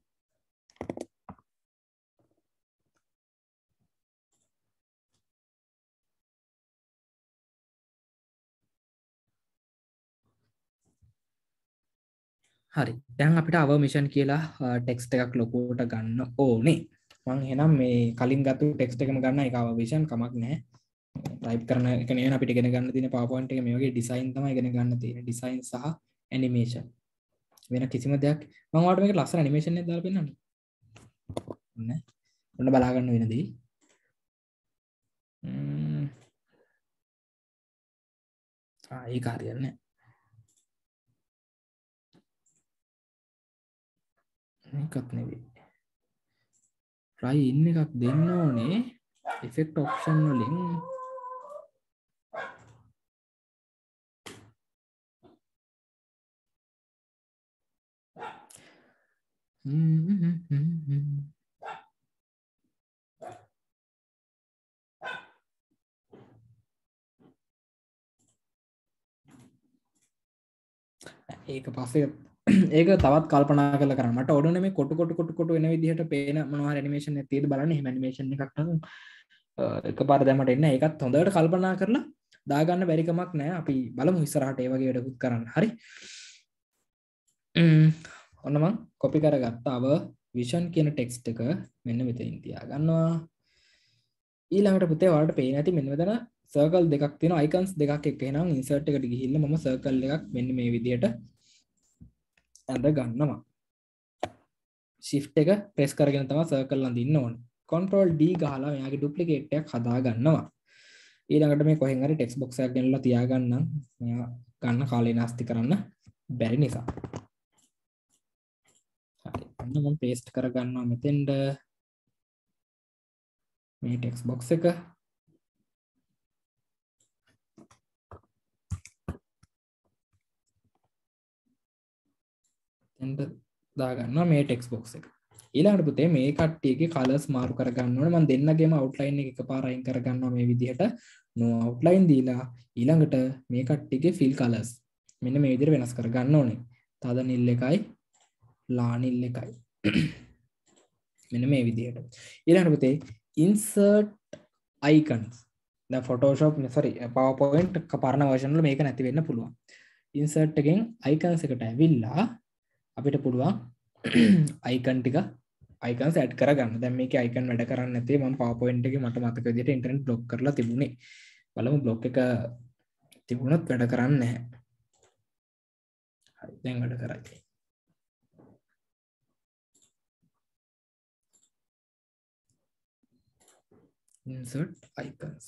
හරි. දැන් අපිට our mission කියලා ටෙක්ස්ට් එකක් ලොකුවට ගන්න ඕනේ. මම එහෙනම් මේ කලින් ගත්ත ටෙක්ස්ට් එකම ගන්න ඒක our vision කමක් නැහැ. ටයිප් කරන එක නෙවෙයි අපිට ඉගෙන ගන්න තියෙන PowerPoint එක මේ වගේ ඩිසයින් තමයි ඉගෙන ගන්න තියෙන්නේ. ඩිසයින් සහ ඇනිමේෂන්. වෙන කිසිම දෙයක් මම ඔයාලට මේක ලස්සන ඇනිමේෂන් එකක් දාලා පෙන්නන්න. ඔන්න. ඔන්න බලා ගන්න වෙන දේ. ම්ම්. ආ ඒක හරියන්නේ නැහැ. මේකත් නෙවෙයි. try in එකක් දෙන්න ඕනේ. effect option වලින් ඒක පස්සේ ඒක තවත් කල්පනා කරලා කරන්න. මට ඕනේ මේ කොටු කොටු කොටු කොටු වෙන විදිහට පේන මොනවා හරි ඇනිමේෂන් එකක් තියෙද බලන්න. එහෙම ඇනිමේෂන් එකක් නම් එකපාර දැම්මට එන්නේ. ඒකත් හොඳට කල්පනා කරලා දාගන්න බැරි කමක් නැහැ. අපි බලමු ඉස්සරහට ඒ වගේ වැඩකුත් කරන්න. හරි. ම්ම් ඔන්න මම කොපි කරගත්තා. අව vision කියන ටෙක්ස්ට් එක මෙන්න මෙතනින් තියා ගන්නවා. ඊළඟට පුතේ ඔයාලට පේන ඇති මෙන්න මෙතන සර්කල් දෙකක් තියෙනවා. අයිකන්ස් දෙකක් එක්ක. එහෙනම් ඉන්සර්ට් එකට ගිහිල්ලා මම සර්කල් එකක් මෙන්න මේ විදිහට ඇඳ ගන්නවා. shift එක press කරගෙන තමයි circle අඳින්න ඕනේ. control D ගහලා මෙයාගේ duplicate එකක් හදා ගන්නවා. ඊළඟට මේ කොහෙන් හරි text box එකක් ගෙනලා තියා ගන්නම්. මෙයා ගන්න කාලේ නාස්ති කරන්න බැරි නිසා. හරි. අන්න මම paste කර ගන්නවා මෙතෙන්ද මේ text box එක. එතෙන්ද දාගන්නවා මේ ටෙක්ස්ට් බොක්ස් එක. ඊළඟට පුතේ මේ කට්ටියගේ කලර්ස් මාරු කර ගන්න ඕනේ. මම දෙන්නගේම අවුට්ලයින් එක එකපාර අයින් කර ගන්නවා මේ විදිහට. no outline දීලා ඊළඟට මේ කට්ටියගේ fill colors මෙන්න මේ විදිහට වෙනස් කර ගන්න ඕනේ. තද නිල් එකයි ලා නිල් එකයි. මෙන්න මේ විදිහට. ඊළඟට පුතේ insert icons. දැන් Photoshop sorry PowerPoint කපරන version වල මේක නැති වෙන්න පුළුවන්. insert එකෙන් icons එකට ඇවිල්ලා අපිට පුළුවන් icon ටික icons add කරගන්න. දැන් මේකේ icon වැඩ කරන්නේ නැතේ මම PowerPoint එකේ මට මතක විදිහට ඉන්ටර්නෙට් බ්ලොක් කරලා තිබුණේ. බලමු බ්ලොක් එක තිබුණොත් වැඩ කරන්නේ නැහැ. හරි දැන් වැඩ කරයි. insert icons.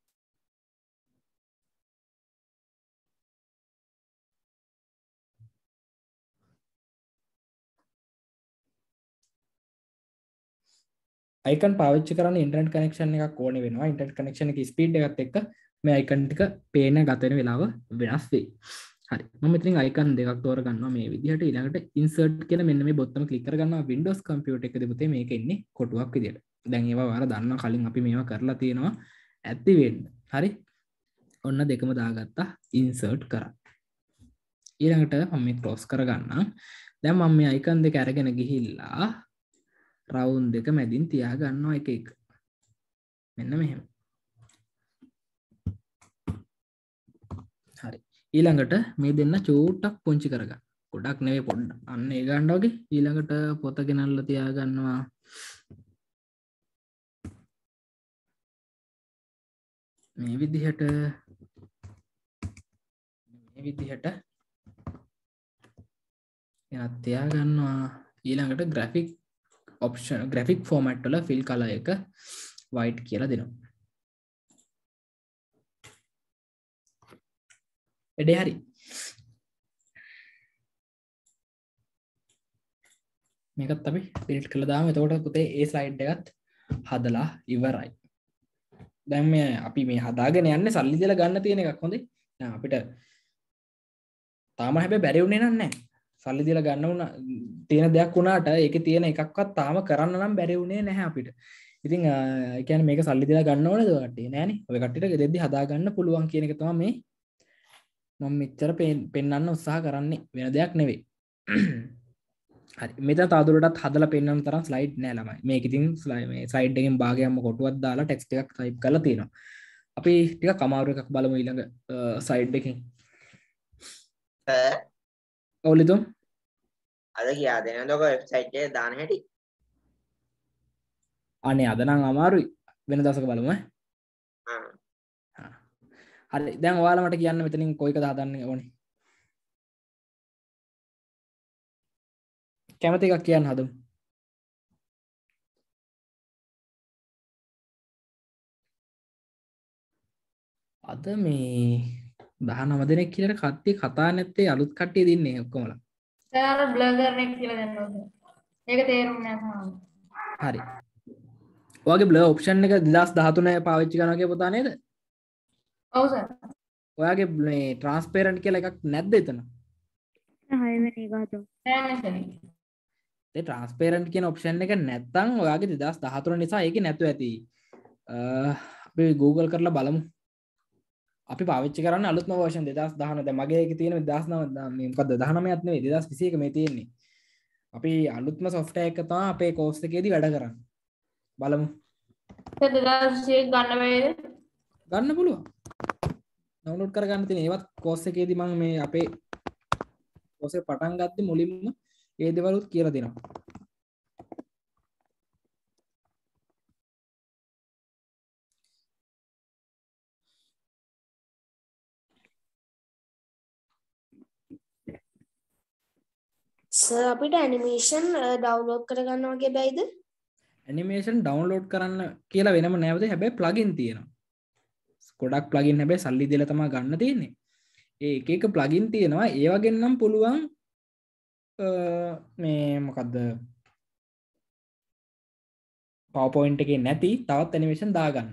icon පාවිච්චි කරන්න ඉන්ටර්නෙට් කනෙක්ෂන් එකක් ඕනේ වෙනවා. ඉන්ටර්නෙට් කනෙක්ෂන් එකේ ස්පීඩ් එකත් එක්ක මේ icon ටික පේන ගත වෙන වෙලාව වෙනස් වෙයි. හරි. මම මෙතනින් icon දෙකක් තෝර ගන්නවා මේ විදිහට. ඊළඟට insert කියන මෙන්න මේ බොත්තම ක්ලික් කර ගන්නවා. Windows computer එකේ පුතේ මේක ඉන්නේ කොටුවක් විදිහට. දැන් ඒවා ඔයාලා දන්නවා කලින් අපි මේවා කරලා තියෙනවා. ඇත්ති වෙන්න. හරි. ඔන්න දෙකම දාගත්තා. insert කරා. ඊළඟට මම මේ close කර ගන්නම්. දැන් මම මේ icon දෙක අරගෙන ගිහිල්ලා රවුන්ඩ් එක මැදින් තියා ගන්නවා එක එක. මෙන්න මෙහෙම. හරි. ඊළඟට මේ දෙන්න චූට්ටක් පුංචි කරගන්න. ගොඩක් නෙවෙයි පොඩ්ඩක්. අන්න ඒ ගන්න වගේ. ඊළඟට පොත ගෙනල්ලා තියා ගන්නවා. මේ විදිහට මේ විදිහට එනත් තියා ගන්නවා. ඊළඟට graphic option graphic format වල fill color එක white කියලා දෙනවා. එඩේ හරි. මේකත් අපි delete කරලා දාමු. එතකොට පුතේ ඒ slide එකත් හදලා ඉවරයි. දැන් මේ අපි මේ හදාගෙන යන්නේ සල්ලි දීලා ගන්න තියෙන එකක් හොඳේ. දැන් අපිට තාම හැබැයි බැරි වුණේ නැහැ. සල්ලි දීලා ගන්න උන තියෙන දෙයක් වුණාට ඒකේ තියෙන එකක්වත් තාම කරන්න නම් බැරි වුණේ නැහැ අපිට. ඉතින් ඒ කියන්නේ මේක සල්ලි දීලා ගන්න ඕනේද ඔය කට්ටිය? නෑනේ. ඔය කට්ටියට දෙද්දි හදා ගන්න පුළුවන් කියන එක තමයි මේ මම මෙච්චර පෙන්වන්න උත්සාහ කරන්නේ. වෙන දෙයක් නෙවෙයි. හරි. මෙතන තවදුරටත් හදලා පෙන්වන්න තරම් ස්ලයිඩ් නෑ ළමයි. මේක ඉතින් මේ ස්ලයිඩ් එකෙන් භාගයක්ම කොටුවක් දාලා ටෙක්ස්ට් එකක් ටයිප් කරලා තියෙනවා. අපි ටිකක් අමාරු එකක් බලමු ඊළඟ ස්ලයිඩ් එකෙන්. ඔව්ලිතුම් අද කියා දෙනවද ඔක වෙබ්සයිට් එකේ දාන හැටි? අනේ අද නම් අමාරුයි. වෙන දවසක බලමු ඈ. ආ. හරි. දැන් ඔයාලා මට කියන්න මෙතනින් කොයිකද හදන්න ඕනේ? කැමති එකක් කියන්න හදමු. අද මේ දහනව දෙනෙක් කියලා කට්ටිය කතා නැත්තේ අලුත් කට්ටිය දින්නේ ඔක්කොමලා. සර් බ්ලර් කරන එක කියලා දෙන්න ඕනේ. ඒක තේරුම් නැහැ. හරි. ඔයාගේ බ්ලර් ඔප්ෂන් එක දෙදාස් දහතුන පාවිච්චි කරනවා කියලා පුතා නේද? ඔව් සර්. ඔයාගේ මේ ට්‍රාන්ස්පේරන්ට් කියලා එකක් නැද්ද එතන? හයවෙනි එක හදමු. නෑ මෙතන. ඒ ට්‍රාන්ස්පේරන්ට් කියන ඔප්ෂන් එක නැත්තම් ඔයාගේ දෙදාස් දහතුන නිසා ඒකේ නැතුව ඇති. අපි Google කරලා බලමු. අපි පාවිච්චි කරන්නේ අලුත්ම version දෙදාස් දහනව. දැන් මගේ එකේ තියෙන දෙදාස් නව මේ මොකද්ද දහනවයක් නෙවෙයි දෙදාස් විසි එක මේ තියෙන්නේ. අපි අලුත්ම software එක තමයි අපේ course එකේදී වැඩ කරන්නේ. බලමු. සර් දෙදාස් විසි එක ගන්න බැරිද? ගන්න පුළුවන්. ඩවුන්ලෝඩ් කරගන්න තියෙන ඒවත් course එකේදී මම මේ අපේ course එක පටන් ගත්තේ මුලින්ම ඒ දේවලුත් කියලා දෙනවා. සර් අපිට ඇනිමේෂන් ඩවුන්ලෝඩ් කරගන්න වගේ බැයිද? ඇනිමේෂන් ඩවුන්ලෝඩ් කරන්න කියලා වෙනම නැවත හැබැයි ප්ලගින් තියෙනවා. ගොඩක් ප්ලගින් හැබැයි සල්ලි දීලා තමයි ගන්න තියෙන්නේ. ඒ එක එක ප්ලගින් තියෙනවා. ඒ වගේ නම් පුළුවන් මේ මොකද්ද PowerPoint එකේ නැති තවත් ඇනිමේෂන් දාගන්න.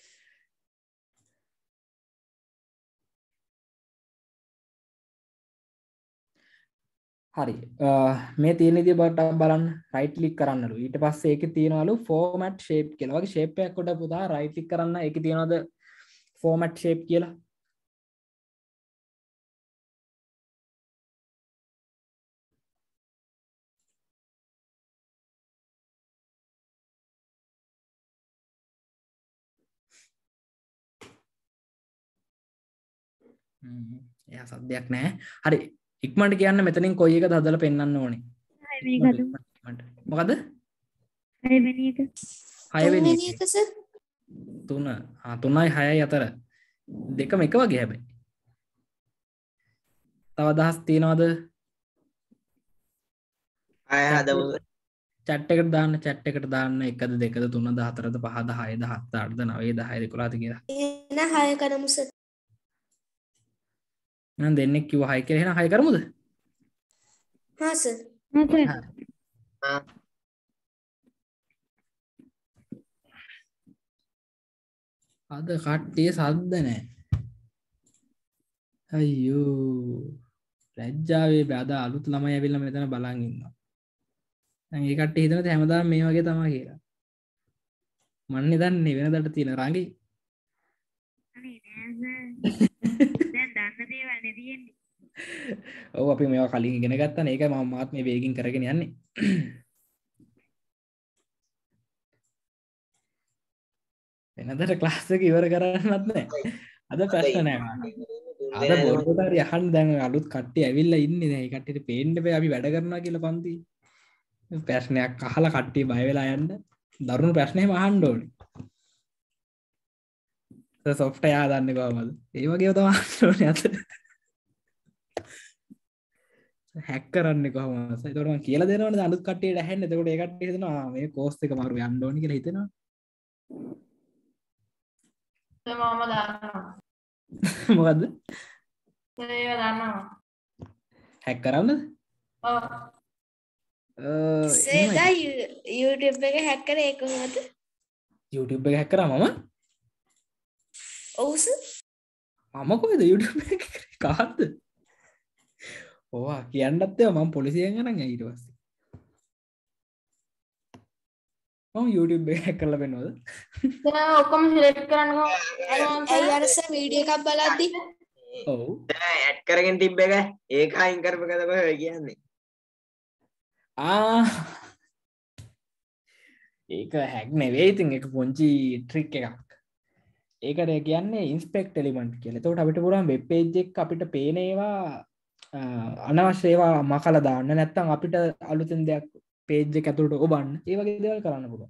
හරි මේ තියෙන විදිහ බලන්න right click කරන්නලු. ඊට පස්සේ ඒකේ තියනවලු format shape කියලා. වගේ shape එකක් උඩ පුතා right click කරන්න ඒකේ තියනවද format shape කියලා. හ්ම් එයා සද්දයක් නැහැ. හරි ඉක්මනට කියන්න මෙතනින් කොයි එකද හදලා පෙන්වන්න ඕනේ. හයවෙනි එක හදමු. මොකද? හයවෙනි එක. හයවෙනි තුන්වෙනි එක සර්. තුන. ආ තුනයි හයයි අතර. දෙකම එක වගේ හැබැයි. තව අදහස් තියනවද? අය හදමු. chat එකට දාන්න chat එකට දාන්න එකද දෙකද තුනද හතරද පහද හයද හතද අටද නවයද දහයද එකොළහද කියලා. එහෙනම් හය කරමු සර්. මම දෙන්නෙක් කිව්වා හය කියලා. එහෙනම් හය කරමුද? හා සර්. ආ අද කට්ටිය සද්ද නැහැ. අයියෝ. ලැජ්ජාවේ බෑ අද අලුත් ළමයි ඇවිල්ලා මෙතන බලන් ඉන්නවා. දැන් ඒ කට්ටිය හිතනද හැමදාම මේ වගේ තමයි කියලා. මන්නේ දන්නේ වෙනදට තියෙන රංගි. අනේ නෑ සර්. දැන් දන්න දේවල් නේ තියෙන්නේ. ඔව් අපි මේවා කලින් ඉගෙන ගත්තානේ. ඒකයි මම මාත් මේ වේගින් කරගෙන යන්නේ. වෙනදට ක්ලාස් එක ඉවර කරන්නත් නැහැ. අද ප්‍රශ්න නැහැ මාත්. අද බොරුවට හරි අහන්න දැන් අලුත් කට්ටිය ඇවිල්ලා ඉන්නේ. දැන් ඒ කට්ටියට පේන්න බෑ අපි වැඩ කරනවා කියලා පන්ති. ප්‍රශ්නයක් අහලා කට්ටිය බය වෙලා යන්න. දරුණු ප්‍රශ්නේම අහන්න ඕනේ. software හදන්නේ කොහමද? ඒ වගේව තමයි අහන්න ඕනේ අත. හැක් කරන්නේ කොහමද? ඒකට මම කියලා දෙනවනේ අලුත් කට්ටියට ඇහෙන්න. එතකොට ඒ කට්ටිය හිතනවා මේ කෝස් එක මාරු යන්න ඕනේ කියලා හිතෙනවා. සර් මම දන්නවා. මොකද්ද? සර් ඒව දන්නවා. හැක් කරන්නද? ඔව්. සේදා YouTube එක හැක් කරේ ඒක කොහොමද? YouTube එක හැක් කරා මම? ඔව් සර්. මම කොහෙද YouTube එක කරේ? කාටද? ඕවා කියන්නත් ඒවා මම පොලිසියෙන් අරන් ඊට පස්සේ. මම YouTube එක හැක් කරලා බෙන්නවද? සර් ඔක්කොම සිලෙක්ට් කරන්නකෝ. ඇයි අර සර් වීඩියෝ එකක් බලද්දි ඔව්. ඇඩ් කරගෙන තිබ්බ එක ඒක අයින් කරපු එක තමයි ඔය කියන්නේ. ආ ඒක හැක් නෙවෙයි. ඉතින් ඒක පොන්චි ට්‍රික් එකක්. ඒකට කියන්නේ ඉන්ස්පෙක්ට් එලිමන්ට් කියලා. එතකොට අපිට පුළුවන් වෙබ් පේජ් එක අපිට පේන ඒවා අනවශ්‍ය ඒවා මකලා දාන්න. නැත්නම් අපිට අලුතෙන් දෙයක් පේජ් එක ඇතුළට ඔබන්න. ඒ වගේ දේවල් කරන්න පුළුවන්.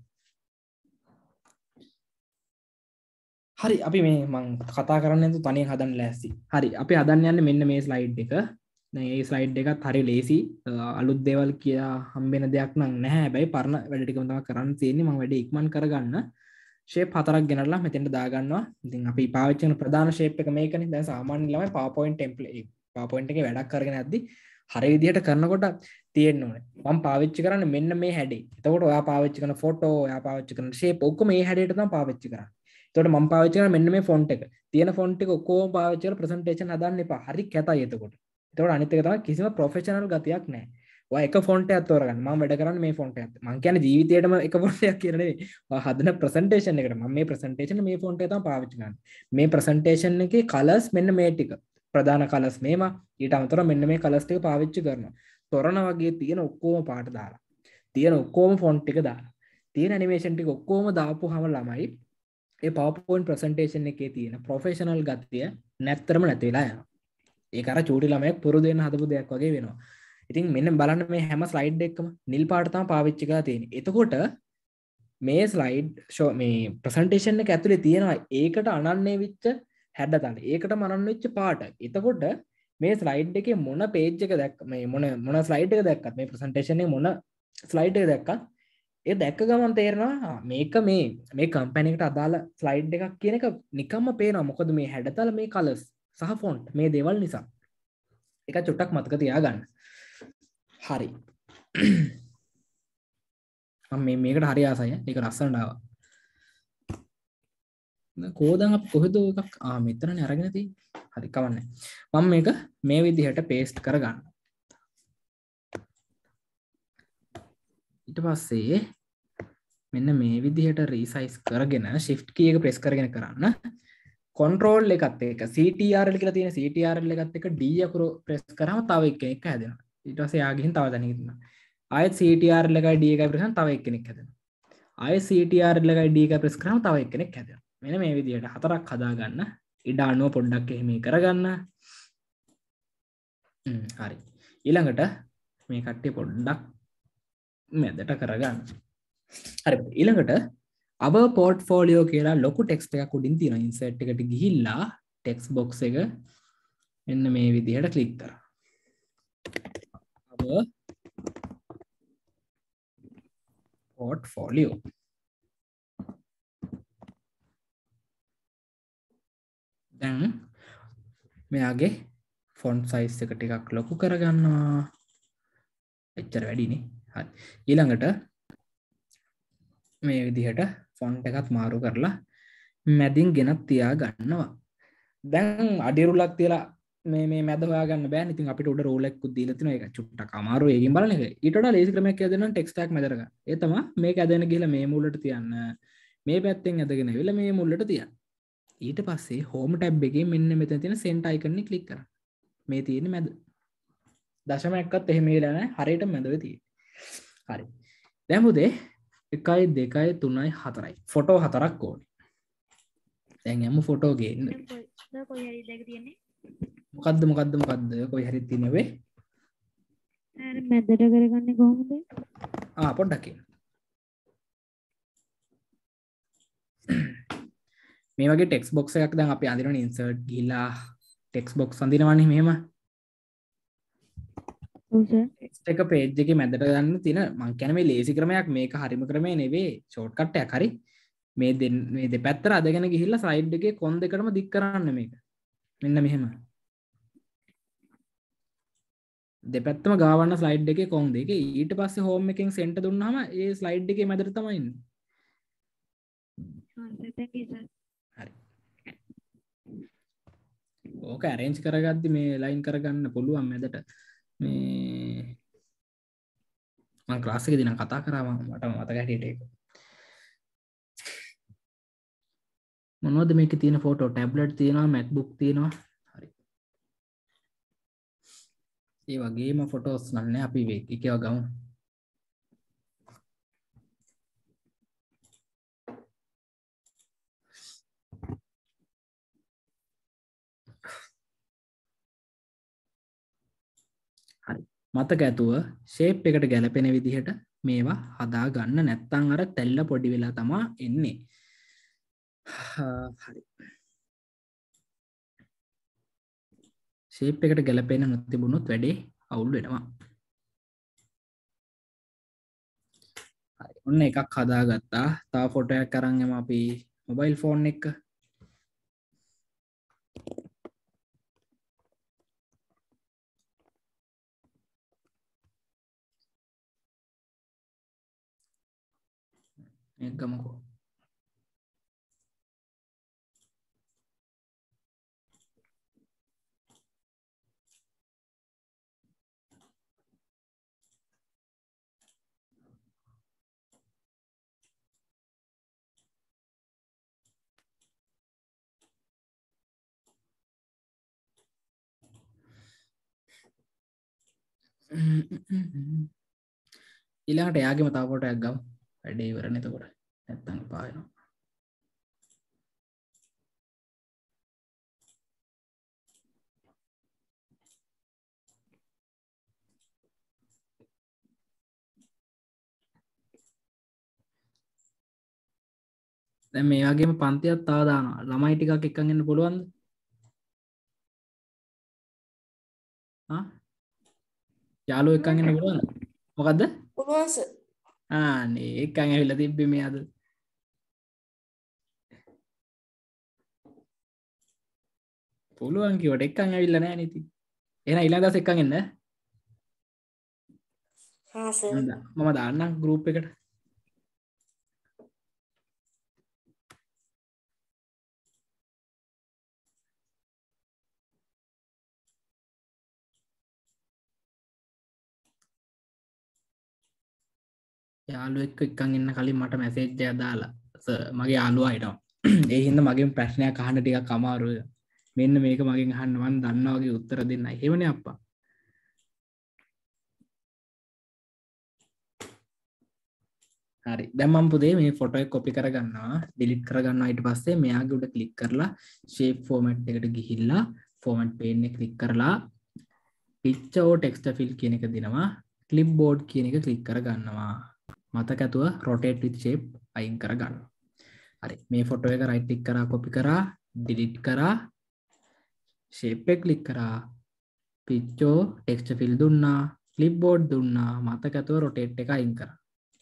හරි අපි මේ මම කතා කරන්නේ නැතුව තනියෙන් හදන්න ලෑස්ති. හරි අපි හදන්න යන්නේ මෙන්න මේ ස්ලයිඩ් එක. දැන් මේ ස්ලයිඩ් එකත් හරි ලේසි. අලුත් දේවල් කියලා හම්බෙන දෙයක් නම් නැහැ. හැබැයි පරණ වැඩ ටිකම තමයි කරන්න තියෙන්නේ. මම වැඩේ ඉක්මන් කරගන්න ෂේප් හතරක් ගෙනල්ලා මෙතෙන්ට දාගන්නවා. ඉතින් අපි පාවිච්චි කරන ප්‍රධාන ෂේප් එක මේකනේ. දැන් සාමාන්‍ය ළමයි PowerPoint ටෙම්ප්ලේට් PowerPoint එකේ වැඩක් කරගෙන යද්දි හරිය විදිහට කරනකොට තියෙන්න ඕනේ. මම පාවිච්චි කරන්නේ මෙන්න මේ හැඩේ. එතකොට ඔයා පාවිච්චි කරන ෆොටෝ, ඔයා පාවිච්චි කරන ෂේප් ඔක්කොම මේ හැඩයට තමයි පාවිච්චි කරන්නේ. එතකොට මම පාවිච්චි කරන මෙන්න මේ ෆොන්ට් එක. තියෙන ෆොන්ට් එක ඔක්කොම පාවිච්චි කරලා ප්‍රසන්ටේෂන් හදන්න එපා. හරි කැතයි එතකොට. එතකොට අනිත් එක තමයි කිසිම ප්‍රොෆෙෂනල් ගතියක් නැහැ. ඔයා එක ෆොන්ට් එකක් තෝරගන්න. මම වැඩ කරන්නේ මේ ෆොන්ට් එකත්. මම කියන්නේ ජීවිතේටම එක ෆොන්ට් එකක් කියලා නෙවෙයි. ඔයා හදන ප්‍රසන්ටේෂන් එකට මම මේ ප්‍රසන්ටේෂන් මේ ෆොන්ට් එක තමයි පාවිච්චි කරන්නේ. මේ ප්‍රසන්ටේෂන් එකේ කලර්ස් මෙන්න මේ ටික. ප්‍රධාන කලර්ස් මේවා. ඊට අමතරව මෙන්න මේ කලර්ස් ටික පාවිච්චි කරනවා. තොරණ වගේ තියෙන ඔක්කොම පාට දාලා. තියෙන ඔක්කොම ෆොන්ට් ටික දාලා. තියෙන ඇනිමේෂන් ටික ඔක්කොම දාපුවාම ළමයි ඒ PowerPoint presentation එකේ තියෙන ප්‍රොෆෙෂනල් ගතිය නැත්තරම නැති වෙලා යනවා. ඒක අර චූටි ළමයෙක් පුරුදු වෙන්න හදපු දෙයක් වගේ වෙනවා. ඉතින් මෙන්න බලන්න මේ හැම ස්ලයිඩ් එකකම නිල් පාට තමයි පාවිච්චි කරලා තියෙන්නේ. එතකොට මේ ස්ලයිඩ් ෂෝ මේ ප්‍රසන්ටේෂන් එක ඇතුලේ තියෙනවා ඒකට අනන්‍ය වෙච්ච හැඩතල. ඒකටම අනන්‍ය වෙච්ච පාට. එතකොට මේ ස්ලයිඩ් එකේ මොන පේජ් එක දැක්ක මේ මොන මොන ස්ලයිඩ් එක දැක්කත් මේ ප්‍රසන්ටේෂන් එකේ මොන ස්ලයිඩ් එක දැක්කත් ඒ දැක්ක ගමන් තේරෙනවා මේක මේ මේ කම්පැනි එකට අදාළ ස්ලයිඩ් එකක් කියන එක නිකම්ම පේනවා. මොකද මේ හැඩතල මේ කලර්ස් සහ ෆොන්ට් මේ දේවල් නිසා. ඒක චුට්ටක් මතක තියාගන්න. හරි. මම මේ මේකට හරි ආසයි. ඒක ලස්සනට ආවා. කෝදන් අපි කොහෙද එකක් ආ මෙතනනේ අරගෙන තියෙන්නේ. හරි කවන්නේ. මම මේක මේ විදිහට පේස්ට් කරගන්න. ඊට පස්සේ මෙන්න මේ විදිහට රීසයිස් කරගෙන shift key එක press කරගෙන කරන්න. control එකත් එක්ක C T R L කියලා තියෙන C T R L එකත් එක්ක D අකුර press කරාම තව එක්කෙනෙක් හැදෙනවා. ඊට පස්සේ යා ගිහින් තව දැනගෙන ඉන්නවා. ආයෙත් C T R L එකයි D එකයි press කරාම තව එක්කෙනෙක් හැදෙනවා. ආයෙත් C T R L එකයි D එකයි press කරාම තව එක්කෙනෙක් හැදෙනවා. මෙන්න මේ විදිහට හතරක් හදා ගන්න. ඉඩ අණුව පොඩ්ඩක් එහෙම කරගන්න. හ්ම් හරි. ඊළඟට මේ කට්ටිය පොඩ්ඩක් මැදට කරගන්න. හරි. ඊළඟට our portfolio කියලා ලොකු ටෙක්ස්ට් එකක් උඩින් තියෙනවා. insert එකට ගිහිල්ලා text box එක මෙන්න මේ විදිහට ක්ලික් කරා. our portfolio දැන් මෙයාගේ ෆොන්ට් සයිස් එක ටිකක් ලොකු කරගන්නවා. එච්චර වැඩිනේ. හරි. ඊළඟට මේ විදිහට ෆොන්ට් එකත් මාරු කරලා මැදින් ගෙනත් තියා ගන්නවා. දැන් අඩිරුලක් තියලා මේ මේ මැද හොයාගන්න බෑනේ. ඉතින් අපිට උඩ රූල් එකකුත් දීලා තිනවා. ඒක චුට්ටක් අමාරුයි. ඒකෙන් බලන්න එක. ඊට වඩා ලේසි ක්‍රමයක් කියලා දෙනවා ටෙක්ස්ට් එකක් මැදට ගන්න. ඒ තමයි මේක ඇදගෙන ගිහලා මේ මුලට තියන්න. මේ පැත්තෙන් ඇදගෙන ඇවිල්ලා මේ මුලට තියන්න. ඊට පස්සේ හෝම් ටැබ් එකේ මෙන්න මෙතන තියෙන සෙන්ට් අයිකන් එක ක්ලික් කරන්න. මේ තියෙන්නේ මැද. දශමයක්වත් එහෙම වෙලා නැහැ. හරියට මැදවේ තියෙන්නේ. හරි. දැන් පුතේ එකයි දෙකයි තුනයි හතරයි. ෆොටෝ හතරක් ඕනේ. දැන් යමු ෆොටෝ ගේන්න. කොයි හරි දෙක තියෙන්නේ. මොකද්ද මොකද්ද මොකද්ද කොයි හරි තියෙන්නේ වේ? අර මැදට කරගන්නේ කොහොමද? ආ පොඩ්ඩක් කියන්න. මේ වගේ ටෙක්ස්ට් බොක්ස් එකක් දැන් අපි අඳිනවනේ ඉන්සර්ට් ගිහිලා ටෙක්ස්ට් බොක්ස් අඳිනවනේ මෙහෙම. ඔව් සර්. ටෙක්ස්ට් එක පේජ් එකේ මැදට ගන්න තියෙන මම කියන්නේ මේ ලේසි ක්‍රමයක් මේක හරිම ක්‍රමය නෙවෙයි ෂෝට්කට් එකක් හරි. මේ මේ දෙපැත්තට අදගෙන ගිහිල්ලා ස්ලයිඩ් එකේ කොන් දෙකටම දික් කරන්න මේක. මෙන්න මෙහෙම. දෙපැත්තම ගාවන්න ස්ලයිඩ් එකේ කොන් දෙකේ ඊට පස්සේ හෝම් එකෙන් සෙන්ටර් දුන්නාම ඒ ස්ලයිඩ් එකේ මැදට තමයි ඉන්නේ. හරි. ඕක arrange කරගද්දි මේ line කරගන්න පුළුවන් මැදට. මේ මම ක්ලාස් එකේදී නම් කතා කරා මට මතක හැටියට ඒක. මොනවද මේකේ තියෙන ෆොටෝ? ටැබ්ලට් තියෙනවා, MacBook තියෙනවා. හරි. ඒ වගේම ෆොටෝස් නන්නේ අපි එකේව ගමු. හරි. මතක ඇතුව ෂේප් එකට ගැලපෙන විදිහට මේවා හදා ගන්න නැත්නම් අර තැල්ල පොඩි වෙලා තමයි එන්නේ. හරි. ෂේප් එකට ගැලපෙන්න නොතිබුණොත් වැඩේ අවුල් වෙනවා. හරි. ඔන්න එකක් හදාගත්තා. තව ෆොටෝ එකක් අරන් යමු අපි මොබයිල් ෆෝන් එක. මේක ගමුකෝ. ඊළඟට එයාගේම තව ෆොටෝ එකක් ගමු. වැඩේ ඉවරනේ එතකොට. නැත්තම් පායනවා. දැන් මේ වගේම පන්තියක් තව දානවා. ළමයි ටිකක් එක්කන් එන්න පුළුවන්ද? ආ? යාළුවෝ එක්කන් එන්න පුළුවන්ද? මොකද්ද? පුළුවන් සර්. ආ නේ එක්කන් ඇවිල්ලා තිබ්බේ මේ අද. පුළුවන් කිව්වට එක්කන් ඇවිල්ලා නැහැ නේ ඉතින්. එහෙනම් ඊළඟ දවස් එක්කන් එන්න. හා සර්. මම දාන්නම් ගෲප් එකට. යාළුවෙක් එක්කන් ඉන්න කලින් මට මැසේජ් එකක් දාලා සර් මගේ යාළුවා හිටව. ඒ හින්දා මගෙන් ප්‍රශ්නයක් අහන්න ටිකක් අමාරුයි. මෙන්න මේක මගෙන් අහන්න මම දන්නා වගේ උත්තර දෙන්නයි. එහෙමනේ අප්පා. හරි. දැන් මම පුතේ මේ ෆොටෝ එක කොපි කරගන්නවා, ඩිලීට් කරගන්නවා. ඊට පස්සේ මෙයාගේ උඩ ක්ලික් කරලා shape format එකට ගිහිල්ලා format pane එක ක්ලික් කරලා picture or text fill කියන එක දෙනවා. clipboard කියන එක ක්ලික් කරගන්නවා. මතක ඇතුව rotate with shape අයින් කරගන්නවා. හරි. මේ ෆොටෝ එක right click කරා copy කරා delete කරා shape එක click කරා picture text fill දුන්නා clipboard දුන්නා මතක ඇතුව rotate එක අයින් කරා.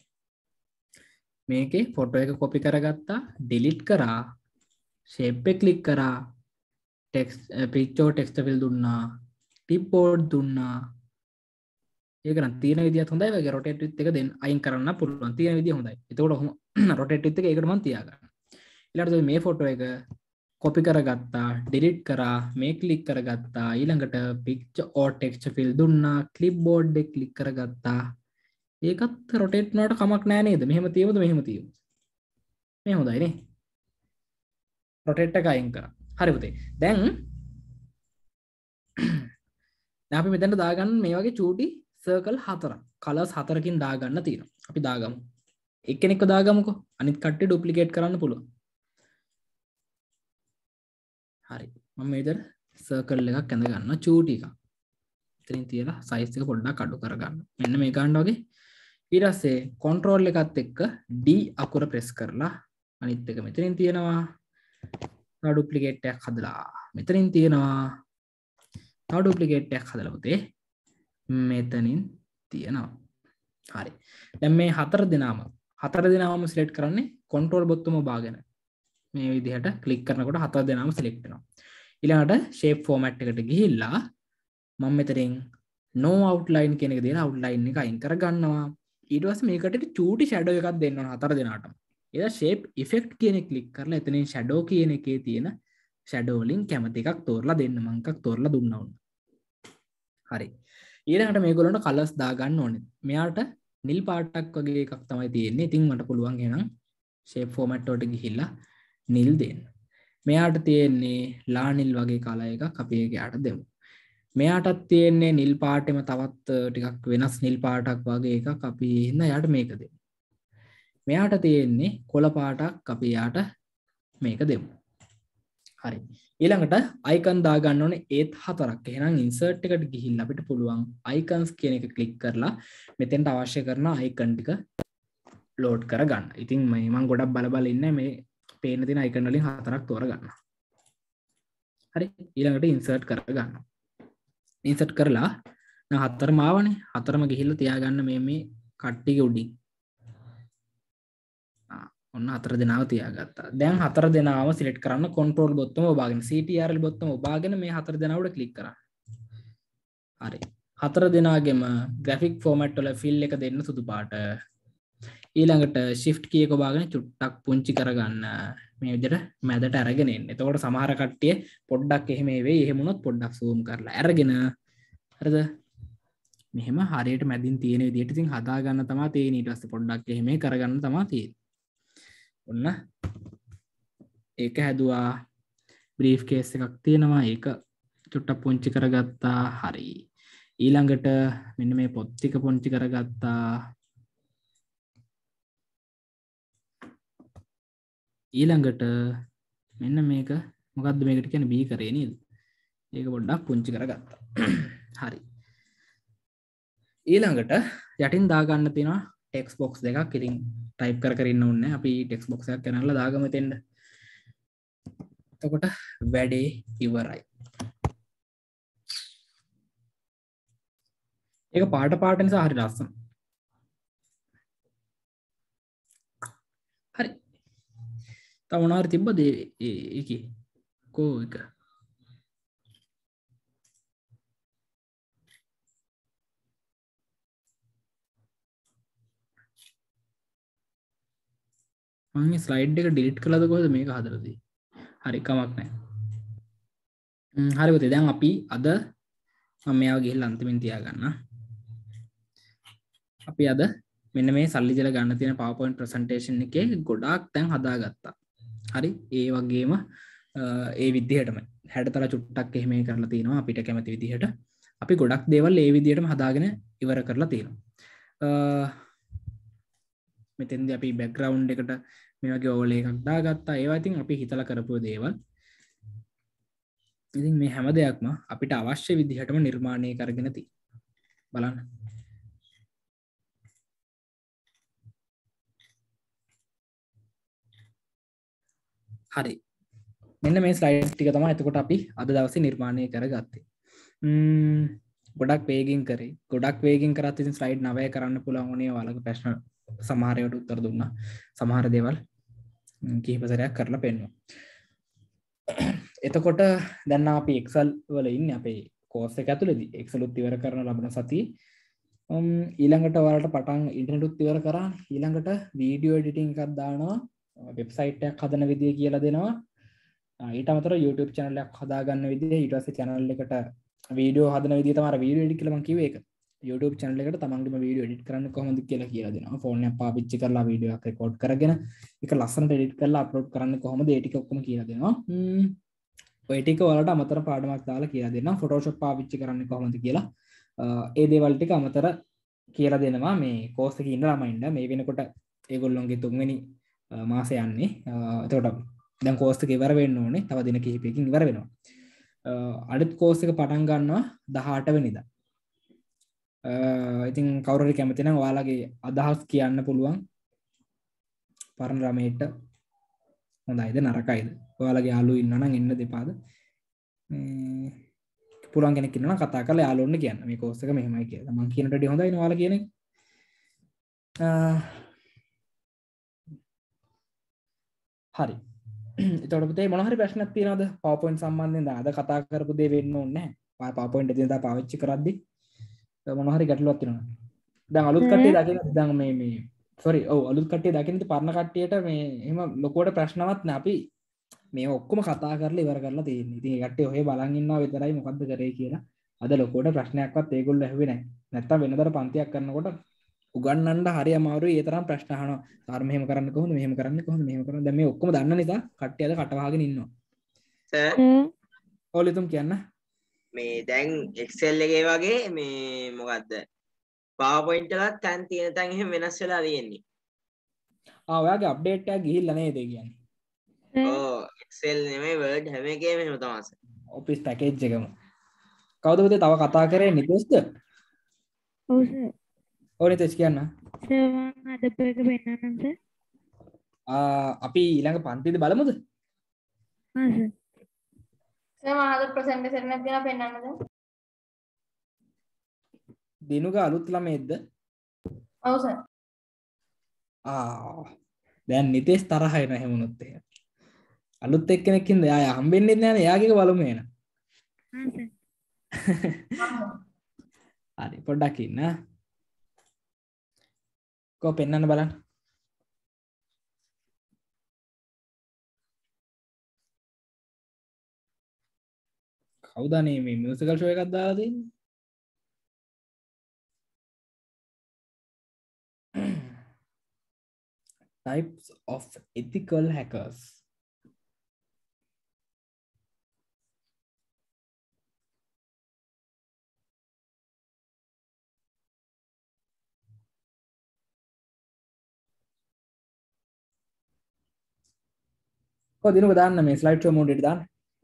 මේකේ ෆොටෝ එක copy කරගත්තා delete කරා shape එක click කරා text picture text fill දුන්නා clipboard දුන්නා. ඒක නම් තියෙන විදිහත් හොඳයි වගේ rotate with එක දෙන්න අයින් කරන්න පුළුවන්. තියෙන විදිහ හොඳයි. එතකොට rotate with එක ඒකට මම තියාගන්න. ඊළඟට මේ ෆොටෝ එක copy කරගත්තා, delete කරා, මේ click කරගත්තා. ඊළඟට picture or text fill දුන්නා, clipboard එක click කරගත්තා. ඒකත් rotate වුණාට කමක් නැහැ නේද? මෙහෙම තියමුද මෙහෙම තියමු. මේ හොඳයි නේ. rotate එක අයින් කරා. හරි පුතේ. දැන් දැන් අපි මෙතන දාගන්න මේ වගේ චූටි සර්කල් හතරක් කලර්ස් හතරකින් දාගන්න තියෙනවා. අපි දාගමු. එක්කෙනෙක්ව දාගමුකෝ. අනිත් කට්ටිය ඩුප්ලිකේට් කරන්න පුළුවන්. හරි. මම මේ විදිහට සර්කල් එකක් ඇඳ ගන්නවා චූටි එකක්. එතනින් තියලා සයිස් එක පොඩ්ඩක් අඩු කරගන්න. මෙන්න මේ ගන්න වගේ. ඊට පස්සේ control එකත් එක්ක D අකුර press කරලා අනිත් එක මෙතනින් තියනවා. තව ඩුප්ලිකේට් එකක් හදලා මෙතනින් තියනවා. තව ඩුප්ලිකේට් එකක් හදලා පුතේ මෙතනින් තියෙනවා. හරි. දැන් මේ හතර දෙනාම හතර දෙනාම සිලෙක්ට් කරන්නේ control බොත්තම ඔබාගෙන. මේ විදිහට ක්ලික් කරනකොට හතර දෙනාම සිලෙක්ට් වෙනවා. ඊළඟට shape format එකට ගිහිල්ලා මම මෙතනින් no outline කියන එක දාලා outline එක අයින් කරගන්නවා. ඊට පස්සේ මේකට චූටි shadow එකක් දෙන්න ඕන හතර දෙනාටම. ඊට shape effect කියන එක ක්ලික් කරලා එතනින් shadow කියන එකේ තියෙන shadow වලින් කැමති එකක් තෝරලා දෙන්න. මම එකක් තෝරලා දුන්නා උන්. හරි. ඊළඟට මේගොල්ලන්ට කලර්ස් දාගන්න ඕනේ. මෙයාට නිල් පාටක් වගේ එකක් තමයි තියෙන්නේ. ඉතින් මට පුළුවන් එහෙනම් shape format වලට ගිහිල්ලා නිල් දෙන්න. මෙයාට තියෙන්නේ ලා නිල් වගේ කලර් එකක් අපි ඒකට දෙමු. මෙයාටත් තියෙන්නේ නිල් පාටෙම තවත් ටිකක් වෙනස් නිල් පාටක් වගේ එකක් අපි හින්දා එයාට මේක දෙමු. මෙයාට තියෙන්නේ කොළ පාටක් අපි එයාට මේක දෙමු. හරි. ඊළඟට icon දා ගන්න ඕනේ ඒත් හතරක්. එහෙනම් insert එකට ගිහිල්ලා අපිට පුළුවන් icons කියන එක click කරලා මෙතෙන්ට අවශ්‍ය කරන icon ටික load කරගන්න. ඉතින් මේ මම ගොඩක් බල බල ඉන්නේ මේ පේන තියෙන icon වලින් හතරක් තෝරගන්න. හරි. ඊළඟට insert කරගන්න. insert කරලා දැන් හතරම ආවනේ. හතරම ගිහිල්ලා තියාගන්න මේ මේ කට්ටියගේ උඩින්. ඔන්න හතර දෙනාව තියාගත්තා. දැන් හතර දෙනාම සිලෙක්ට් කරන්න control බොත්තම ඔබාගෙන C T R L බොත්තම ඔබාගෙන මේ හතර දෙනා උඩ ක්ලික් කරන්න. හරි. හතර දෙනාගෙම graphic format වල fill එක දෙන්න සුදු පාට. ඊළඟට shift key එක ඔබාගෙන චුට්ටක් පුංචි කරගන්න මේ විදිහට මැදට අරගෙන එන්න. එතකොට සමහර කට්ටිය පොඩ්ඩක් එහෙම වෙයි. එහෙම වුණොත් පොඩ්ඩක් zoom කරලා අරගෙන හරිද? මෙහෙම හරියට මැදින් තියෙන විදිහට ඉතින් හදා ගන්න තමයි තියෙන්නේ. ඊට පස්සේ පොඩ්ඩක් එහෙම කරගන්න තමයි තියෙන්නේ. ඔන්න ඒක හැදුවා. බ්‍රීෆ් කේස් එකක් තියෙනවා. ඒක චුට්ටක් පුංචි කරගත්තා. හරි. ඊළඟට මෙන්න මේ පොත් ටික පුංචි කරගත්තා. ඊළඟට මෙන්න මේක මොකද්ද මේකට කියන්නේ බී කරේ නේද? ඒක පොඩ්ඩක් පුංචි කරගත්තා. හරි. ඊළඟට යටින් දාගන්න තියෙනවා ටෙක්ස්ට් බොක්ස් දෙකක්. ඉතින් ටයිප් කර කර ඉන්න ඕනේ. අපි ටෙක්ස්ට් බොක්ස් එකක් කරනලා දාගමු එතෙන්ද. එතකොට වැඩේ ඉවරයි. ඒක පාට පාට නිසා හරි ලස්සන. හරි. තව මොනවාරි තිබ්බද ඒකේ? කෝ එක. මම මේ ස්ලයිඩ් එක ඩිලීට් කළාද කොහෙද මේක හදලාදී? හරි කමක් නැහැ. ම් හරි පුතේ දැන් අපි අද මම මෙයාව ගිහිල්ලා අන්තිමින් තියාගන්න. අපි අද මෙන්න මේ සල්ලි දලා ගන්න තියෙන PowerPoint presentation එකේ ගොඩාක් තැන් හදාගත්තා. හරි ඒ වගේම ඒ විදිහටම හැඩතල චුට්ටක් එහෙම කරලා තිනවා අපිට කැමති විදිහට. අපි ගොඩක් දේවල් ඒ විදිහටම හදාගෙන ඉවර කරලා තියෙනවා. මෙතෙන්දී අපි background එකට මේ වගේ ඕවර්ලේ එකක් දාගත්තා. ඒවා ඉතින් අපි හිතලා කරපු දේවල්. ඉතින් මේ හැම දෙයක්ම අපිට අවශ්‍ය විදිහටම නිර්මාණය කරගෙන තියෙනවා. බලන්න. හරි. මෙන්න මේ ස්ලයිඩ් ටික තමයි එතකොට අපි අද දවසේ නිර්මාණය කරගත්තේ. ම්ම් ගොඩක් වේගින් කරේ. ගොඩක් වේගින් කරත් ඉතින් ස්ලයිඩ් නවය කරන්න පුළුවන් වුණේ ඔයාලගේ ප්‍රශ්න සමහර ඒවාට උත්තර දුන්නා. සමහර දේවල් කිහිප සැරයක් කරලා පෙන්නුවා. එතකොට දැන් අපි Excel වල ඉන්නේ අපේ කෝස් එක ඇතුළේදී. Excel උත් ඉවර කරන ලබන සතියේ ඊළඟට ඔයාලට පටන් ඉන්ටර්නෙට් උත් ඉවර කරා. ඊළඟට වීඩියෝ එඩිටින් එකක් දානවා. වෙබ්සයිට් එකක් හදන විදිය කියලා දෙනවා. ඊට අමතරව YouTube channel එකක් හදාගන්න විදිය, ඊට පස්සේ channel එකට වීඩියෝ හදන විදිය තමයි වීඩියෝ එඩිට් කියලා මම කිව්වේ ඒක. YouTube channel එකට තමන්ගේම වීඩියෝ එඩිට් කරන්න කොහොමද කියලා කියලා දෙනවා. ෆෝන් එක පාවිච්චි කරලා වීඩියෝ එකක් රෙකෝඩ් කරගෙන ඒක ලස්සනට එඩිට් කරලා අප්ලෝඩ් කරන්න කොහොමද ඒ ටික ඔක්කොම කියලා දෙනවා. ම්ම් ඔය ටික ඔයාලට අමතර පාඩමක් දාලා කියලා දෙනවා. Photoshop පාවිච්චි කරන්නේ කොහොමද කියලා. ඒ දේවල් ටික අමතර කියලා දෙනවා මේ කෝස් එකේ ඉන්න ළමයින්ට. මේ වෙනකොට ඒගොල්ලොන්ගේ තුන්වෙනි මාසෙ යන්නේ. එතකොට දැන් කෝස් එක ඉවර වෙන්න ඕනේ. තව දින කිහිපයකින් ඉවර වෙනවා. අනිත් කෝස් එක පටන් ගන්නවා දහඅට වෙනිදා. ඉතින් කවුරු හරි කැමති නම් ඔයාලගේ අදහස් කියන්න පුළුවන්. පරණ ළමයිට හොඳයිද නරකයිද? ඔයාලගේ යාළුවෝ ඉන්නවා නම් එන්න දෙපාද. මේ පුළුවන් කෙනෙක් ඉන්නවා නම් කතා කරලා යාළුවොන්ට කියන්න. මේ කෝස් එක මෙහෙමයි කියලා. මම කියනට වඩා හොඳයි නේ ඔයාලා කියන එක. හරි. එතකොට පුතේ මොන හරි ප්‍රශ්නක් තියෙනවද PowerPoint සම්බන්ධයෙන්? අද කතා කරපු දේ වෙන්න ඕනේ නැහැ. PowerPoint එදිනදා පාවිච්චි කරද්දී මොන හරි ගැටලුවක් තියෙනවද? දැන් අලුත් කට්ටිය දකින්න දැන් මේ මේ sorry ඔව් අලුත් කට්ටිය දකින්න ඉතින් පරණ කට්ටියට මේ එහෙම ලොකුවට ප්‍රශ්නවත් නැහැ. අපි මේ ඔක්කොම කතා කරලා ඉවර කරලා තියෙන්නේ. ඉතින් ඒ කට්ටිය ඔහෙ බලන් ඉන්නවා විතරයි මොකද්ද කරේ කියලා. අද ලොකුවට ප්‍රශ්නයක්වත් ඒගොල්ලෝ ඇහුවේ නැහැ. නැත්තම් වෙනදට පන්තියක් කරනකොට උගන්නන්න හරි අමාරුයි. ඒ තරම් ප්‍රශ්න අහනවා. සාර මෙහෙම කරන්න කොහොමද? මෙහෙම කරන්න කොහොමද? මෙහෙම කරන්න. දැන් මේ ඔක්කොම දන්න නිසා කට්ටිය අද කට වහගෙන ඉන්නවා. සර් ඔලිතුම් කියන්න. මේ දැන් Excel එකේ වගේ මේ මොකද්ද? PowerPoint එකත් තැන් තියෙන තැන් එහෙම වෙනස් වෙලා තියෙන්නේ. ආ ඔයාගේ අප්ඩේට් එකක් ගිහිල්ලා නේද ඒ කියන්නේ? ඔව් Excel නෙමෙයි Word හැම එකේම එහෙම තමයි සර්. Office package එකම. කවුද පුතේ තව කතා කරේ නිතේෂ්ද? ඔව් සර්. ඔව් නිතේෂ් කියන්න. සර් මම හදපු එක පෙන්නන්නම් සර්. ආ අපි ඊළඟ පන්තියේදී බලමුද? හා සර්. සර් මම හදපු ප්‍රසන්ටේෂන් එකක් දෙනවා පෙන්නන්නද? දිනුගා අලුත් ළමයිද? ඔව් සර්. ආ දැන් නිතේෂ් තරහ එන හැම වුණොත් එහෙම. අලුත් එක්කෙනෙක් ඉන්න එයා හම්බෙන්නේ නැහැ නේ. එයාගේ බලමු එන. හා සර්. හරි පොඩ්ඩක් ඉන්න. කො පෙන්නන්න බලන්න. කවුද අනේ මේ මියුසිකල් ෂෝ එකක් දාලා තියෙන්නේ? Types of ethical hackers. කො දිනුක දාන්න මේ ස්ලයිඩ් ෂෝ මෝඩ් එකට දාන්න.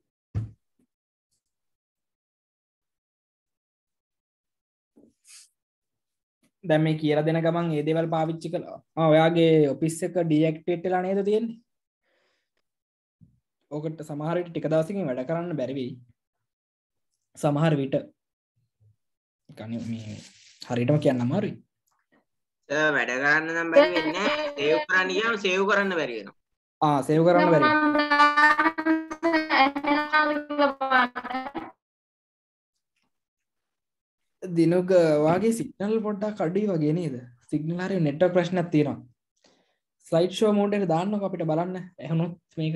දැන් මේ කියලා දෙන ගමන් මේ දේවල් පාවිච්චි කළා. ආ ඔයාගේ ඔෆිස් එක ඩිඇක්ටිවේට් වෙලා නේද තියෙන්නේ? ඔකට සමහර විට ටික දවසකින් වැඩ කරන්න බැරි වෙයි. සමහර විට කන්නේ මේ හරියටම කියන්න අමාරුයි. සර් වැඩ කරන්න නම් බැරි වෙන්නේ නැහැ. සේව් කරන්න ගියාම සේව් කරන්න බැරි වෙනවා. ආ සේව් කරන්න බැරි. දිනුක වාගේ සිග්නල් පොඩ්ඩක් අඩුයි වගේ නේද? සිග්නල් හරිය නෙට්වර්ක් ප්‍රශ්නයක් තියෙනවා. ස්ලයිඩ් ෂෝ මෝඩ් එකට දාන්නකො අපිට බලන්න. එහෙනම් මේක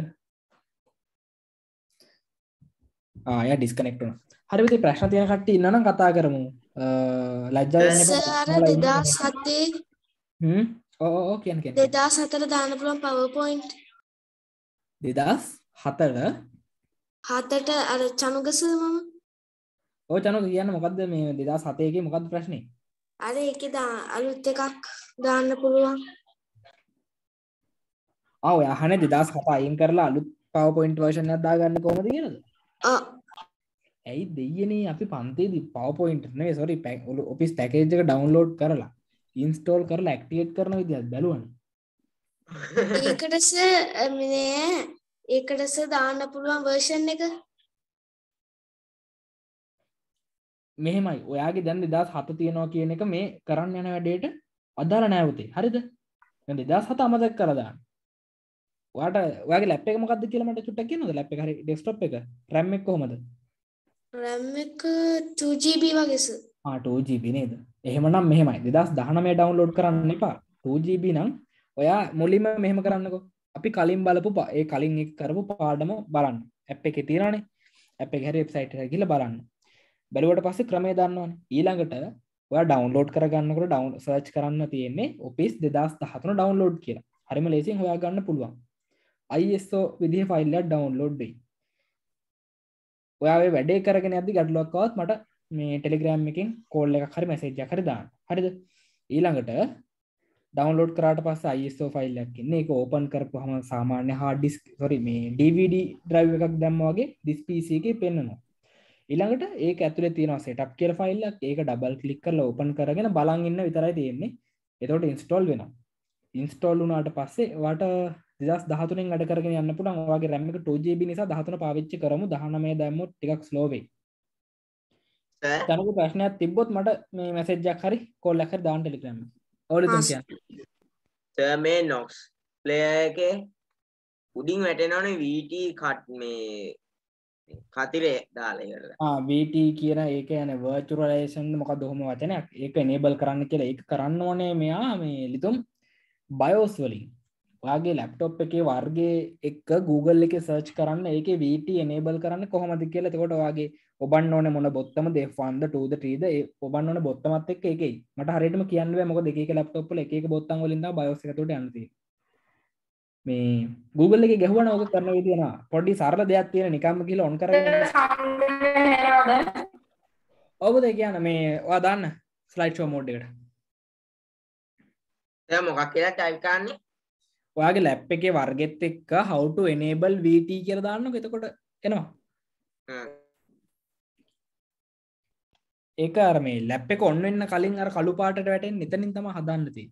ආ යා ඩිස්කනෙක්ට් වුණා. හරි විදිහේ ප්‍රශ්න තියෙන කට්ටිය ඉන්නනම් කතා කරමු. ලැජ්ජා වෙන්න එපා. සර් දෙදාස් හතේ හ්ම් ඔව් ඔව් කියන්න කියන්න. දෙදාස් හතට දාන්න පුළුවන් PowerPoint දෙදාස් හතට හතට අර චනුගස මම ඔය චනක කියන්න මොකද්ද මේ දෙදාස් හතේ එකේ මොකද්ද ප්‍රශ්නේ? අර ඒකේ දා අලුත් එකක් දාන්න පුළුවන්. ආ ඔය අහන්නේ දෙදාස් හත අයින් කරලා අලුත් PowerPoint version එකක් දාගන්න කොහොමද කියලාද? ආ ඇයි දෙයියනේ අපි පන්තියේදී PowerPoint නෙවෙයි sorry Office package එක download කරලා install කරලා activate කරන විදිහත් බැලුවනේ. ඒකට සර් මේ ඒකට සර් දාන්න පුළුවන් version එක මෙහෙමයි. ඔයාගේ දැන් දෙදාස් හත තියෙනවා කියන එක මේ කරන්න යන වැඩේට අදාළ නෑ පුතේ. හරිද? දැන් දෙදාස් හත අමතක කරලා දාන්න. ඔයාට ඔයාගේ ලැප් එක මොකද්ද කියලා මට චුට්ටක් කියන්නද? ලැප් එක හරි ඩෙස්ක්ටොප් එක RAM එක කොහමද? RAM එක two G B වගේ සර්. ආ two G B නේද? එහෙමනම් මෙහෙමයි. දෙදාස් දහනවය download කරන්න එපා. two G B නම් ඔයා මුලින්ම මෙහෙම කරන්නකෝ. අපි කලින් බලපු ඒ කලින් එක කරපු පාඩම බලන්න. ඇප් එකේ තියෙනවානේ. ඇප් එකේ හරි වෙබ්සයිට් එකට ගිහලා බලන්න. බැලුවට පස්සේ ක්‍රමය දන්නවනේ. ඊළඟට ඔයා ඩවුන්ලෝඩ් කරගන්නකොට ඩවුන් සර්ච් කරන්න තියෙන්නේ Office දෙදාස් දහතුන ඩවුන්ලෝඩ් කියලා. හරිම ලේසියෙන් හොයා ගන්න පුළුවන්. I S O විදිහේ ෆයිල් එකක් ඩවුන්ලෝඩ් වෙයි. ඔයා මේ වැඩේ කරගෙන යද්දි ගැටලුවක් ආවොත් මට මේ Telegram එකෙන් කෝල් එකක් හරි මැසේජ් එකක් හරි දාන්න. හරිද? ඊළඟට ඩවුන්ලෝඩ් කරාට පස්සේ I S O ෆයිල් එකක් ඉන්නේ. ඒක ඕපන් කරපුවාම සාමාන්‍ය hard disk sorry මේ D V D drive එකක් දැම්මා වගේ this P C එකේ පෙන්නනවා. ඊළඟට ඒක ඇතුලේ තියෙනවා setup කියලා ෆයිල් එකක්. ඒක ඩබල් ක්ලික් කරලා ඕපන් කරගෙන බලන් ඉන්න විතරයි තියෙන්නේ. එතකොට install වෙනවා. install වුණාට පස්සේ ඔයාට දෙදාස් දහතුනෙන් වැඩ කරගෙන යන්න පුළුවන්. ඔයාගේ RAM එක two G B නිසා දහතුන පාවිච්චි කරමු. දහනවය දැම්මොත් ටිකක් slow වෙයි. සර් තනක ප්‍රශ්නයක් තිබ්බොත් මට මේ මැසේජ් එකක් හරි කෝල් එකක් හරි දාන්න Telegram එකේ. ඕලි තුන් කියන්න. සර් මේ Nox player එකේ උඩින් වැටෙනවනේ V T cut මේ කතිරේ දාලා ඉවරලා. ආ V T කියන ඒක යන්නේ virtualization මොකක්ද ඔහොම වචනයක්. ඒක enable කරන්න කියලා ඒක කරන්න ඕනේ මෙයා මේ ලිතුම් BIOS වලින්. ඔයාගේ laptop එකේ වර්ගයේ එක Google එකේ search කරන්න ඒකේ V T enable කරන්න කොහොමද කියලා. එතකොට ඔයාගේ ඔබන්න ඕනේ මොන බොත්තමද F one ද two ද three ද ඒ ඔබන්න ඕනේ බොත්තමත් එක්ක ඒකයි. මට හරියටම කියන්න බෑ මොකද එක එක laptop වල එක එක බොත්තම් වලින් තමයි BIOS එක ඇතුලට යන්න තියෙන්නේ. මේ Google එකේ ගැහුවනම් ඔක කරන විදිය නා පොඩි සරල දෙයක් තියෙන නිකම්ම කියලා ඔන් කරගෙන ඔබද කියන්න මේ ඔයා දාන්න ස්ලයිඩ් ෂෝ මෝඩ් එකට. දැන් මොකක් කියලා ටයිප් කරන්නේ? ඔයාගේ ලැප් එකේ වර්ගෙත් එක්ක how to enable V T කියලා දාන්නකො. එතකොට එනවා. හ්ම්. ඒක අර මේ ලැප් එක ඔන් වෙන්න කලින් අර කළු පාටට වැටෙන්නේ එතනින් තමයි හදන්න තියෙන්නේ.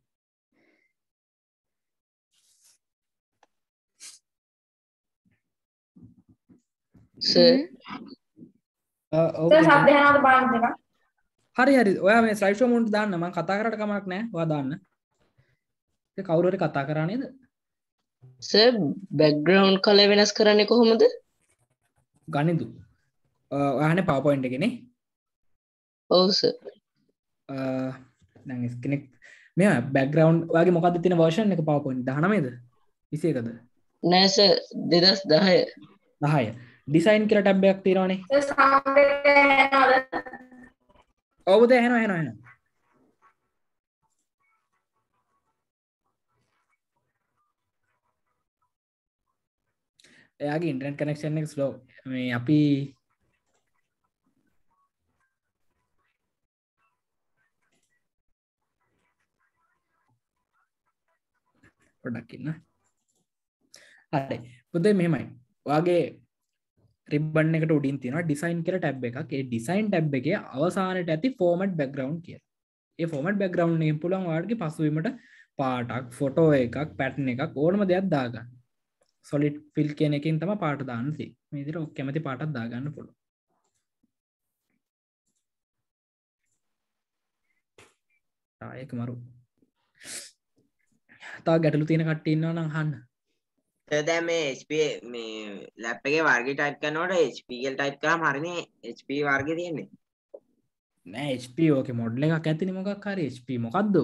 සර් සර් සබ් දෙනවද බලන්න දෙක. හරි හරි. ඔයා මේ ස්ලයිඩ් ෂෝ මෝඩ් දාන්න. මම කතා කරාට කමක් නැහැ. ඔයා දාන්න. ඒක කවුරු හරි කතා කරා නේද? සර් බෑග්ග්‍රවුන්ඩ් කලර් වෙනස් කරන්නේ කොහොමද? ගනිදු. ඔයානේ PowerPoint එකේ නේ? ඔව් සර්. දැන් ස්කිනෙක් මෙයා බෑග්ග්‍රවුන්ඩ් ඔයාගේ මොකද්ද තියෙන version එක PowerPoint දහනවයද? විසි එකද? නෑ සර් දෙදාස් දහය. දහය. ඩිසයින් කියලා ටැබ් එකක් තියෙනවනේ. සර් සවුන්ඩ් එක එනවද? ඔව් පුතේ එනවා එනවා එනවා. එයාගේ ඉන්ටර්නෙට් කනෙක්ෂන් එක ස්ලෝ. මේ අපි පොඩ්ඩක් ඉන්න. හරි. පුතේ මෙහෙමයි. ඔයාගේ රිබන් එකට උඩින් තියෙනවා ඩිසයින් කියලා ටැබ් එකක්. ඒ ඩිසයින් ටැබ් එකේ අවසානයේ ඇති ෆෝමැට් බෑග්ග්‍රවුන්ඩ් කියලා. ඒ ෆෝමැට් බෑග්ග්‍රවුන්ඩ් එකෙන් පුළුවන් ඔයාලගේ පසුබිමට පාටක්, ෆොටෝ එකක්, පැටර්න් එකක් ඕනම දෙයක් දාගන්න. solid fill කියන එකෙන් තමයි පාට දාන්න තියෙන්නේ. මේ විදිහට ඔක් කැමති පාටක් දාගන්න පුළුවන්. ආ ඒක මරු. තා ගැටලු තියෙන කට්ටිය ඉන්නවා නම් අහන්න. සර් දැන් මේ H P මේ ලැප් එකේ වර්ගය ටයිප් කරනකොට H P කියලා ටයිප් කරාම හරිනේ H P වර්ගය තියෙන්නේ. නෑ H P ඕකේ මොඩල් එකක් ඇතිනේ මොකක් හරි H P මොකද්ද?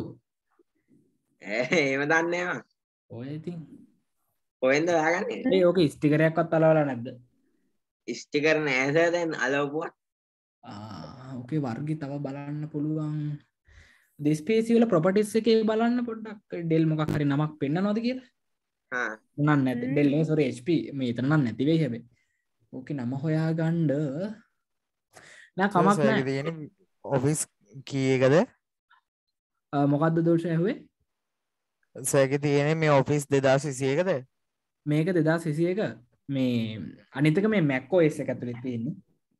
එහෙම දන්නේ නැහැ මම. ඔය ඉතින් කොහෙන්ද හොයාගන්නේ? ඒ ඕකේ ස්ටිකරයක්වත් අලවලා නැද්ද? ස්ටිකර් නෑ සර් දැන් අලවපුවා. ආ ඕකේ වර්ගය තව බලන්න පුළුවන්. දිස්පේසි වල ප්‍රොපර්ටිස් එකේ බලන්න පොඩ්ඩක් ඩෙල් මොකක් හරි නමක් පෙන්නනවද කියලා. හා නන් නැති ඩෙල් නේ සෝරි H P මේ එතන නම් නැති වෙයි හැබැයි. ඕකේ නම හොයාගන්න නෑ කමක් නෑ. තියෙන්නේ ඔෆිස් කී එකද? මොකද්ද දෝෂය ඇහුවේ? සර්ගේ තියෙන්නේ මේ ඔෆිස් දෙදාස් විසි එකද? මේක දෙදාස් විසි එක මේ අනිත් එක මේ Mac O S එක ඇතුලේ තියෙන්නේ.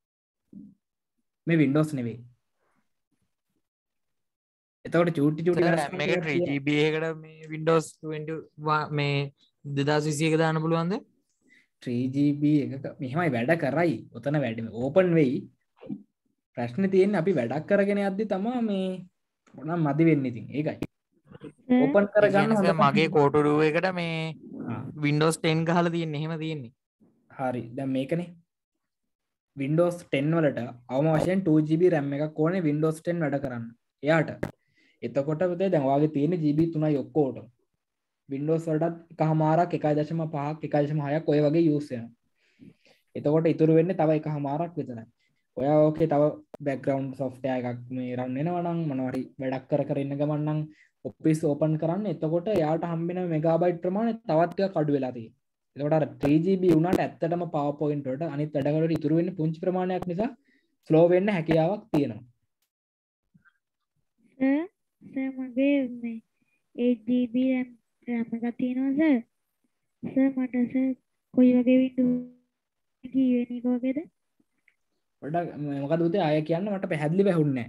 මේ Windows නෙවෙයි. එතකොට චූටි චූටි RAM එක three G B එකකට මේ Windows twenty මේ දෙදාස් විසි එක දාන්න පුළුවන්ද? three G B එකක මෙහෙමයි වැඩ කරයි. ඔතන වැඩි ඕපන් වෙයි. ප්‍රශ්නේ තියෙන්නේ අපි වැඩක් කරගෙන යද්දි තමයි මේ මොනම් මදි වෙන්නේ ඉතින්. ඒකයි. ඕපන් කරගන්න හොඳ මගේ කෝටුරුව එකට මේ Windows ten ගහලා තියෙන්නේ. එහෙම තියෙන්නේ. හරි. දැන් මේකනේ. Windows ten වලට අවම වශයෙන් two G B RAM එකක් ඕනේ Windows ten වැඩ කරන්න. එයාට. එතකොට පුතේ දැන් ඔයාගේ තියෙන G B තුනයි ඔක්කොටම. Windows වලටත් එකමාරක් one point five one point six ඔය වගේ use වෙනවා. එතකොට ඉතුරු වෙන්නේ තව එකමාරක් විතරයි. ඔයා ඕකේ තව background software එකක් මේ run වෙනවා නම් මොනවා හරි වැඩක් කර කර ඉන්න ගමන් නම් Office open කරන්න. එතකොට එයාට හම්බෙන megabyte ප්‍රමාණය තවත් ටිකක් අඩු වෙලා තියෙනවා. එතකොට අර three G B වුණාට ඇත්තටම PowerPoint වලට අනිත් වැඩ වලට ඉතුරු වෙන්නේ පුංචි ප්‍රමාණයක් නිසා slow වෙන්න හැකියාවක් තියෙනවා. සර් සර් මගේ මේ eight G B RAM RAM එකක් තියෙනවා සර්. සර් මට සර් කොයි වගේ Windows කී වෙන එක වගේද? පොඩ්ඩක් මොකද උදේ ආයෙ කියන්න මට පැහැදිලි වැහුන්නේ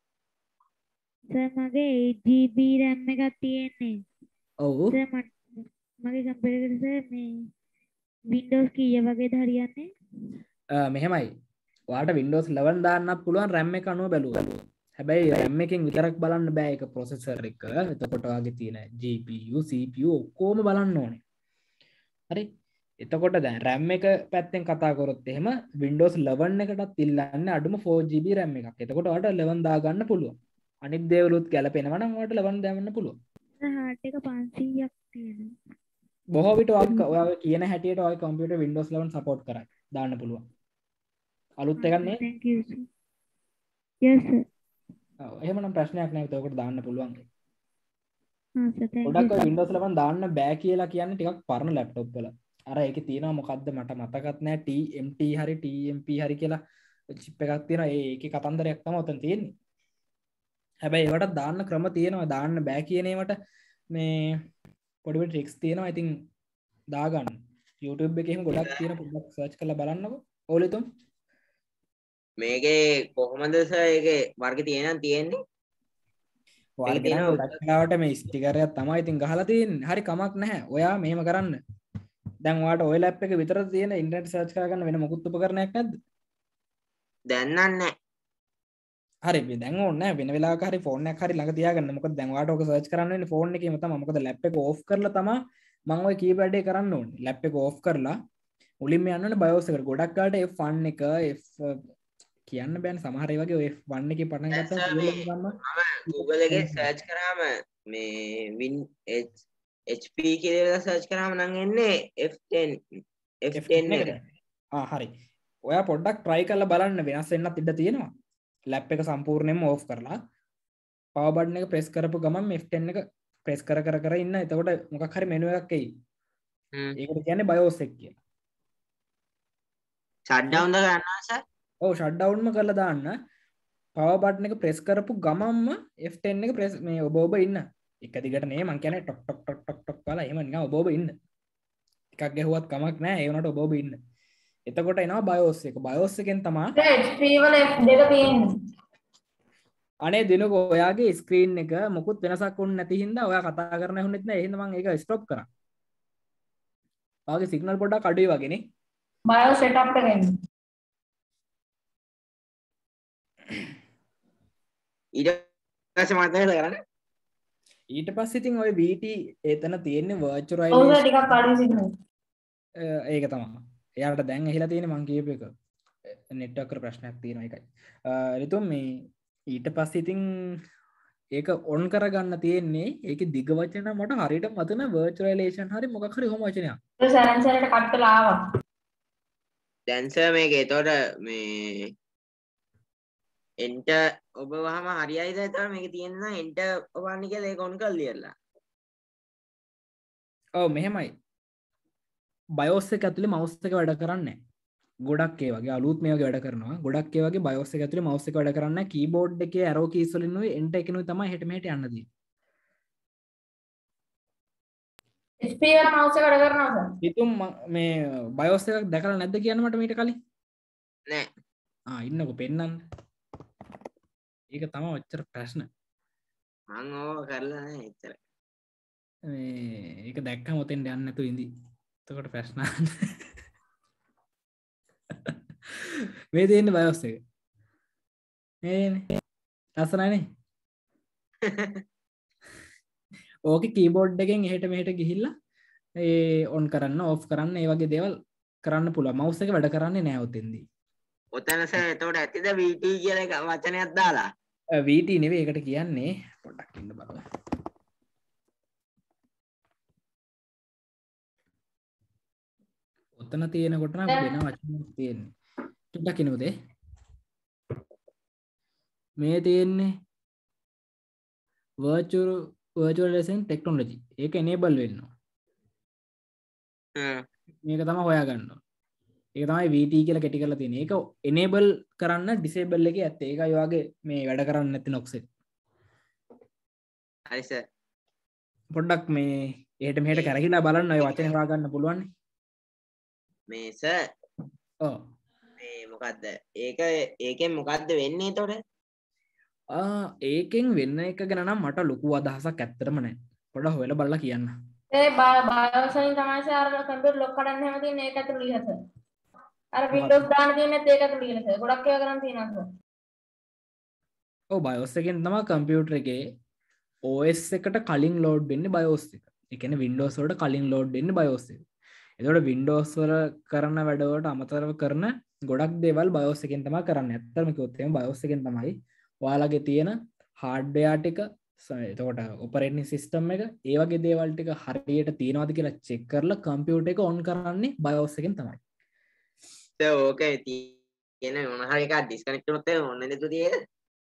නැහැ. සර් මගේ eight G B RAM එකක් තියෙන්නේ. ඔව්. සර් මට මගේ කම්පියුටර් එකට සර් මේ Windows කීය වගේද හරියන්නේ? මෙහෙමයි. ඔයාලට Windows eleven දාන්නත් පුළුවන් RAM එක අනුව බැලුවා. හැබැයි RAM එකෙන් විතරක් බලන්න බෑ ඒක processor එක. එතකොට ඔයාගේ තියෙන G P U C P U ඔක්කොම බලන්න ඕනේ. හරි. එතකොට දැන් RAM එක පැත්තෙන් කතා කරොත් එහෙම Windows eleven එකටත් ඉල්ලන්නේ අඩුම four G B RAM එකක්. එතකොට ඔයාලට eleven දාගන්න පුළුවන්. අනිත් දේවලුත් ගැලපෙනවා නම් ඔයාලට eleven දාන්න පුළුවන්. හાર્ඩ් එක පන්සීයක් තියෙනවා. බොහෝ විට ඔයාගේ කියන හැටියට ඔයාගේ කම්පියුටර් Windows eleven support කරයි. දාන්න පුළුවන්. අලුත් එකක් නේ? Thank you sir. Yes sir. ඔව් එහෙමනම් ප්‍රශ්නයක් නැහැ. ඒකට දාන්න පුළුවන්. ආ සර් thank you. පොඩක් Windows eleven දාන්න බෑ කියලා කියන්නේ ටිකක් පරණ ලැප්ටොප් වල. අර ඒකේ තියෙනවා මොකද්ද මට මතකත් නැහැ T M T හරි T M P හරි කියලා chip එකක් තියෙනවා. ඒ ඒකේ කතන්දරයක් තමයි උතන තියෙන්නේ. හැබැයි ඒවට දාන්න ක්‍රම තියෙනවා. දාන්න බෑ කියන ඒවට මේ පොඩි පොඩි ට්‍රික්ස් තියෙනවා. ඉතින් දාගන්න. YouTube එකේ එහෙම ගොඩක් තියෙන පොඩ්ඩක් සර්ච් කරලා බලන්නකෝ. ඕලිතුම් මේකේ කොහොමද සර් ඒකේ වර්ග තියෙනන් තියෙන්නේ? වර්ග නම් ගොඩක් වෙලාවට මේ ස්ටිකර් එකක් තමයි ඉතින් ගහලා තියෙන්නේ. හරි කමක් නැහැ. ඔයා මෙහෙම කරන්න. දැන් ඔයාට ඔය ලැප් එක විතරද තියෙන ඉන්ටර්නෙට් සර්ච් කරගන්න වෙන මොකුත් උපකරණයක් නැද්ද? දැන් නැහැ. හරි දැන් ඕනේ නැහැ. වෙන වෙලාවක හරි ෆෝන් එකක් හරි ළඟ තියාගන්න. මොකද දැන් ඔයාට ඔක සර්ච් කරන්න වෙන්නේ ෆෝන් එකේම තමයි. මොකද ලැප් එක ඕෆ් කරලා තමයි මම ওই කීපැඩ් එක කරන්න ඕනේ. ලැප් එක ඕෆ් කරලා මුලින්ම යන්න ඕනේ BIOS එකට. ගොඩක් කාලට F one එක F කියන්න බෑනේ සමහර ඒ වගේ F one එකේ පටන් ගත්තාම මම Google එකේ සර්ච් කරාම මේ win H P කියලා සර්ච් කරාම නම් එන්නේ F ten F ten එක. ආ හරි. ඔයා පොඩ්ඩක් try කරලා බලන්න වෙනස් වෙන්නත් ඉඩ තියෙනවා. ලැප් එක සම්පූර්ණයෙන්ම off කරලා power button එක press කරපු ගමන් F ten එක press කර කර කර ඉන්න. එතකොට මොකක් හරි menu එකක් එයි. ඒකට කියන්නේ BIOS එක කියලා. shut down ද ගන්නවා සර්? ඔව් shut down ම කරලා දාන්න. power button එක press කරපු ගමන්ම F ten එක press මේ ඔබ ඔබ ඉන්න. එක දිගට නේ මං කියන්නේ ටොක් ටොක් ටොක් ටොක් ටොක් කාලා එහෙම නිකන් ඔබ ඔබ ඉන්න. එකක් ගැහුවත් කමක් නැහැ. ඒ වුණාට ඔබ ඔබ ඉන්න. එතකොට එනවා BIOS එක. BIOS එකෙන් තමයි H P වල F දෙක තියෙන්නේ. අනේ දිනක ඔයාගේ ස්ක්‍රීන් එක මොකුත් වෙනසක් වුනේ නැති හින්දා ඔයා කතා කරන්න හුනෙත් නැහැ. එහෙනම් මම ඒක ස්ටොප් කරා. ඔයාගේ සිග්නල් පොඩ්ඩක් අඩුයි වගේනේ. BIOS setup එකෙන්. ඊට පස්සේ මම තමයි කරන්නේ. ඊට පස්සේ ඉතින් ඔය V T එතන තියෙන්නේ ඔව් virtualization. සර් ටිකක් අඩුයි සිග්නල්. ඒක තමයි. එයාට දැන් ඇහිලා තියෙන්නේ මං කියපු එක. නෙට්වර්ක් එක ප්‍රශ්නයක් තියෙනවා ඒකයි. රිතුම් මේ ඊට පස්සේ ඉතින් ඒක ඔන් කරගන්න තියෙන්නේ. ඒකේ දිග වචන මට හරියට මතන virtualization හරි මොකක් හරි කොහොම වචනයක්. ඒ සරන් සරට කට් වෙලා ආවා. දැන් සර් මේක එතකොට මේ enter ඔබ වහම හරියයිද? එතකොට මේක තියෙන නම් enter ඔබන්නේ කියලා ඒක ඔන් කරලා ඉවරලා. ඔව් මෙහෙමයි. BIOS එක ඇතුලේ mouse එක වැඩ කරන්නේ නැහැ. ගොඩක් ඒ වගේ අලුත් මේ වගේ වැඩ කරනවා. ගොඩක් ඒ වගේ BIOS එක ඇතුලේ mouse එක වැඩ කරන්නේ නැහැ. keyboard එකේ arrow keys වලින් උයි enter එකනොයි තමයි හෙට මෙහෙට යන්න දෙන්නේ. H P වල mouse එක වැඩ කරනවා සර්. ඉතින් මේ BIOS එකක් දැකලා නැද්ද කියන්න මට මීට කලින්? නෑ. ආ ඉන්නකෝ පෙන්නන්න. ඒක තමයි ඔච්චර ප්‍රශ්න. මං ඕක කරලා නැහැ එච්චර. මේ ඒක දැක්කම ඔතෙන් යන්න නැතුව ඉඳි. එතකොට ප්‍රශ්න මේ තියෙන්නේ BIOS එක. මේනේ. ලස්සනයිනේ. ඕකේ කීබෝඩ් එකෙන් එහෙට මෙහෙට ගිහිල්ලා ඒ ඔන් කරන්න, ඔෆ් කරන්න, ඒ වගේ දේවල් කරන්න පුළුවන්. mouse එක වැඩ කරන්නේ නැහැ ඔතෙන්දී. ඔතන සර් එතකොට ඇත්තද V T කියලා එක වචනයක් දාලා? V T නෙවෙයි ඒකට කියන්නේ. පොඩ්ඩක් ඉන්න බලන්න. ඔතන තියෙනකොට නම් වෙන වචනයක් තියෙන්නේ. ටිකක් කිනෝද මේ තියෙන්නේ virtual virtualization technology. ඒක enable වෙන්න ඕන. හ්ම්. මේක තමයි හොයාගන්න ඕන. ඒක තමයි V T කියලා කැටි කරලා තියෙන්නේ. ඒක enable කරන්න disable එකේ ඇත්තේ. ඒකයි ඔයාගේ මේ වැඩ කරන්නේ නැති නොක්ස් එක. හරි සර්. පොඩ්ඩක් මේ එහෙට මෙහෙට කරකිලා බලන්න ඔය වචනේ හොයාගන්න පුළුවන්. මේ සර් ඔව්. මේ මොකද්ද? ඒක ඒකෙන් මොකද්ද වෙන්නේ එතකොට? ආ ඒකෙන් වෙන්න එක ගැන නම් මට ලොකු අදහසක් ඇත්තටම නැහැ. පොඩ්ඩක් හොයලා බලලා කියන්න. ඒ BIOS වලින් තමයි සර් අර කම්පියුටර් ලොක් කරන්න හැම තියෙන්නේ ඒක ඇතුළේ ඉහත. අර Windows දාන්න තියෙන්නේ ඒක ඇතුළේ ඉහත. ගොඩක් ඒවා කරන් තියෙනවා සර්. ඔව් BIOS එකෙන් තමයි කම්පියුටර් එකේ O S එකට කලින් ලෝඩ් වෙන්නේ BIOS එක. ඒ කියන්නේ Windows වලට කලින් ලෝඩ් වෙන්නේ BIOS එක. එතකොට Windows වල කරන වැඩවලට අමතරව කරන ගොඩක් දේවල් BIOS එකෙන් තමයි කරන්නේ. ඇත්තටම කිව්වොත් එහෙනම් BIOS එකෙන් තමයි ඔයාලගේ තියෙන hardware ටික එතකොට operating system එක ඒ වගේ දේවල් ටික හරියට තියෙනවද කියලා check කරලා computer එක on කරන්නේ BIOS එකෙන් තමයි. සර් ඕකේ තියෙන මොන හරි එකක් disconnect වුණොත් එහෙනම් ඔන්න නේද තියෙන්නේ?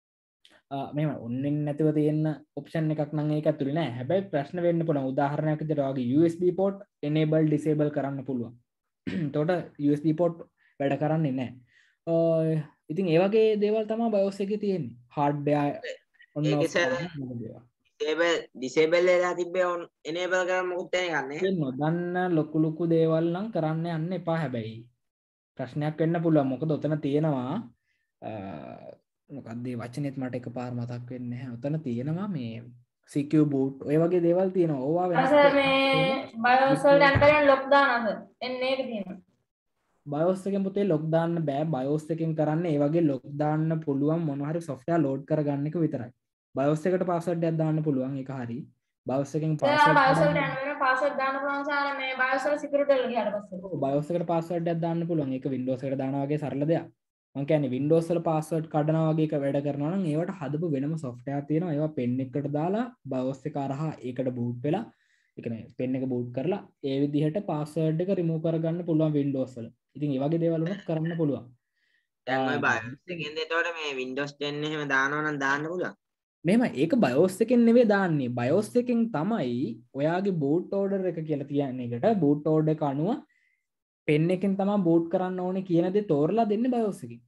ආ මෙහෙම ඔන්නෙන් නැතිව තියෙන option එකක් නම් ඒක ඇතුලේ නෑ. හැබැයි ප්‍රශ්න වෙන්න පුළුවන්. උදාහරණයක් විදිහට ඔයාගේ U S B port enable disable කරන්න පුළුවන්. එතකොට U S B port වැඩ කරන්නේ නැහැ. ඉතින් ඒ වගේ දේවල් තමයි BIOS එකේ තියෙන්නේ. hardware on off disable disable වෙලා තිබ්බේ on enable කරන්න මොකුත් නැහැ. ඒ නොදන්න ලොකු ලොකු දේවල් නම් කරන්න යන්න එපා හැබැයි. ප්‍රශ්නයක් වෙන්න පුළුවන්. මොකද ඔතන තියෙනවා මොකක්ද මේ වචනේත් මට එකපාර මතක් වෙන්නේ නැහැ. ඔතන තියෙනවා මේ secure boot ඔය වගේ දේවල් තියෙනවා. ඕවා වෙනස් සර් මේ BIOS වලට අන්තරෙන් lock දානවා සර්. එන්නේ ඒක තියෙනවා. BIOS එකෙන් පුතේ lock දාන්න බෑ. BIOS එකෙන් කරන්නේ ඒ වගේ lock දාන්න පුළුවන් මොනවා හරි software load කරගන්න එක විතරයි. BIOS එකට password එකක් දාන්න පුළුවන් ඒක හරි. BIOS එකෙන් password BIOS වලට යන වෙන password දාන්න පුළුවන් සාර මේ BIOS වල security වල ගියාට පස්සේ. ඔව් BIOS එකට password එකක් දාන්න පුළුවන්. ඒක Windows එකට දානවා වගේ සරල දෙයක්. මම කියන්නේ Windows වල password කඩනවා වගේ එක වැඩ කරනවා නම් ඒවට හදපු වෙනම software තියෙනවා. ඒවා pen එකකට දාලා BIOS එක අරහා ඒකට boot වෙලා ඒ කියන්නේ pen එක boot කරලා ඒ විදිහට password එක remove කරගන්න පුළුවන් Windows වල. ඉතින් ඒ වගේ දේවල් උනත් කරන්න පුළුවන්. දැන් ඔය BIOS එකෙන්ද එතකොට මේ Windows ten එහෙම දානවා නම් දාන්න පුළුවන්. මෙහෙම ඒක BIOS එකෙන් නෙවෙයි දාන්නේ. BIOS එකෙන් තමයි ඔයාගේ boot order එක කියලා තියන්නේ. එකට boot order එක අනුව pen එකෙන් තමයි boot කරන්න ඕනේ කියන දේ තෝරලා දෙන්නේ BIOS එකෙන්.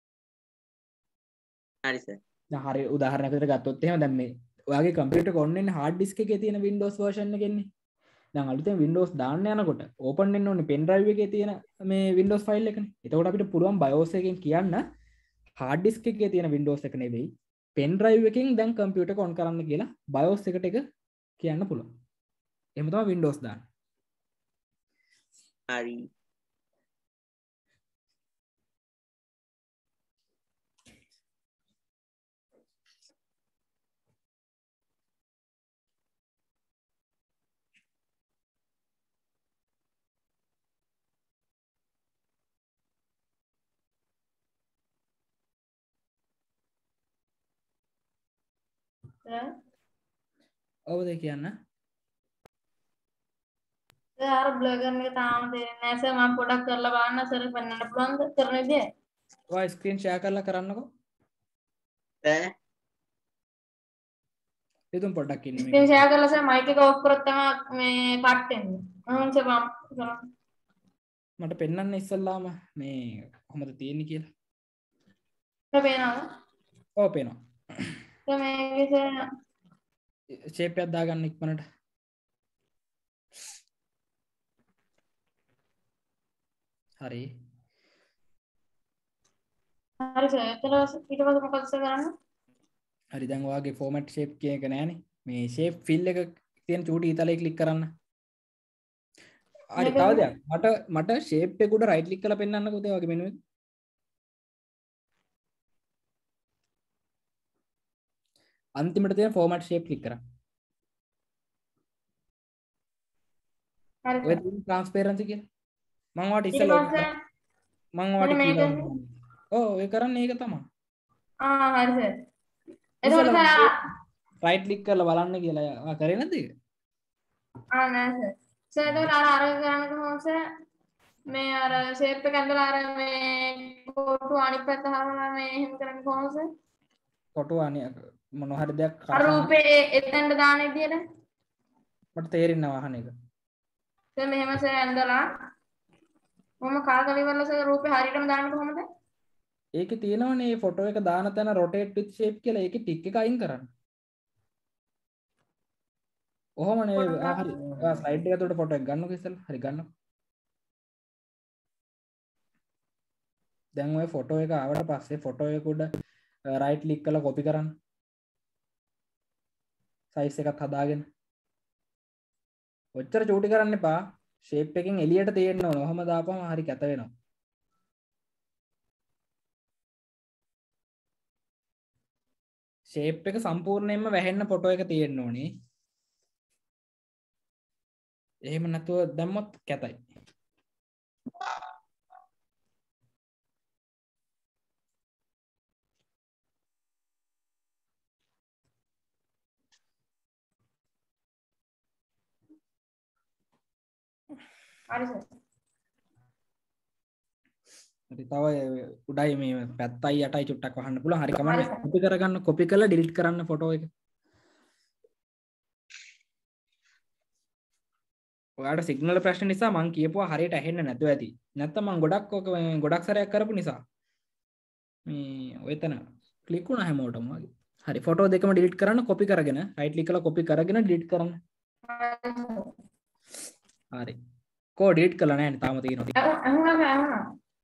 හරි සර්. දැන් හරි උදාහරණයකට ගත්තොත් එහෙම දැන් මේ ඔයාගේ කම්පියුටර් එක ඔන්න වෙන්නේ hard disk එකේ තියෙන Windows version එකෙන්නේ. දැන් අලුතෙන් Windows දාන්න යනකොට open වෙන්න ඕනේ pen drive එකේ තියෙන මේ Windows file එකනේ. එතකොට අපිට පුළුවන් BIOS එකෙන් කියන්න hard disk එකේ තියෙන Windows එක නෙවෙයි pen drive එකෙන් දැන් කම්පියුටර් එක on කරන්න කියලා BIOS එකට එක කියන්න පුළුවන්. එහෙම තමයි Windows දාන්න. හරි. ඔව් දෙය කියන්න. අර බ්ලොගර් එක තාම දෙන්නේ නැහැ සර් මම පොඩක් කරලා බලන්න සර් පෙන්වන්න පුළුවන්ද කරන විදිය? ඔයා ස්ක්‍රීන් ෂෙයා කරලා කරන්නකෝ. ඈ ඉතින් පොඩ්ඩක් ඉන්න ස්ක්‍රීන් ෂෙයා කරලා සර් මයික් එක ඔෆ් කරොත් තමයි මේ කට් වෙන්නේ. මම සර් මම කරන්න. මට පෙන්වන්න ඉස්සල්ලාම මේ කොහොමද තියෙන්නේ කියලා. සර් පේනවද? ඔව් පේනවා. සර් මේකේ සර් ෂේප් එකක් දාගන්න ඉක්මනට. හරි. හරි සර් එතන ඊට පස්සේ මොකද සර් කරන්නේ? හරි දැන් ඔයාගේ ෆෝමැට් ෂේප් කියන එක නෑනේ. මේ ෂේප් ෆිල් එක තියෙන චූටි ඊතලේ ක්ලික් කරන්න. හරි තව දෙයක්. මට මට ෂේප් එක උඩ රයිට් ක්ලික් කරලා පෙන්නන්නකෝ ඒ වගේ මෙනු එක. අන්තිමට තියෙන ෆෝමැට් ෂේප් ක්ලික් කරන්න. හරි ඔය තියෙන ට්‍රාන්ස්පරන්සි කියලා. මම ඔයාලට ඉස්සෙල්ලා මම ඔයාලට කියලා. ඔව් ඒ කරන්නේ ඒක තමයි. ආ හරි සර්. එතකොට සර් රයිට් ක්ලික් කරලා බලන්න කියලා ආ කරේ නැද්ද ඒක? ආ නෑ සර්. සර් එතකොට අර අර ගන්න කොහොමද සර්? මේ අර ෂේප් එක ඇඳලා අර මේ කොටු අනිත් පැත්ත හරවලා මේ එහෙම කරන්නේ කොහොමද සර්? කොටු අනේ මොන හරි දෙයක් අර රූපේ එතෙන්ට දාන විදියට මට තේරෙන්නේ නැහැ අහන එක. සර් මෙහෙම සර් ඇඳලා මොම කාගල ඉවරලා සර් රූපේ හරියටම දාන්න කොහොමද? ඒකේ තියෙනවනේ මේ ෆොටෝ එක දාන තැන rotate with shape කියලා ඒකේ ටික් එක අයින් කරන්න. ඔහොමනේ ආ හරි. ඔයා ස්ලයිඩ් එක ඇතුළට ෆොටෝ එක ගන්නකො ඉස්සෙල්ලා. හරි ගන්නකො. දැන් ඔය ෆොටෝ එක ආවට පස්සේ ෆොටෝ එක උඩ රයිට් ක්ලික් කරලා කොපි කරන්න. සයිස් එකත් හදාගෙන. ඔච්චර චූටි කරන්න එපා. ෂේප් එකෙන් එළියට තියෙන්න ඕන. ඔහම දාපුවම හරි කැත වෙනවා. ෂේප් එක සම්පූර්ණයෙන්ම වැහෙන්න ෆොටෝ එක තියෙන්න ඕනේ. එහෙම නැතුව දැම්මොත් කැතයි. හරි සර්. හරි තව උඩයි මේ පැත්තයි යටයි චුට්ටක් වහන්න පුළුවන්. හරි කමන්නේ. කොපි කරගන්න කොපි කරලා ඩිලීට් කරන්න ෆොටෝ එක. ඔයාලට සිග්නල් ප්‍රශ්න නිසා මම කියපුවා හරියට ඇහෙන්නේ නැතුව ඇති. නැත්තම් මම ගොඩක් ඔක ගොඩක් සැරයක් කරපු නිසා මේ ඔයතන ක්ලික් වුණා හැමෝටම වගේ. හරි ෆොටෝ දෙකම ඩිලීට් කරන්න කොපි කරගෙන රයිට් ක්ලික් කරලා කොපි කරගෙන ඩිලීට් කරන්න. හරි. කෝ ඩිලීට් කළා නෑනේ තාම තියෙනවා. අහුණා අහුණා.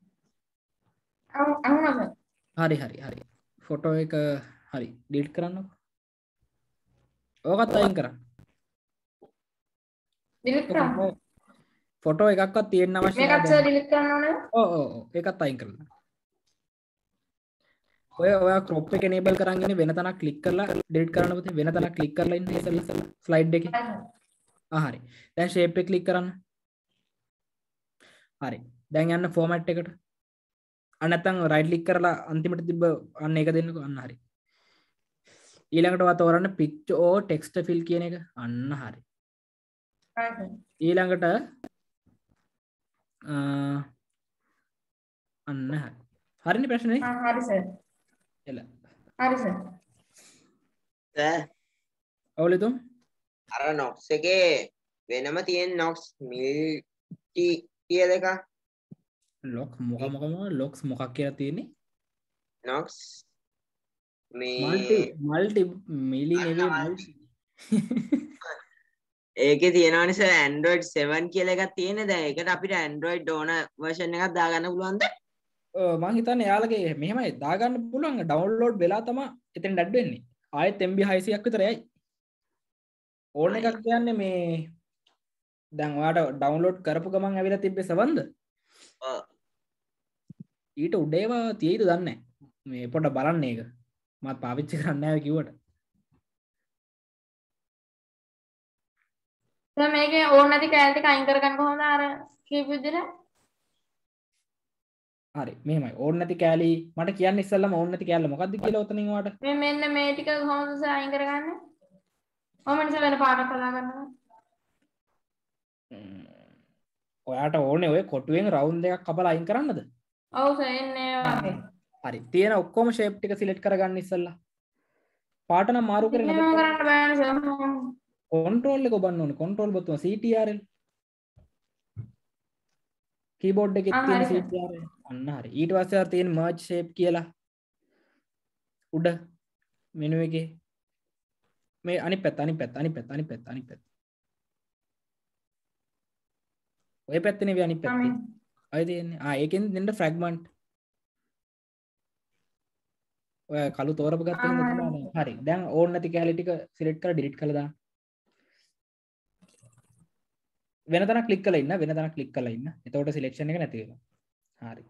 අහුණා. හරි හරි හරි. ෆොටෝ එක හරි ඩිලීට් කරන්නකෝ. ඕකත් අයින් කරන්න. ඩිලීට් කරන්න. ෆොටෝ එකක්වත් තියෙන්න අවශ්‍ය නැහැ. මේකත් සර් ඩිලීට් කරන්න ඕනේද? ඔව් ඔව් ඔව් ඒකත් අයින් කරන්න. ඔය ඔයා crop එක enable කරන් ඉන්නේ වෙන තැනක් ක්ලික් කරලා delete කරන්න පුතේ වෙන තැනක් ක්ලික් කරලා ඉන්න ඉස්සෙල්ලා slide එකේ. ආ හරි. දැන් shape එක ක්ලික් කරන්න. හරි. දැන් යන්න format එකට. අන්න නැත්නම් right click කරලා අන්තිමට තිබ්බ අන්න ඒක දෙන්නකෝ අන්න හරි. ඊළඟට ඔයා තෝරන්න picture or text fill කියන එක අන්න හරි. හරි. ඊළඟට අන්න හරි. හරිනේ ප්‍රශ්නේ. ආ හරි සර්. එල. හරි සර්. සර් ඔව් ලිතුම්. අර නොක්ස් එකේ වෙනම තියෙන නොක්ස් මිල්ටි කියලා එකක්. ලොක් මොක මොක මොක ලොක්ස් මොකක් කියලා තියෙන්නේ? නොක්ස් මල්ටි මේ මල්ටි මිලි නෙවෙයි මල්ටි. ඒකේ තියෙනවනේ සර් Android seven කියලා එකක් තියෙන. දැන් ඒකට අපිට Android ඕන version එකක් දාගන්න පුළුවන්ද? ඔව් මං හිතන්නේ එයාලගේ මෙහෙමයි දාගන්න පුළුවන් ඩවුන්ලෝඩ් වෙලා තමයි එතෙන් ඩැඩ් වෙන්නේ. ආයෙත් M B six hundred ක් විතර යයි. ඕන එකක් කියන්නේ මේ දැන් ඔයාලට ඩවුන්ලෝඩ් කරපු ගමන් ඇවිල්ලා තිබ්බේ සවන්ද? ඔව්. ඊට උඩ ඒවා තියෙයිද දන්නේ නැහැ. මේ පොඩ්ඩක් බලන්න ඒක. මම පාවිච්චි කරන්නේ නැහැ කිව්වට. සර් මේකේ ඕන නැති කැලේ ටික අයින් කරගන්න කොහොමද අර කියපු විදිහට? හරි මෙහෙමයි ඕන නැති කෑලි මට කියන්න ඉස්සෙල්ලම ඕන නැති කෑල්ල මොකක්ද කියලා උතනින් ඔයාලට මේ මෙන්න මේ ටික කොහොමද සර් අයින් කරගන්නේ? ඔහොම නිසා වෙන පාඩක් හදා ගන්නවා. ඔයාට ඕනේ ඔය කොටුවෙන් රවුන්ඩ් එකක් කපලා අයින් කරන්නද? ඔව් සර් එන්නේ වගේ. හරි තියෙන ඔක්කොම ෂේප් ටික සිලෙක්ට් කරගන්න ඉස්සෙල්ලා. පාට නම් මාරු කරේ මේක කරන්න බෑනේ සර්. කන්ට්‍රෝල් එක ඔබන්න ඕනේ කන්ට්‍රෝල් බතුම C T R L keyboard එකේ තියෙන C T R L අන්න හරි ඊට පස්සේ අර තියෙන merge shape කියලා උඩ මෙනු එකේ මේ අනිත් පැත්ත අනිත් පැත්ත අනිත් පැත්ත අනිත් පැත්ත අනිත් පැත්ත ඔය පැත්තේ නෙවෙයි අනිත් පැත්තේ අය තියෙන්නේ ආ ඒකෙන් දෙන්න fragment ඔය කළු තෝරපු ගත්තේ නේද හරි දැන් ඕන නැති කැලේ ටික සිලෙක්ට් කරලා ඩිලීට් කරලා දාන්න වෙන තැනක් ක්ලික් කරලා ඉන්න වෙන තැනක් ක්ලික් කරලා ඉන්න එතකොට සිලෙක්ෂන් එක නැති වෙනවා හරි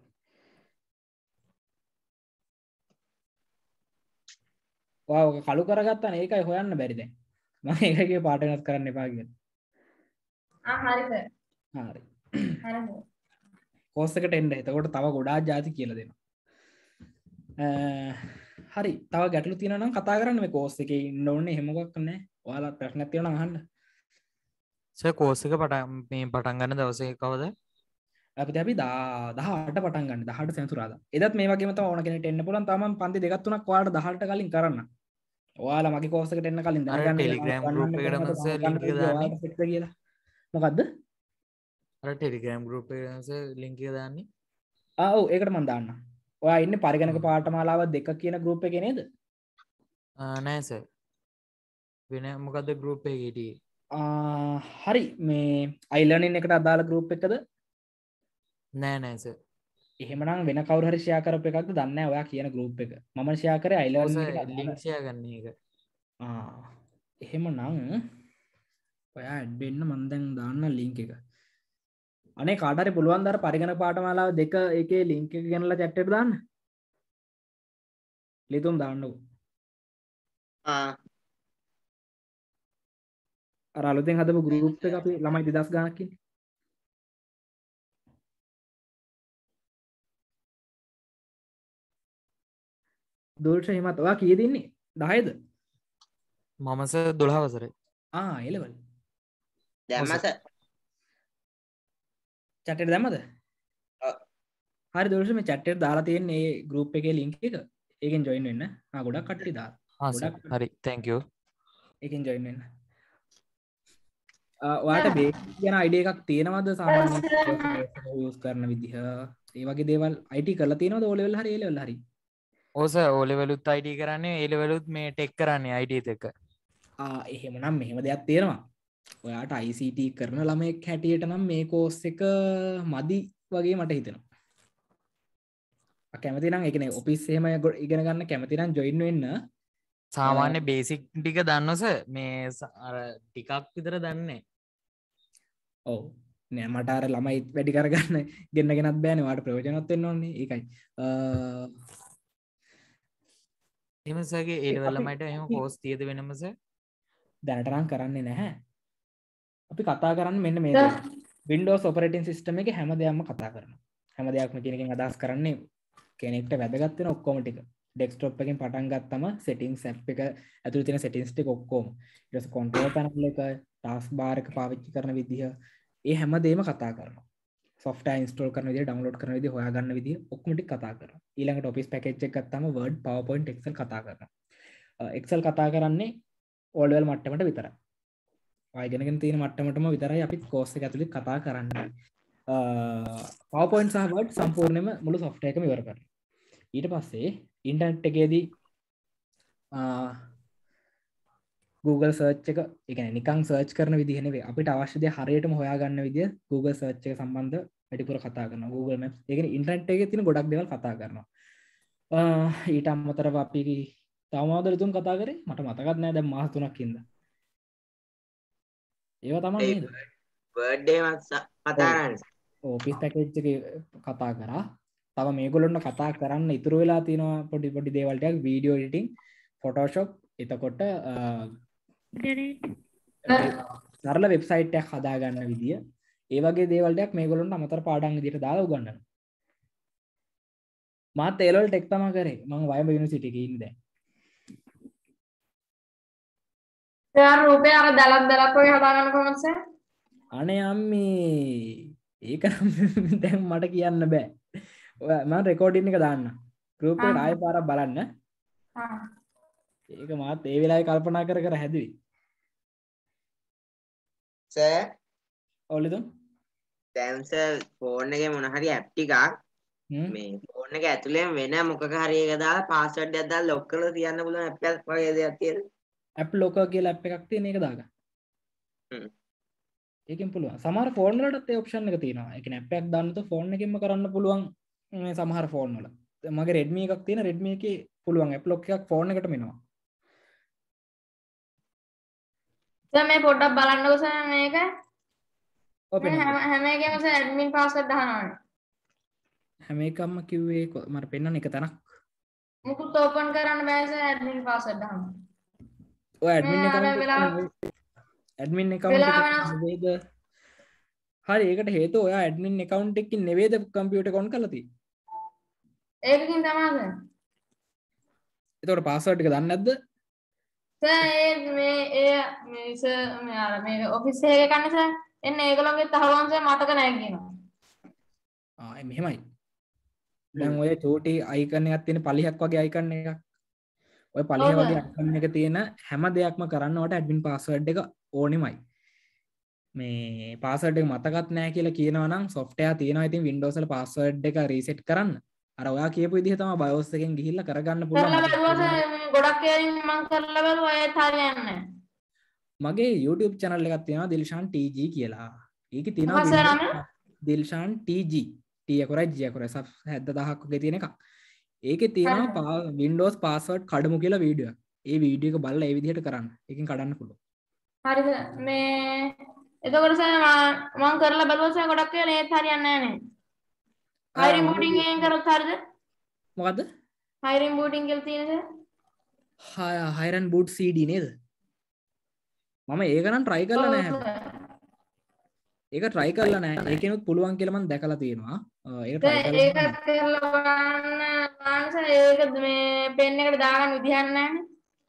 වාව් කළු කරගත්තා නේ ඒකයි හොයන්න බැරි දැන් මම ඒකගේ පාට වෙනස් කරන්න එපා කියලා ආ හරි සර් හරි හරි කෝස් එකට එන්න එතකොට තව ගොඩාක් ಜಾති කියලා දෙනවා හරි තව ගැටලු තියෙනවා නම් කතා කරන්න මේ කෝස් එකේ ඉන්න ඕනේ එහෙම මොකක් නැහැ ඔයාලා ප්‍රශ්නක් තියෙනවා නම් අහන්න සර් කෝස් එක පටන් මේ පටන් ගන්න දවසේ කවද? අපිට අපි දහඅට පටන් ගන්න දහඅට සෙනසුරාදා. එදත් මේ වගේම තමයි ඕන කෙනෙක්ට එන්න පුළුවන්. තාම මම පන්ති දෙකක් තුනක් ඔයාලට දහඅට කලින් කරන්න. ඔයාලා මගේ කෝස් එකට එන්න කලින් දැනගන්න. ටෙලිග්‍රෑම් ගෲප් එකටම සර් ලින්ක් එක දාන්නේ. කියලා. මොකද්ද? අර ටෙලිග්‍රෑම් ගෲප් එකේ සර් ලින්ක් එක දාන්නේ. ආ ඔව් ඒකට මම දාන්නම්. ඔයා ඉන්නේ පරිගණක පාඨමාලාව දෙක කියන ගෲප් එකේ නේද? ආ නෑ සර්. වෙන මොකද්ද ගෲප් එකේ හිටියේ? හරි මේ අයිලර්නින් එකට අදාළ ගෲප් එකද නෑ නෑ සර් එහෙමනම් වෙන කවුරු හරි ෂෙයා කරපු එකක්ද දන්නේ නැහැ ඔයා කියන ගෲප් එක මම ෂෙයා කරේ අයිලර්නින් එකට ලින්ක් ෂෙයා ගන්න එක ආ එහෙමනම් ඔයා ඇඩ් වෙන්න මම දැන් දාන්න ලින්ක් එක අනේ කාට හරි පුළුවන් ද අර පරිගණක පාඨමාලාව දෙක එකේ ලින්ක් එක ගෙනලා chat එකට දාන්න ලිතුම් දාන්නකෝ ආ අර අලුතෙන් හදපු ගෲප් එක අපි ළමයි දෙදාස් ගානක් ඉන්නේ. දෝල්ෂ හිමත් ඔයා කීයද ඉන්නේ? දහයද? මම සර් දොළහ වසරේ. ආ ඒ ලෙවල්. දැම්මස chat එකට දැම්මද? ඔව්. හරි දෝල්ෂ මේ chat එකට දාලා තියෙන මේ ගෲප් එකේ link එක. ඒකෙන් join වෙන්න. ආ ගොඩක් කට්ටිය දාලා. ආ සර් හරි thank you. ඒකෙන් join වෙන්න. ඔයාට බේසික් ගැන අයිඩියා එකක් තියෙනවද සාමාන්‍යයෙන් යූස් කරන විදිහ ඒ වගේ දේවල් I T කරලා තියෙනවද O level හරි A level හරි ඔව් සර් O levelුත් I T කරන්නේ A levelුත් මේ ටෙක් කරන්නේ I T එක ආ එහෙමනම් මෙහෙම දෙයක් තියෙනවා ඔයාට I C T කරන ළමයෙක් හැටියට නම් මේ කෝස් එක මදි වගේ මට හිතෙනවා කැමති නම් ඒ කියන්නේ ඔෆිස් එහෙම ඉගෙන ගන්න කැමති නම් ජොයින් වෙන්න සාමාන්‍ය බේසික් ටික දන්නවස මේ අර ටිකක් විතර දන්නේ ඔව් නෑ මට අර ළමයි වැඩි කරගන්න ගෙන්න ගෙනත් බෑනේ ඔයාලට ප්‍රයෝජනවත් වෙන්න ඕනේ ඒකයි එහෙම සර්ගේ ඒ ලෙවල් ළමයිට එහෙම කෝස් තියද වෙනම සර් දැනට නම් කරන්නේ නැහැ අපි කතා කරන්නේ මෙන්න මේ දේ Windows operating system එකේ හැම දෙයක්ම කතා කරනවා හැම දෙයක්ම කියන එකෙන් අදහස් කරන්නේ කෙනෙක්ට වැදගත් වෙන ඔක්කොම ටික ඩෙස්ක්ටොප් එකෙන් පටන් ගත්තම settings app එක ඇතුළේ තියෙන settings ටික ඔක්කොම ඊට පස්සේ control panel එක task bar එක පාවිච්චි කරන විදිහ ඒ හැම දෙයක්ම කතා කරනවා software install කරන විදිය download කරන විදිය හොයාගන්න විදිය ඔක්කොම ටික කතා කරනවා. ඊළඟට office package එක ගත්තාම word powerpoint excel කතා කරනවා. excel කතා කරන්නේ all level මට්ටමට විතරයි. ඔය ඉගෙනගෙන තියෙන මට්ටමටම විතරයි අපි course එක ඇතුලේ කතා කරන්නේ. PowerPoint සහ Word සම්පූර්ණයෙන්ම මුළු software එකම ඉවර කරනවා. ඊට පස්සේ ඉන්ටර්නෙට් එකේදී Google search එක ඒ කියන්නේ නිකන් search කරන විදිහ නෙවෙයි අපිට අවශ්‍ය දේ හරියටම හොයාගන්න විදිය Google search එක සම්බන්ධ වැඩිපුර කතා කරනවා. Google Maps ඒ කියන්නේ ඉන්ටර්නෙට් එකේ තියෙන ගොඩක් දේවල් කතා කරනවා. ඊට අමතරව අපි තව මොනවද තුන් කතා කරේ මට මතකත් නෑ දැන් මාස තුනක් ඉඳලා. ඒවා තමයි නේද? Word එකක් කතා කරන්නේ. Office package එක කතා කරා. තව මේගොල්ලොන්ට කතා කරන්න ඉතුරු වෙලා තියෙනවා පොඩි පොඩි දේවල් ටිකක් video editing, Photoshop එතකොට සරල වෙබ්සයිට් එකක් හදාගන්න විදිය ඒ වගේ දේවල් ටිකක් මේගොල්ලොන්ට අමතර පාඩම් විදියට දාලා උගන්වනවා. මාත් ඒ ලෙවල් ටෙක් තමයි කරේ. මම වයඹ යුනිවර්සිටි එකේ ඉන්නේ දැන්. සර් රූපේ අර දලක් දලක් වගේ හදාගන්න කොහොමද සර්? අනේ අම්මේ ඒක නම් දැන් මට කියන්න බෑ. ඔය මම රෙකෝඩින් එක දාන්න. ගෲප් එකට ආයෙ පාරක් බලන්න. ආ. ඒක මාත් ඒ වෙලාවේ කල්පනා කර කර හැදුවේ. සර් ඔලිදුම් දැන් සර් ෆෝන් එකේ මොන හරි ඇප් ටිකක් මේ ෆෝන් එක ඇතුලේ වෙන මොකක හරි එක දාලා පාස්වර්ඩ් එකක් දාලා ලොක් කරලා තියන්න පුළුවන් ඇප් එකක් වගේ දෙයක් තියෙනවා. ඇප් ලොකර් කියලා ඇප් එකක් තියෙන එක දාගන්න. හ්ම්. ඒකෙන් පුළුවන්. සමහර ෆෝන් වලටත් ඒ ඔප්ෂන් එක තියෙනවා. ඒ කියන්නේ ඇප් එකක් දාන්න તો ෆෝන් එකෙන්ම කරන්න පුළුවන් මේ සමහර ෆෝන් වල. මගේ Redmi එකක් තියෙන Redmi එකේ පුළුවන් ඇප් ලොක් එකක් ෆෝන් එකටම එනවා. සර් මේ පොඩ්ඩක් බලන්නකෝ සර් මේක. ඔව් මේ හැම හැම එකෙම සර් ඇඩ්මින් පාස්වර්ඩ් දානවානේ. හැම එකක්ම කිව්වේ මට පෙන්වන්න එක තැනක්. මුකුත් ඕපන් කරන්න බෑ සර් ඇඩ්මින් පාස්වර්ඩ් දාන්න. ඔය ඇඩ්මින් මේ අර account වෙලාව- එක ඇඩ්මින් account වෙලාව එක වෙනස්. නෙවෙයිද? හරි ඒකට හේතුව ඔයා ඇඩ්මින් account එකකින් නෙවෙයිද කම්පියුටර් එක on කරලා තියෙන්නේ. ඒකකින් තමයි සර්. එතකොට password එක දන්නේ නැද්ද? සර් ඒ මේ ඒ මේ සර් මේ අර මේ ඔෆිස් එකේ කන්නේ සර් එන්නේ ඒගොල්ලෝගේ තහවුරුන් සර් මතක නැහැ කියනවා. ආ ඒ මෙහෙමයි. දැන් ඔය චෝටි icon එකක් තියෙන පලිහක් වගේ icon එකක්. ඔය පලිහ ඔව් වගේ සර්. icon එක තියෙන හැම දෙයක්ම කරන්න ඔයාලට admin password එක ඕනෙමයි. මේ password එක මතකත් නැහැ කියලා කියනවා නම් software තියෙනවා ඉතින් Windows වල password එක reset කරන්න. අර ඔයා කියපු විදිහ තමයි BIOS එකෙන් ගිහිල්ලා කරගන්න පුළුවන්. කරලා බලුවා සර් මේ ගොඩක් ඒවායින් මම කරලා බලුවා ඒත් හරියන්නේ නැහැ. මගේ YouTube channel එකක් තියෙනවා දිල්ෂාන් ටී ජී කියලා. ඒකේ තියෙනවා මොකක්ද සර් නම? Dilshan T G. T අකුරයි G අකුරයි සබ් හැත්තදාහක් වගේ තියෙන එකක්. ඒකේ තියෙනවා පා- Windows password කඩමු කියලා වීඩියෝ එකක්. ඒ වීඩියෝ එක බලලා ඒ විදිහට කරන්න. ඒකෙන් කඩන්න පුළුවන්. හරි සර් මේ එතකොට සර් මම මම කරලා බලුවා සර් ගොඩක් ඒවා ඒත් හරියන්නේ නැහැ නේ. හයිරින් බූටින් එකෙන් කරොත් හරිද? මොකද්ද? හයිරින් බූටින් කියලා තියෙන sir. Hiren's boot C D නේද? මම ඒක නම් try කරලා නැහැ. ඒක try කරලා නැහැ. ඒකෙනුත් පුළුවන් කියලා මම දැකලා තියෙනවා. ඒක try සර් කරලා ඒකත් කරලා බලන්න බලන්න සර් ඒක මේ පෙන් එකට දාගන්න විදිහක් නැහැ.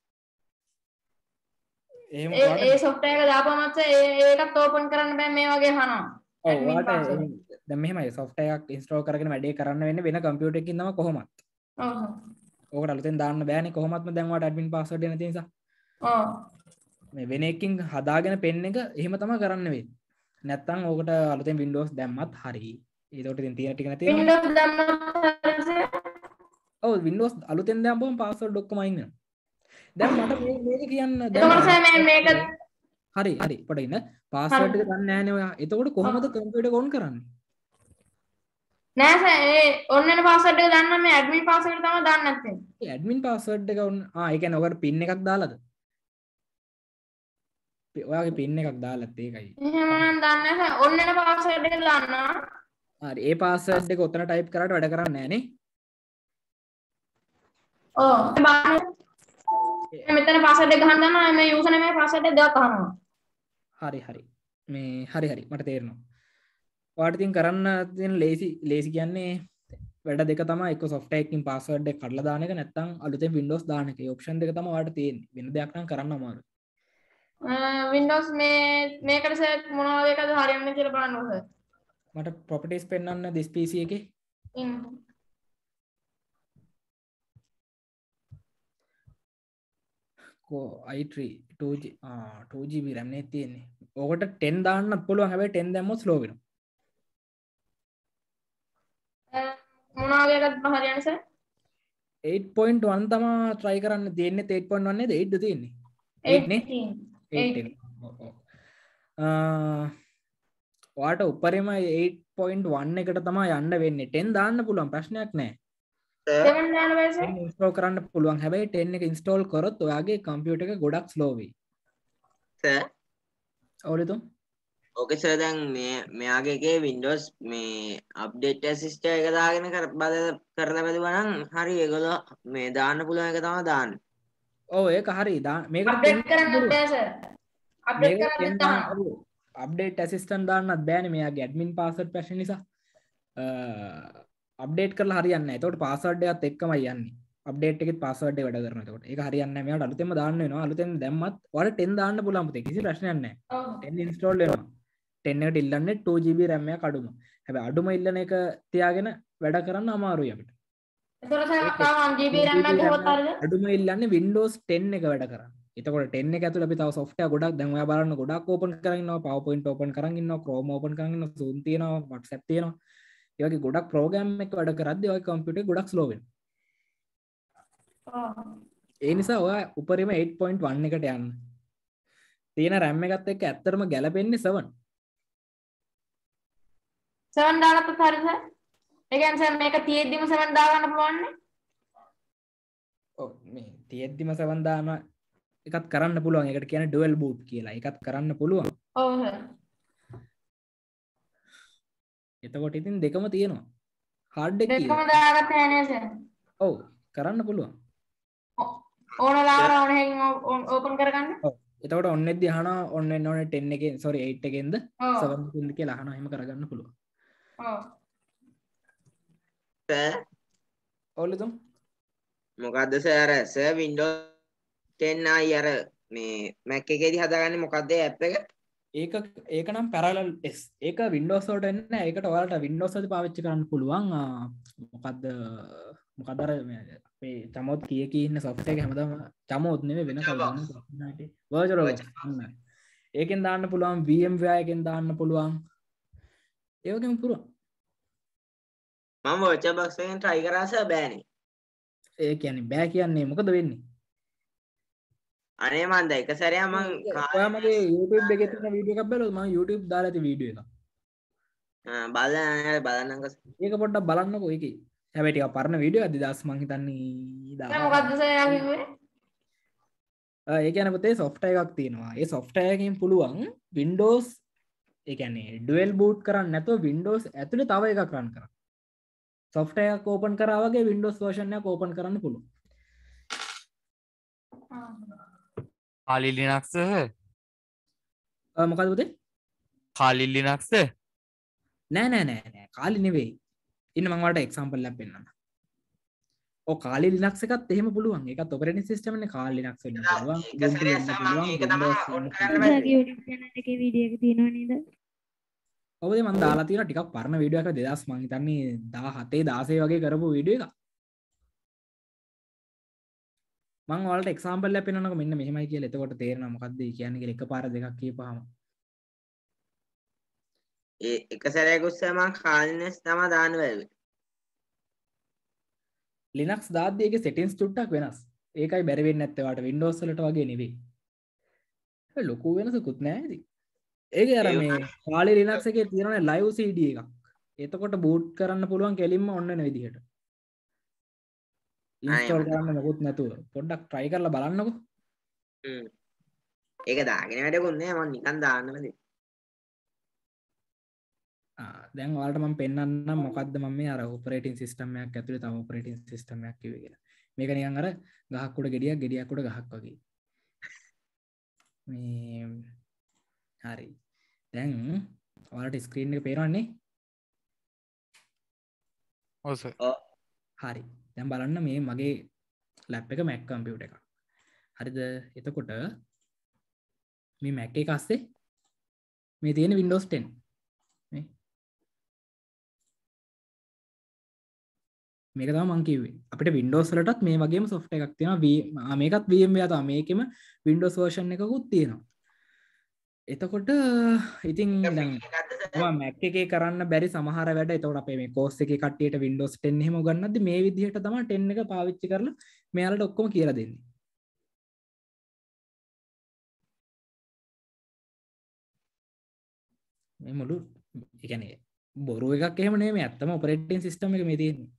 එහෙම ඒ ඔයාලට ඒ software එක දාපුවම සර් ඒ ඒකත් ඕපන් කරන්න බෑ මේ වගේ අහනවා. ඔව් admin ඔයාලට password. දැන් මෙහෙමයි software එකක් install කරගෙන වැඩේ කරන්න වෙන්නේ වෙන computer එකකින් තමයි කොහොමත්. ඔව් සර්. ඕකට අලුතෙන් දාන්න බෑනේ කොහොමත්ම දැන් ඔයාලට admin password එක නැති නිසා. ඔව්. මේ වෙන එකකින් හදාගෙන පෙන් එක එහෙම තමයි කරන්න වෙන්නේ. නැත්තම් ඕකට අලුතෙන් Windows දැම්මත් හරි. ඒකට ඉතින් තියෙන ටික නැති වෙනවා. Windows දැම්මත් හරි සර්. ඔව් Windows අලුතෙන් දැම්මම password ඔක්කොම අයින් වෙනවා. දැන් මට මේ මේක කියන්න එතකොට සර් මේ මේක හරි හරි පොඩ ඉන්න password එක දන්නේ නැහැනේ ඔයා. එතකොට කොහොමද computer එක on කරන්නේ? නෑ සර් ඒ ඔන්න පාස්වර්ඩ් එක දාන්න මේ ඇඩ්මින් පාස්වර්ඩ් තමයි දාන්න නැත්තේ. ඒ admin password එක on ආ ඒ කියන්නේ ඔකට pin එකක් දාලාද? ඔයාගේ pin එකක් දාලත් ඒකයි. එහෙම නම් දාන්න නෑ සර් ඔන්න පාස්වර්ඩ් එක දාන්න. හරි ඒ password එක ඔතන type කරාට වැඩ කරන්නේ නැහැ නේ. ඔව් බලන්න. මෙතන පාස්වර්ඩ් එක ගහන්න දානවා මේ යූසර් නේම පාස්වර්ඩ් එක දෙකක් අහනවා. හරි හරි මේ හරි හරි මට තේරෙනවා. ඔයාලට ඉතින් කරන්න තියෙන ලේසි ලේසි කියන්නේ වැඩ දෙක තමයි එක්ක software එකකින් password එක කඩලා දාන එක නැත්නම් අලුතෙන් Windows දාන එක. ඒ option දෙක තමයි ඔයාලට තියෙන්නේ. වෙන දෙයක් නම් කරන්න අමාරුයි. Windows මේ මේකට සර් මොනවා වගේ එකද හරියන්නේ කියලා බලන්නකෝ සර්. මට ප්‍රොපර්ටිස් පෙන්වන්න this P C එකේ. ඉන්න. කො i three two G ආ two G B RAM නේ තියෙන්නේ. ඕකට ten දාන්නත් පුළුවන්. හැබැයි ten දැම්මොත් slow වෙනවා. මොනවා වගේකද හරියන්නේ සර්? eight point one තමා try කරන්න තියෙන්නේ. eight point one නේද? eight ද තියෙන්නේ? eight නේ? eight. ඔයාට උපරිම eight point one එකට තමයි යන්න වෙන්නේ. ten දාන්න පුළුවන් ප්‍රශ්නයක් නැහැ. seven දාන්න බෑ සර්. ten install කරන්න පුළුවන්. හැබැයි ten එක install කරොත් ඔයාගේ කම්පියුටර් එක ගොඩක් slow වෙයි. සර් ඔව්ද? ඕකේ සර් දැන් මේ මෙයාගේ එකේ Windows මේ අප්ඩේට් ඇසිස්ටර් එක දාගෙන කර බල කරලා බැලුවා නම් හරි ඒගොල්ලෝ මේ දාන්න පුළුවන් එක තමයි දාන්නේ. ඔව් ඒක හරි. මේක අප්ඩේට් කරන්න බෑ සර්. අප්ඩේට් කරන්න තමයි. අප්ඩේට් ඇසිස්ටන්ට් දාන්නත් බෑනේ මෙයාගේ ඇඩ්මින් පාස්වර්ඩ් ප්‍රශ්න නිසා. අප්ඩේට් කරලා හරියන්නේ නැහැ. ඒතකොට පාස්වර්ඩ් එකත් එක්කමයි යන්නේ. අප්ඩේට් එකෙත් පාස්වර්ඩ් එක වැඩ කරනවා. ඒතකොට ඒක හරියන්නේ නැහැ. මෙයාට අලුතෙන්ම දාන්න වෙනවා. අලුතෙන් දැම්මත් ඔයාලට ten දාන්න පුළුවන් පුතේ. කිසි ප්‍රශ්නයක් නැහැ. ten ඉන්ස්ටෝල් වෙනවා. ten එකට ඉල්ලන්නේ two G B RAM එකක් අඩුම. හැබැයි අඩුම ඉල්ලන එක තියාගෙන වැඩ කරන්න අමාරුයි අපිට. එතකොට සර් තාම one G B RAM එකක් ගහුවත් හරියද? අඩුම ඉල්ලන්නේ Windows ten එක වැඩ කරන්න. එතකොට ten එක ඇතුළේ අපි තව software ගොඩක් දැන් ඔයා බලන්න ගොඩක් open කරගෙන ඉන්නවා. PowerPoint open කරගෙන ඉන්නවා. Chrome open කරගෙන ඉන්නවා. Zoom තියෙනවා. WhatsApp තියෙනවා. ඒ වගේ ගොඩක් program එක වැඩ කරද්දී ඔය computer ගොඩක් slow වෙනවා. ඒ නිසා ඔයා උපරිම eight point one එකට යන්න. තියෙන RAM එකත් එක්ක ඇත්තටම ගැලපෙන්නේ seven. seven දාන්නත් හරිද සර්? ඒ කියන්නේ සර් මේක තියෙද්දිම seven දාගන්න පුළුවන් නේ? ඔව් මේ තියෙද්දිම seven දාන එකත් කරන්න පුළුවන්. ඒකට කියන්නේ dual boot කියලා. ඒකත් කරන්න පුළුවන්. ඔව් සර්. එතකොට ඉතින් දෙකම තියෙනවා. hard එක දෙකම දාගත්ත නෑ සර්. ඔව් කරන්න පුළුවන්. ඕනලාට ඕන එකකින් ඕපන් කරගන්න. ඔව්. එතකොට ඔන්නෙද්දි අහනවා ඔන්න එන්න ඕනේ ten එකෙන් sorry eight එකෙන්ද seven එකෙන්ද කියලා අහනවා. එහෙම කරගන්න පුළුවන්. ඔව්. සර් ඔව්ලුද? මොකද්ද සර් සර් Windows ten ආයි අර මේ Mac එකේදී හදාගන්නේ මොකද්ද ඒ ඇප් එක? ඒක ඒක නම් parallel S. ඒක Windows වලට එන්නේ නැහැ. ඒකට ඔයාලට Windows වලදී පාවිච්චි කරන්න පුළුවන්. මොකද්ද මොකද්ද අර අපේ චමෝත් කී කී ඉන්න software එක හැමදාම චමෝත් නෙමෙයි වෙන කවදාවත් VirtualBox. ඒකෙන් දාන්න පුළුවන්. VMware එකෙන් දාන්න පුළුවන්. ඒ වගේම පුළුවන්. මම VirtualBox එකෙන් try කරා සර් බෑනේ. ඒ කියන්නේ බෑ කියන්නේ මොකද වෙන්නේ? අනේ මන් දැන් එක සැරයක් මං ඔයා මගේ YouTube එකේ තියෙන වීඩියෝ එකක් බැලුවොත් මම YouTube දාලා ඇති වීඩියෝ එක. ආ බලන්න බලන්නම්කෝ. ඒක පොඩ්ඩක් බලන්නකෝ ඒකේ. හැබැයි ටිකක් පරණ වීඩියෝ එකක් දෙදාස් මං හිතන්නේ දැන් මොකද්ද සර් යා කිව්වේ? ආ ඒ කියන්නේ පුතේ software එකක් තියෙනවා. ඒ software එකකින් පුළුවන් Windows ඒ කියන්නේ dual boot කරන්න නැතුව Windows ඇතුලේ තව එකක් run කරන්න. software එකක් open කරා වගේ Windows version එකක් open කරන්න පුළුවන්. Kali Linux මොකද පුතේ? Kali Linux නෑ නෑ නෑ නෑ Kali නෙවෙයි. ඉන්න මම ඔයාලට example එකක් පෙන්නන්න. ඔව් Kali Linux එකත් එහෙම පුළුවන්. ඒකත් operating system එකනේ Kali Linux වෙන්න පුළුවන්. Ubuntu වෙන්න පුළුවන්. Windows වෙන්න පුළුවන්. YouTube channel එකේ වීඩියෝ එක තියෙනවා නේද? ඔව් මම දාලා තියෙනවා ටිකක් පරණ වීඩියෝ එකක් දෙදාස් මං හිතන්නේ දහසට දහසය වගේ කරපු වීඩියෝ එකක්. මං ඔයාලට එක්සාම්පල් එකක් පෙන්නන්නකෝ මෙන්න මෙහෙමයි කියලා. එතකොට තේරෙනවා මොකද්ද කියන්නේ කියලා එකපාර දෙකක් කියපුවාම. ඒ එක සැරයක් උස්සේ මං කාලිනස් තමයි දාන්න බැලුවේ. Linux දාද්දි ඒකේ settings චුට්ටක් වෙනස්. ඒකයි බැරි වෙන්නේ නැත්තේ ඔයාලට Windows වලට වගේ නෙවෙයි. ඒ ලොකු වෙනසකුත් නැහැ ඉතින්. ඒකේ අර මේ Kali Linux එකේ තියෙනනේ live C D එකක්. එතකොට boot කරන්න පුළුවන් කෙලින්ම ඔන්න වෙන විදිහට. ඉන්ස්ටෝල් කරන්න මොකුත් නැතුව පොඩ්ඩක් try කරලා බලන්නකෝ. හ්ම්. ඒක දාගෙන වැඩකුත් නෑ මම නිකන් දාන්නම දෙ. ආ දැන් ඔයාලට මම පෙන්නන්නම් මොකද්ද මම මේ අර operating system එකක් ඇතුලේ තව operating system එකක් කිව්වේ කියලා. මේක නිකන් අර ගහක් උඩ ගෙඩියක් ගෙඩියක් උඩ ගහක් වගේ. මේ හරි. දැන් ඔයාලට ස්ක්‍රීන් එක පේනවන්නේ? ඔව් සර්. ඔව්. හරි. දැන් බලන්න මේ මගේ ලැප් එක Mac computer එකක්. හරිද? එතකොට මේ Mac එක අස්සේ මේ තියෙන Windows ten. මේ මේක තමයි මම කිව්වේ. අපිට Windows වලටත් මේ වගේම software එකක් තියෙනවා. මේකත් VMware තමයි. මේකෙම Windows version එකකුත් තියෙනවා. එතකොට ඉතින් දැන් මම Mac එකේ කරන්න බැරි සමහර වැඩ එතකොට අපේ මේ course එකේ කට්ටියට Windows ten එහෙම උගන්වද්දි මේ විදිහට තමයි ten එක පාවිච්චි කරලා මෙයාලට ඔක්කොම කියලා දෙන්නේ. මේ මුළු ඒ කියන්නේ බොරු එකක් එහෙම නෙමෙයි ඇත්තම operating system එක මේ තියෙන්නේ.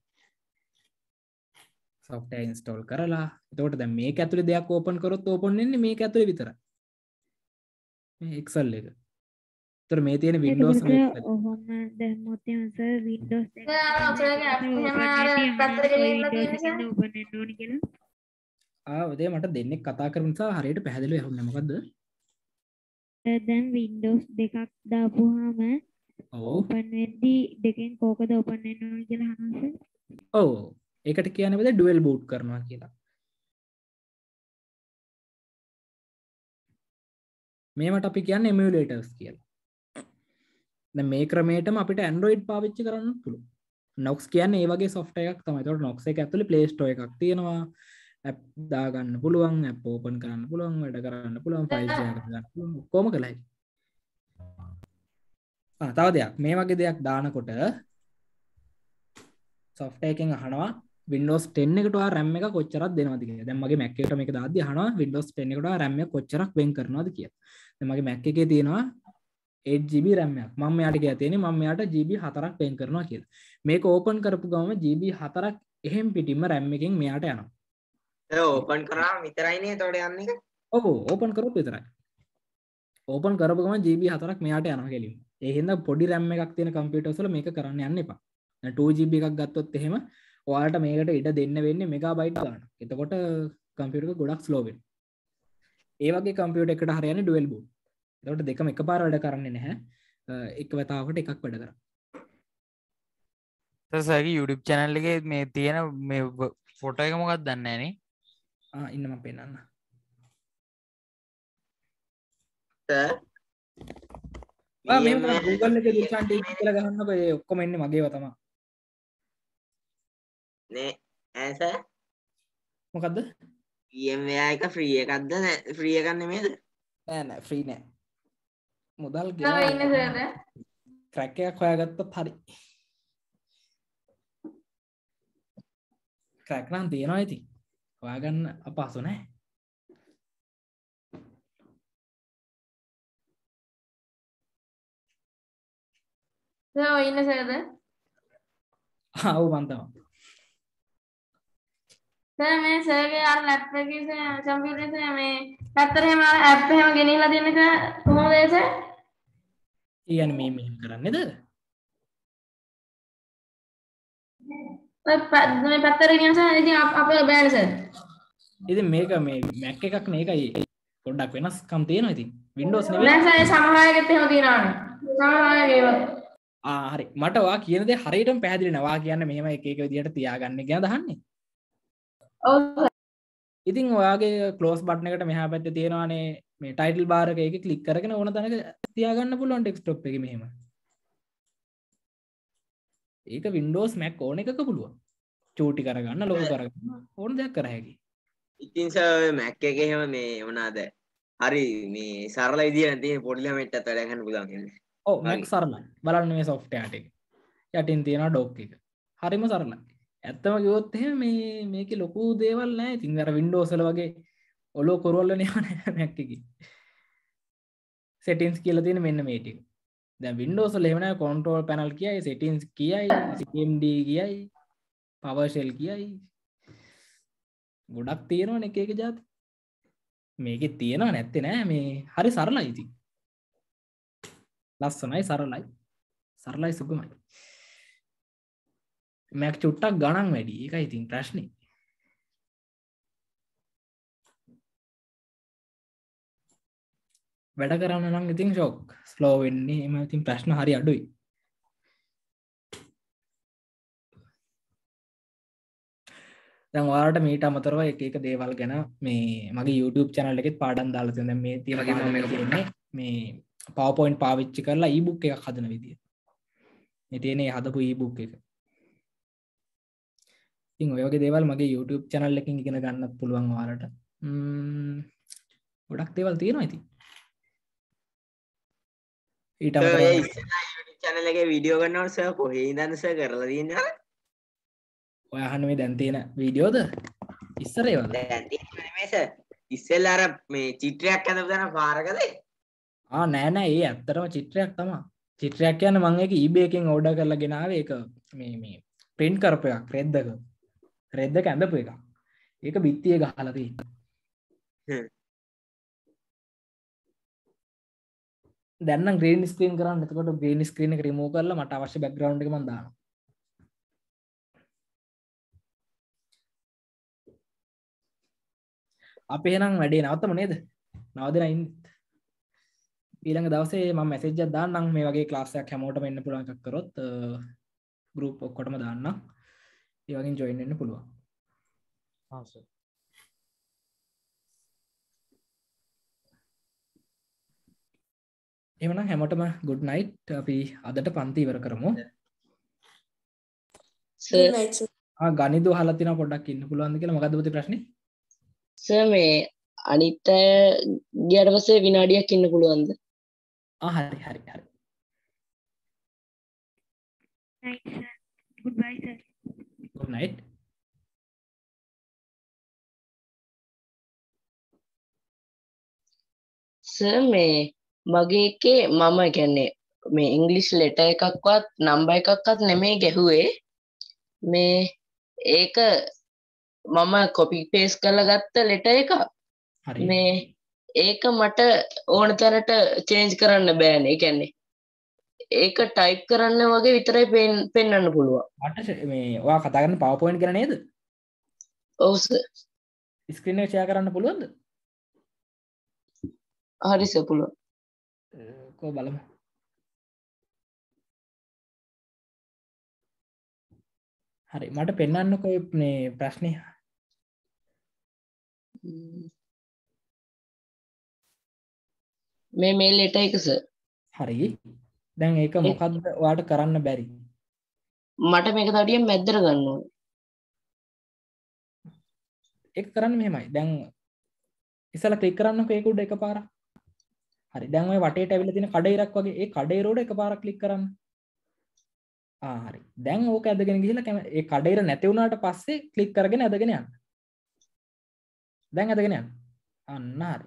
software install කරලා එතකොට දැන් මේක ඇතුලේ දෙයක් open කරොත් open වෙන්නේ මේක ඇතුලේ විතරයි. මේ Excel එක. ඒතර මේ තියෙන Windows ඔහොම දැම්මොත් එහෙම සර් Windows සර් අර ඔසරගේ app එහෙම අර පැත්තට ගෙලින්න තියෙන්නේ සර්. open වෙන්න ඕනි කියලා. ආ ඔතේ මට දෙන්නෙක් කතා කරන නිසා හරියට පැහැදිලිව ඇහුන්නේ මොකද්ද? දැන් Windows දෙකක් දාපුවාම ඔව් open වෙද්දී දෙකෙන් කෝකද open වෙන්න ඕනි කියලා අහනවා සර්. ඔව් ඒකට කියන්නේ බද dual boot කරනවා කියලා. මේවට අපි කියන්නේ emulators කියලා. දැන් මේ ක්‍රමයටම අපිට Android පාවිච්චි කරන්න පුළුවන්. Nox කියන්නේ ඒ වගේ software එකක් තමයි. ඒතකොට Nox එක ඇතුලේ Play Store එකක් තියෙනවා. app දාගන්න පුළුවන්, app open කරන්න පුළුවන්, වැඩ කරන්න පුළුවන්, file share කරන්න පුළුවන්. කොහොම කළා හැකි. ආ තව දෙයක්. මේ වගේ දෙයක් දානකොට software එකෙන් අහනවා Windows ten එකට ඔයා RAM එක කොච්චරක් දෙනවද කියලා. දැන් මගේ Mac එකට මේක දාද්දි අහනවා Windows ten එකට ඔයා RAM එක කොච්චරක් වෙන් කරනවද කියලා. දැන් මගේ Mac එකේ තියෙනවා eight G B RAM එකක්. මම මෙයාට කියලා තියෙන්නේ මම මෙයාට G B four ක් වෙන් කරනවා කියලා. මේක ඕපන් කරපු ගමන් G B four ක් එහෙම් පිටින්ම RAM එකෙන් මෙයාට යනවා. ඒ ඕපන් කරාම විතරයිනේ එතකොට යන්නේ. ඔව් ඕපන් කරොත් විතරයි. ඕපන් කරපු ගමන් G B four ක් මෙයාට යනවා කෙලින්ම. ඒ හින්දා පොඩි RAM එකක් තියෙන කම්පියුටර්ස් වල මේක කරන්න යන්න එපා. දැන් two G B එකක් ගත්තොත් එහෙම ඔයාලට මේකට ඉඩ දෙන්න වෙන්නේ මෙගාබයිට් ගන්න. එතකොට කම්පියුටර් එක ගොඩක් ස්ලෝ වෙනවා. ඒ වගේ කම්පියුටර් එකකට හරියන්නේ ඩුවල් බූට්. එතකොට දෙකම එකපාර වැඩ කරන්නේ නැහැ. එක වතාවකට එකක් වැඩ කරනවා. සර්ගේ YouTube channel එකේ මේ තියෙන මේ ෆොටෝ එක මොකක්ද දන්නේ නැහැ නේ. ආ ඉන්න මම පෙන්නන්න. සර් ආ මේ Google එකේ දුෂාන් ටීච් කියලා ගහන්නකො ඒ ඔක්කොම එන්නේ මගේව තමයි. නේ ඈ සර් මොකද්ද? VMware එක ෆ්‍රී එකක්ද නෑ ෆ්‍රී එකක් නෙමෙයිද? නෑ නෑ ෆ්‍රී නෑ. මුදල් තව ඉන්නේ සර්. ක්‍රැක් එකක් හොයාගත්තොත් හරි. ක්‍රැක් නම් තියෙනවා ඉතින්. හොයාගන්න අපහසු නෑ. සර් ඉන්නේ සර්. ආ ඔව් මන් තමයි. සර් මේ සර්ගේ අර ලැප් එකේ කම්පියුටර් එකේ මේ පැත්තට එහෙම ඇප් එහෙම ගෙනියලා දෙන්න එක කොහොමද ඒ සර්? කියන්නේ මේ මෙහෙම කරන්නේද? ඔය මේ පැත්තට ගෙනියන සර් ඉතින් අපේ බෑනේ සර්. ඉතින් මේක මේ Mac එකක් නේ ඒකයි පොඩ්ඩක් වෙනස්කම් තියෙනවා ඉතින් Windows නෙවෙයි. නෑ සර් සමහර අයගෙත් එහෙම තියෙනවානේ. සමහර අයගේ ඒවා. ආ හරි මට ඔයා කියන දේ හරියටම පැහැදිලි නෑ. ඔයා කියන්නේ මෙහෙම එක එක විදිහට තියාගන්න කියන දහන්නේ. ඔව් සර්. ඉතින් ඔයාගේ ක්ලෝස් බටන් එකට මෙහා පැත්තේ තියෙනවානේ මේ ටයිටල් බාර් එක ඒක ක්ලික් කරගෙන ඕන තැනක තියාගන්න පුළුවන් ඩෙස්ක්ටොප් එකේ මෙහෙම. ඒක Windows Mac ඕන එකක පුළුවන්. චූටි කරගන්න ලොකු කරගන්න ඕන දෙයක් කර හැකියි. ඉතින් සර් Mac එකේ එහෙම මේ මොනවාද? හරි මේ සරල විදියට තියෙන පොඩි ළමයින්ටත් වැඩ ගන්න පුළුවන් කියන්නේ. ඔව් Mac සරලයි. බලන්න මේ software එක. යටින් තියෙනවා dock එක. හරිම සරලයි. ඇත්තම කිව්වොත් එහෙම මේ මේකේ ලොකු දේවල් නැහැ. ඉතින් අර Windows වල වගේ ඔලෝ කරවල නෑ Mac එකේ. settings කියලා තියෙන මෙන්න මේ ටික. දැන් Windows වල එහෙම නැහැ control panel කියයි settings කියයි C M D කියයි PowerShell කියයි. ගොඩක් තියෙනවනේ එක එක જાති. මේකේ තියෙනව නැත්තේ නෑ මේ හරි සරලයි ඉතින්. ලස්සනයි සරලයි. සරලයි සුගමයි. Mac චුට්ටක් ගණන් වැඩි. ඒකයි ඉතින් ප්‍රශ්නේ. වැඩ කරන්න නම් ඉතින් ෂොක් ස්ලෝ වෙන්නේ. එම ඉතින් ප්‍රශ්න හරි අඩුයි. දැන් ඔයාලට මීට අමතරව එක එක දේවල් ගැන මේ මගේ YouTube channel එකෙත් පාඩම් දාලා තියෙනවා. දැන් මේ තියෙන පාඩම එක තියෙන්නේ මේ PowerPoint පාවිච්චි කරලා e-book එකක් හදන විදිය. මේ තියෙන හදපු e-book එක. ඉතින් ඔය වගේ දේවල් මගේ YouTube channel එකකින් ඉගෙන ගන්නත් පුළුවන් ඔයාලට. ම්ම් ගොඩක් දේවල් තියෙනවා ඉතින්. ඊට සර් අමතරව ඔය ඉස්සෙල්ලා YouTube channel එකේ වීඩියෝ කරනකොට සර් කොහේ ඉඳන්ද සර් කරලා තියෙන්නේ අර? ඔය අහන්න මේ දැන් තියෙන වීඩියෝද? ඉස්සර ඒවද? දැන් තියෙන්නේ නෙමෙයි සර්. ඉස්සෙල්ලා අර මේ චිත්‍රයක් ඇඳපු තැන පාරකද? ආ නෑ නෑ ඒ ඇත්තටම චිත්‍රයක් තමයි. චිත්‍රයක් කියන්නේ මම ඒක eBay එකෙන් ඕඩර් කරලා ගෙනාවේ ඒක මේ මේ print කරපු එකක් රෙද්දක. රෙද්දක ඇඳපු එකක්. ඒක බිත්තියේ ගහලා තියෙන්නේ. හ්ම්. දැන් නම් green screen කරන්න. එතකොට green screen එක remove කරලා මට අවශ්‍ය background එක මම දානවා. අපි එහෙනම් වැඩේ නවත්තමු නේද? නවදලා ඉන්න. ඊළඟ දවසේ මම මැසේජ් එකක් දාන්නම් මේ වගේ ක්ලාස් එකක් හැමෝටම එන්න පුළුවන් එකක් කරොත් group ඔක්කොටම දාන්නම්. ඒ වගේ join වෙන්න පුළුවන්. ආ සර්. එහෙනම් හැමෝටම good night. අපි අදට පන්ති ඉවර කරමු. Good night, sir. ආ ගණිතය අහලා තියෙනවා පොඩ්ඩක් ඉන්න පුළුවන්ද කියලා. මොකද්ද පුතේ ප්‍රශ්නේ? සර් මේ අනිත් අය ගියට පස්සේ විනාඩියක් ඉන්න පුළුවන්ද? ආ හරි හරි හරි. Night, sir. Goodbye, sir. good night. Sir මේ මගේ එකේ මම කියන්නේ මේ ඉංග්‍රීසි ලෙටර් එකක්වත් නම්බර් එකක්වත් නෙමෙයි ගැහුවේ මේ ඒක මම කොපි පේස්ට් කරලා ගත්ත ලෙටර් එක හරි. මේ ඒක මට ඕන තැනට චේන්ජ් කරන්න බෑනේ. ඒ කියන්නේ ඒක ටයිප් කරන්න වගේ විතරයි පෙන්වන්න පුළුවන්. මට මේ ඔයා කතා කරන PowerPoint ගැන නේද? ඔව් සර්. ස්ක්‍රීන් එක ෂෙයා කරන්න පුළුවන්ද? හරි සර් පුළුවන්. කො බලමු. හරි මට පෙන්වන්නකෝ මේ ප්‍රශ්නේ. මේ මේ ලෙටර් එක සර්. හරි. දැන් ඒක මොකද්ද ඔයාලට කරන්න බැරි? මට මේක තඩියෙන් මැද්දට ගන්න ඕනේ. ඒක කරන්න මෙහෙමයි. දැන් ඉස්සලා ක්ලික් කරන්නකෝ ඒක උඩ එකපාරක්. හරි. දැන් ඔය වටේට ඇවිල්ලා තියෙන කඩේරක් වගේ ඒ කඩේර උඩ එකපාරක් ක්ලික් කරන්න. ආ හරි. දැන් ඕක ඇදගෙන ගිහිල්ලා ඒ කඩේර නැති වුණාට පස්සේ ක්ලික් කරගෙන ඇදගෙන යන්න. දැන් ඇදගෙන යන්න. අන්න හරි.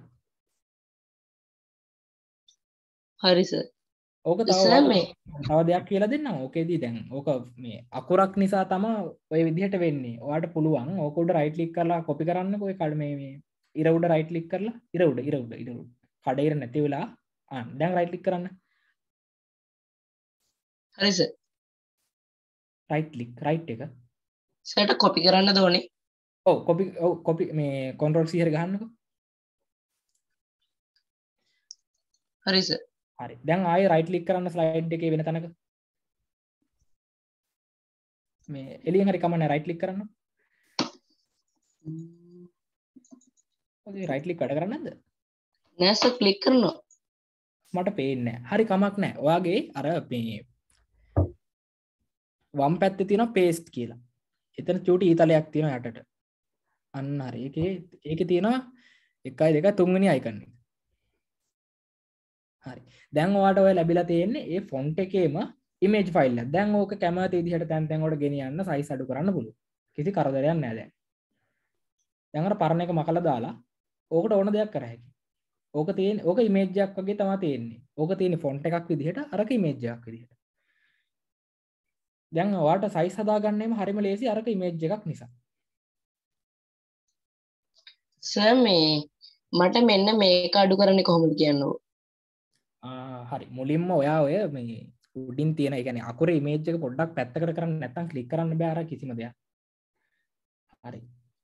හරි සර්. ඕක තව තව දෙයක් කියලා දෙන්නම්. ඕකේදී දැන් ඕක මේ අකුරක් නිසා තමයි ඔය විදිහට වෙන්නේ. ඔයාලට පුළුවන් ඕක උඩ රයිට් ක්ලික් කරලා කොපි කරන්නකෝ ඒ කඩ මේ මේ ඉර උඩ රයිට් ක්ලික් කරලා ඉර උඩ ඉර උඩ ඉර උඩ කඩේර නැති වෙලා ආ දැන් රයිට් ක්ලික් කරන්න. හරි සර්. රයිට් ක්ලික් රයිට් එක. සර්ට කොපි කරන්නද ඕනේ? ඔව් කොපි ඔව් කොපි මේ කන්ට්‍රෝල් C හරි ගහන්නකෝ. හරි සර්. හරි. දැන් ආයෙ රයිට් ක්ලික් කරන්න ස්ලයිඩ් එකේ වෙන තැනක. මේ එළියෙන් හරි කමන්නේ රයිට් ක්ලික් කරන්න. ඔය රයිට් ක්ලික් වැඩ කරන්නේ නැද්ද? නෑ සර් ක්ලික් කරනවා. මට පේන්නේ නැහැ. හරි කමක් නැහැ. ඔයාගේ අර මේ වම් පැත්තේ තියෙනවා paste කියලා. එතන චූටි ඊතලයක් තියෙනවා යටට. අන්න හරි. ඒකේ ඒකේ තියෙනවා එකයි දෙකයි තුන්වෙනි අයිකන් එක. හරි. දැන් ඔයාලට ඔය ලැබිලා තියෙන්නේ ඒ ෆොන්ට් එකේම ඉමේජ් ෆයිල් එක. දැන් ඕක කැමති විදිහට තැන් තැන් වලට ගෙනියන්න සයිස් අඩු කරන්න පුළුවන්. කිසි කරදරයක් නැහැ දැන්. දැන් අර පරණ එක මකලා දාලා ඕකට ඕන දෙයක් කර හැකියි. ඕක තියෙන්නේ ඕක ඉමේජ් එකක් වගේ තමයි තියෙන්නේ. ඕක තියෙන්නේ ෆොන්ට් එකක් විදිහට අරක ඉමේජ් එකක් විදිහට. දැන් ඔයාලට සයිස් හදාගන්නෙම හරිම ලේසි අරක ඉමේජ් එකක් නිසා. සර් මේ මට මෙන්න මේක අඩු කරන්නේ කොහොමද කියන්නකෝ. හරි මුලින්ම ඔයා ඔය මේ උඩින් තියෙන ඒ කියන්නේ අකුරේ ඉමේජ් එක පොඩ්ඩක් පැත්තකට කරන්න නැත්නම් ක්ලික් කරන්න බෑ අර කිසිම දෙයක්. හරි.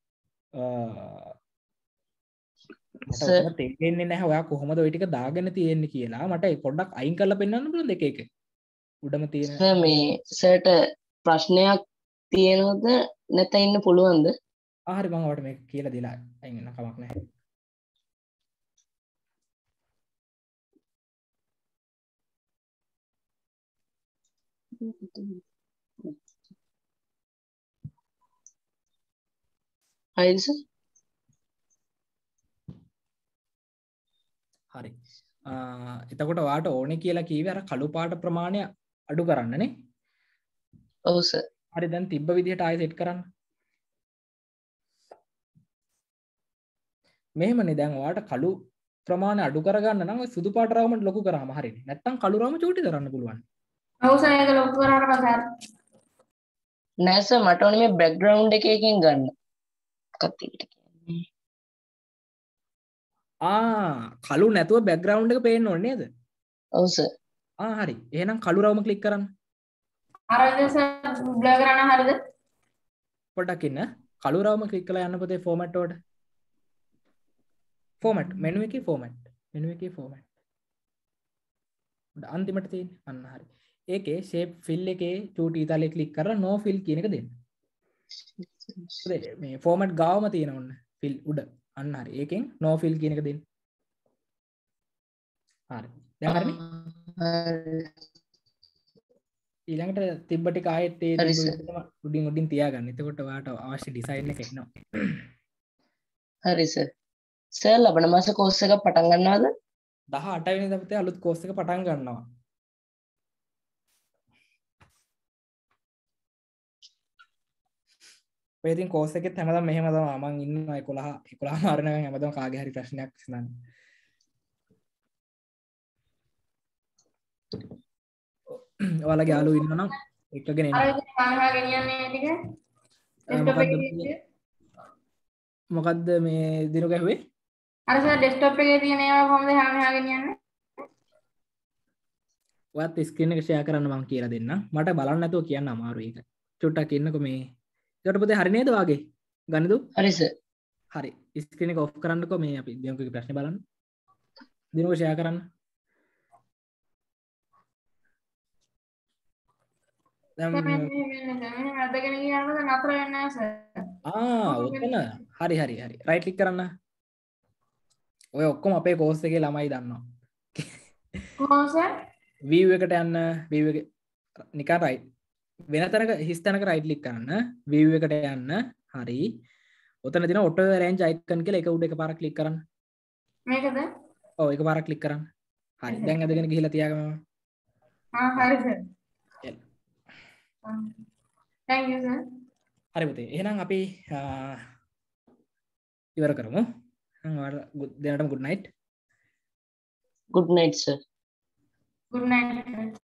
මට ඔතන තේරෙන්නේ නැහැ ඔයා කොහොමද ওই ටික දාගෙන තියෙන්නේ කියලා. මට පොඩ්ඩක් අයින් කරලා පෙන්නන්න පුළුවන්ද එක එක? උඩම තියෙන සර් මේ සර්ට ප්‍රශ්නයක් තියෙනවද නැත්නම් ඉන්න පුළුවන්ද? ආ හරි මම ඔයාලට මේක කියලා දෙලා අයින් වෙන කමක් නැහැ. හරිද සර්? හරි. අ එතකොට ඔයාට ඕනේ කියලා කීවේ අර කළු පාට ප්‍රමාණය අඩු කරන්නනේ. ඔව් සර්. හරි දැන් තිබ්බ විදිහට ආයෙ සෙට් කරන්න. මෙහෙමනේ දැන් ඔයාට කළු ප්‍රමාණය අඩු කරගන්න නම් ඔය සුදු පාට රවුමට ලොකු කරාම හරිනේ. නැත්තම් කළු රවුම චූටි කරන්න පුළුවන්. ඔව් සර් ඒක ලොකු කරාට පස්සේ නෑ සර් මට ඕනේ මේ බෑග්ග්‍රවුන්ඩ් එකකින් ගන්න. කතියට කියන්නේ. ආ කළු නැතුව බෑග්ග්‍රවුන්ඩ් එක පේන්න ඕනේ නේද? ඔව් සර්. ආ හරි. එහෙනම් කළු රවුම ක්ලික් කරන්න. අර ඉතින් සර් බ්ලර් කරන්න හරියද? පොඩ්ඩක් ඉන්න. කළු රවුම ක්ලික් කරලා යන්න පොතේ ෆෝමැට් වලට. ෆෝමැට් මෙනු එකේ ෆෝමැට්. මෙනු එකේ ෆෝමැට්. අන්තිමට තියෙන්නේ අන්න හරි. ඒකේ ෂේප් ෆිල් එකේ චූටි ඉතාලේ ක්ලික් කරලා නෝ ෆිල් කියන එක දෙන්න. මේ ෆෝමැට් ගාවම තියෙන ඔන්න ෆිල් උඩ. අන්න හරි. ඒකෙන් නෝ ෆිල් කියන එක දෙන්න. හරි. දැන් හරිනේ? ඊළඟට තිබ්බ ටික ආයෙත් ඒ උඩින් උඩින් තියාගන්න. එතකොට ඔයාට අවශ්‍ය ඩිසයින් එක එනවා. හරි සර්. සර් ලබන මාස කෝස් එක පටන් ගන්නවද? දහඅට වෙනිදා පුතේ අලුත් කෝස් එක පටන් ගන්නවා. ඔය ඉතින් කෝස් එකෙත් හැමදාම මෙහෙම තමයි මම ඉන්නවා එකොළහ එකොළහ මාරනකම් හැමදාම කාගේ හරි ප්‍රශ්නයක් විසඳන්න. ඔයාලගේ යාළුවෝ ඉන්නවා නම් එක්කගෙන එන්න. අර ඉතින් කාමහා ගෙනියන්නේ ටික ඩෙස්ක්ටොප් එකේ තියෙන්නේ. මොකද්ද මේ දිනු ගැහුවේ? අර සර් ඩෙස්ක්ටොප් එකේ තියෙන ඒවා කොහොමද කාමහා ගෙනියන්නේ? ඔයත් ස්ක්‍රීන් එක ෂෙයා කරන්න මම කියලා දෙන්නම්. මට බලන්න නැතුව කියන්න අමාරුයි ඒක. චුට්ටක් ඉන්නකො මේ. ඒකට පුතේ හරි නේද වාගේ? ගනිදු? හරි සර්. හරි. ස්ක්‍රීන් එක ඔෆ් කරන්නකෝ මේ අපි දිනුගේ ප්‍රශ්නේ බලන්න. දිනුක ෂෙයා කරන්න. දැන් මෙන්න මෙන්න මෙන්න අදගෙන ගියාම නතර වෙන්නේ නැහැ සර්. ආ ඔතන හරි හරි හරි. රයිට් ක්ලික් කරන්න. ඔය ඔක්කොම අපේ කෝස් එකේ ළමයි දන්නවා. කොහොමද සර්? view එකට යන්න view එක නිකන් right වෙන තැනක හිස් තැනක right click කරන්න view එකට යන්න හරි ඔතන දින auto arrange icon කියලා එක උඩ එකපාරක් click කරන්න මේකද? ඔව් එකපාරක් click කරන්න හරි දැන් අදගෙන ගිහිල්ලා තියාගමු ආ හරි සර්. එල් thank you sir. හරි පුතේ එහෙනම් අපි ඉවර කරමු එහෙනම් ඔයාලා දෙන්නටම good night good night sir. good night.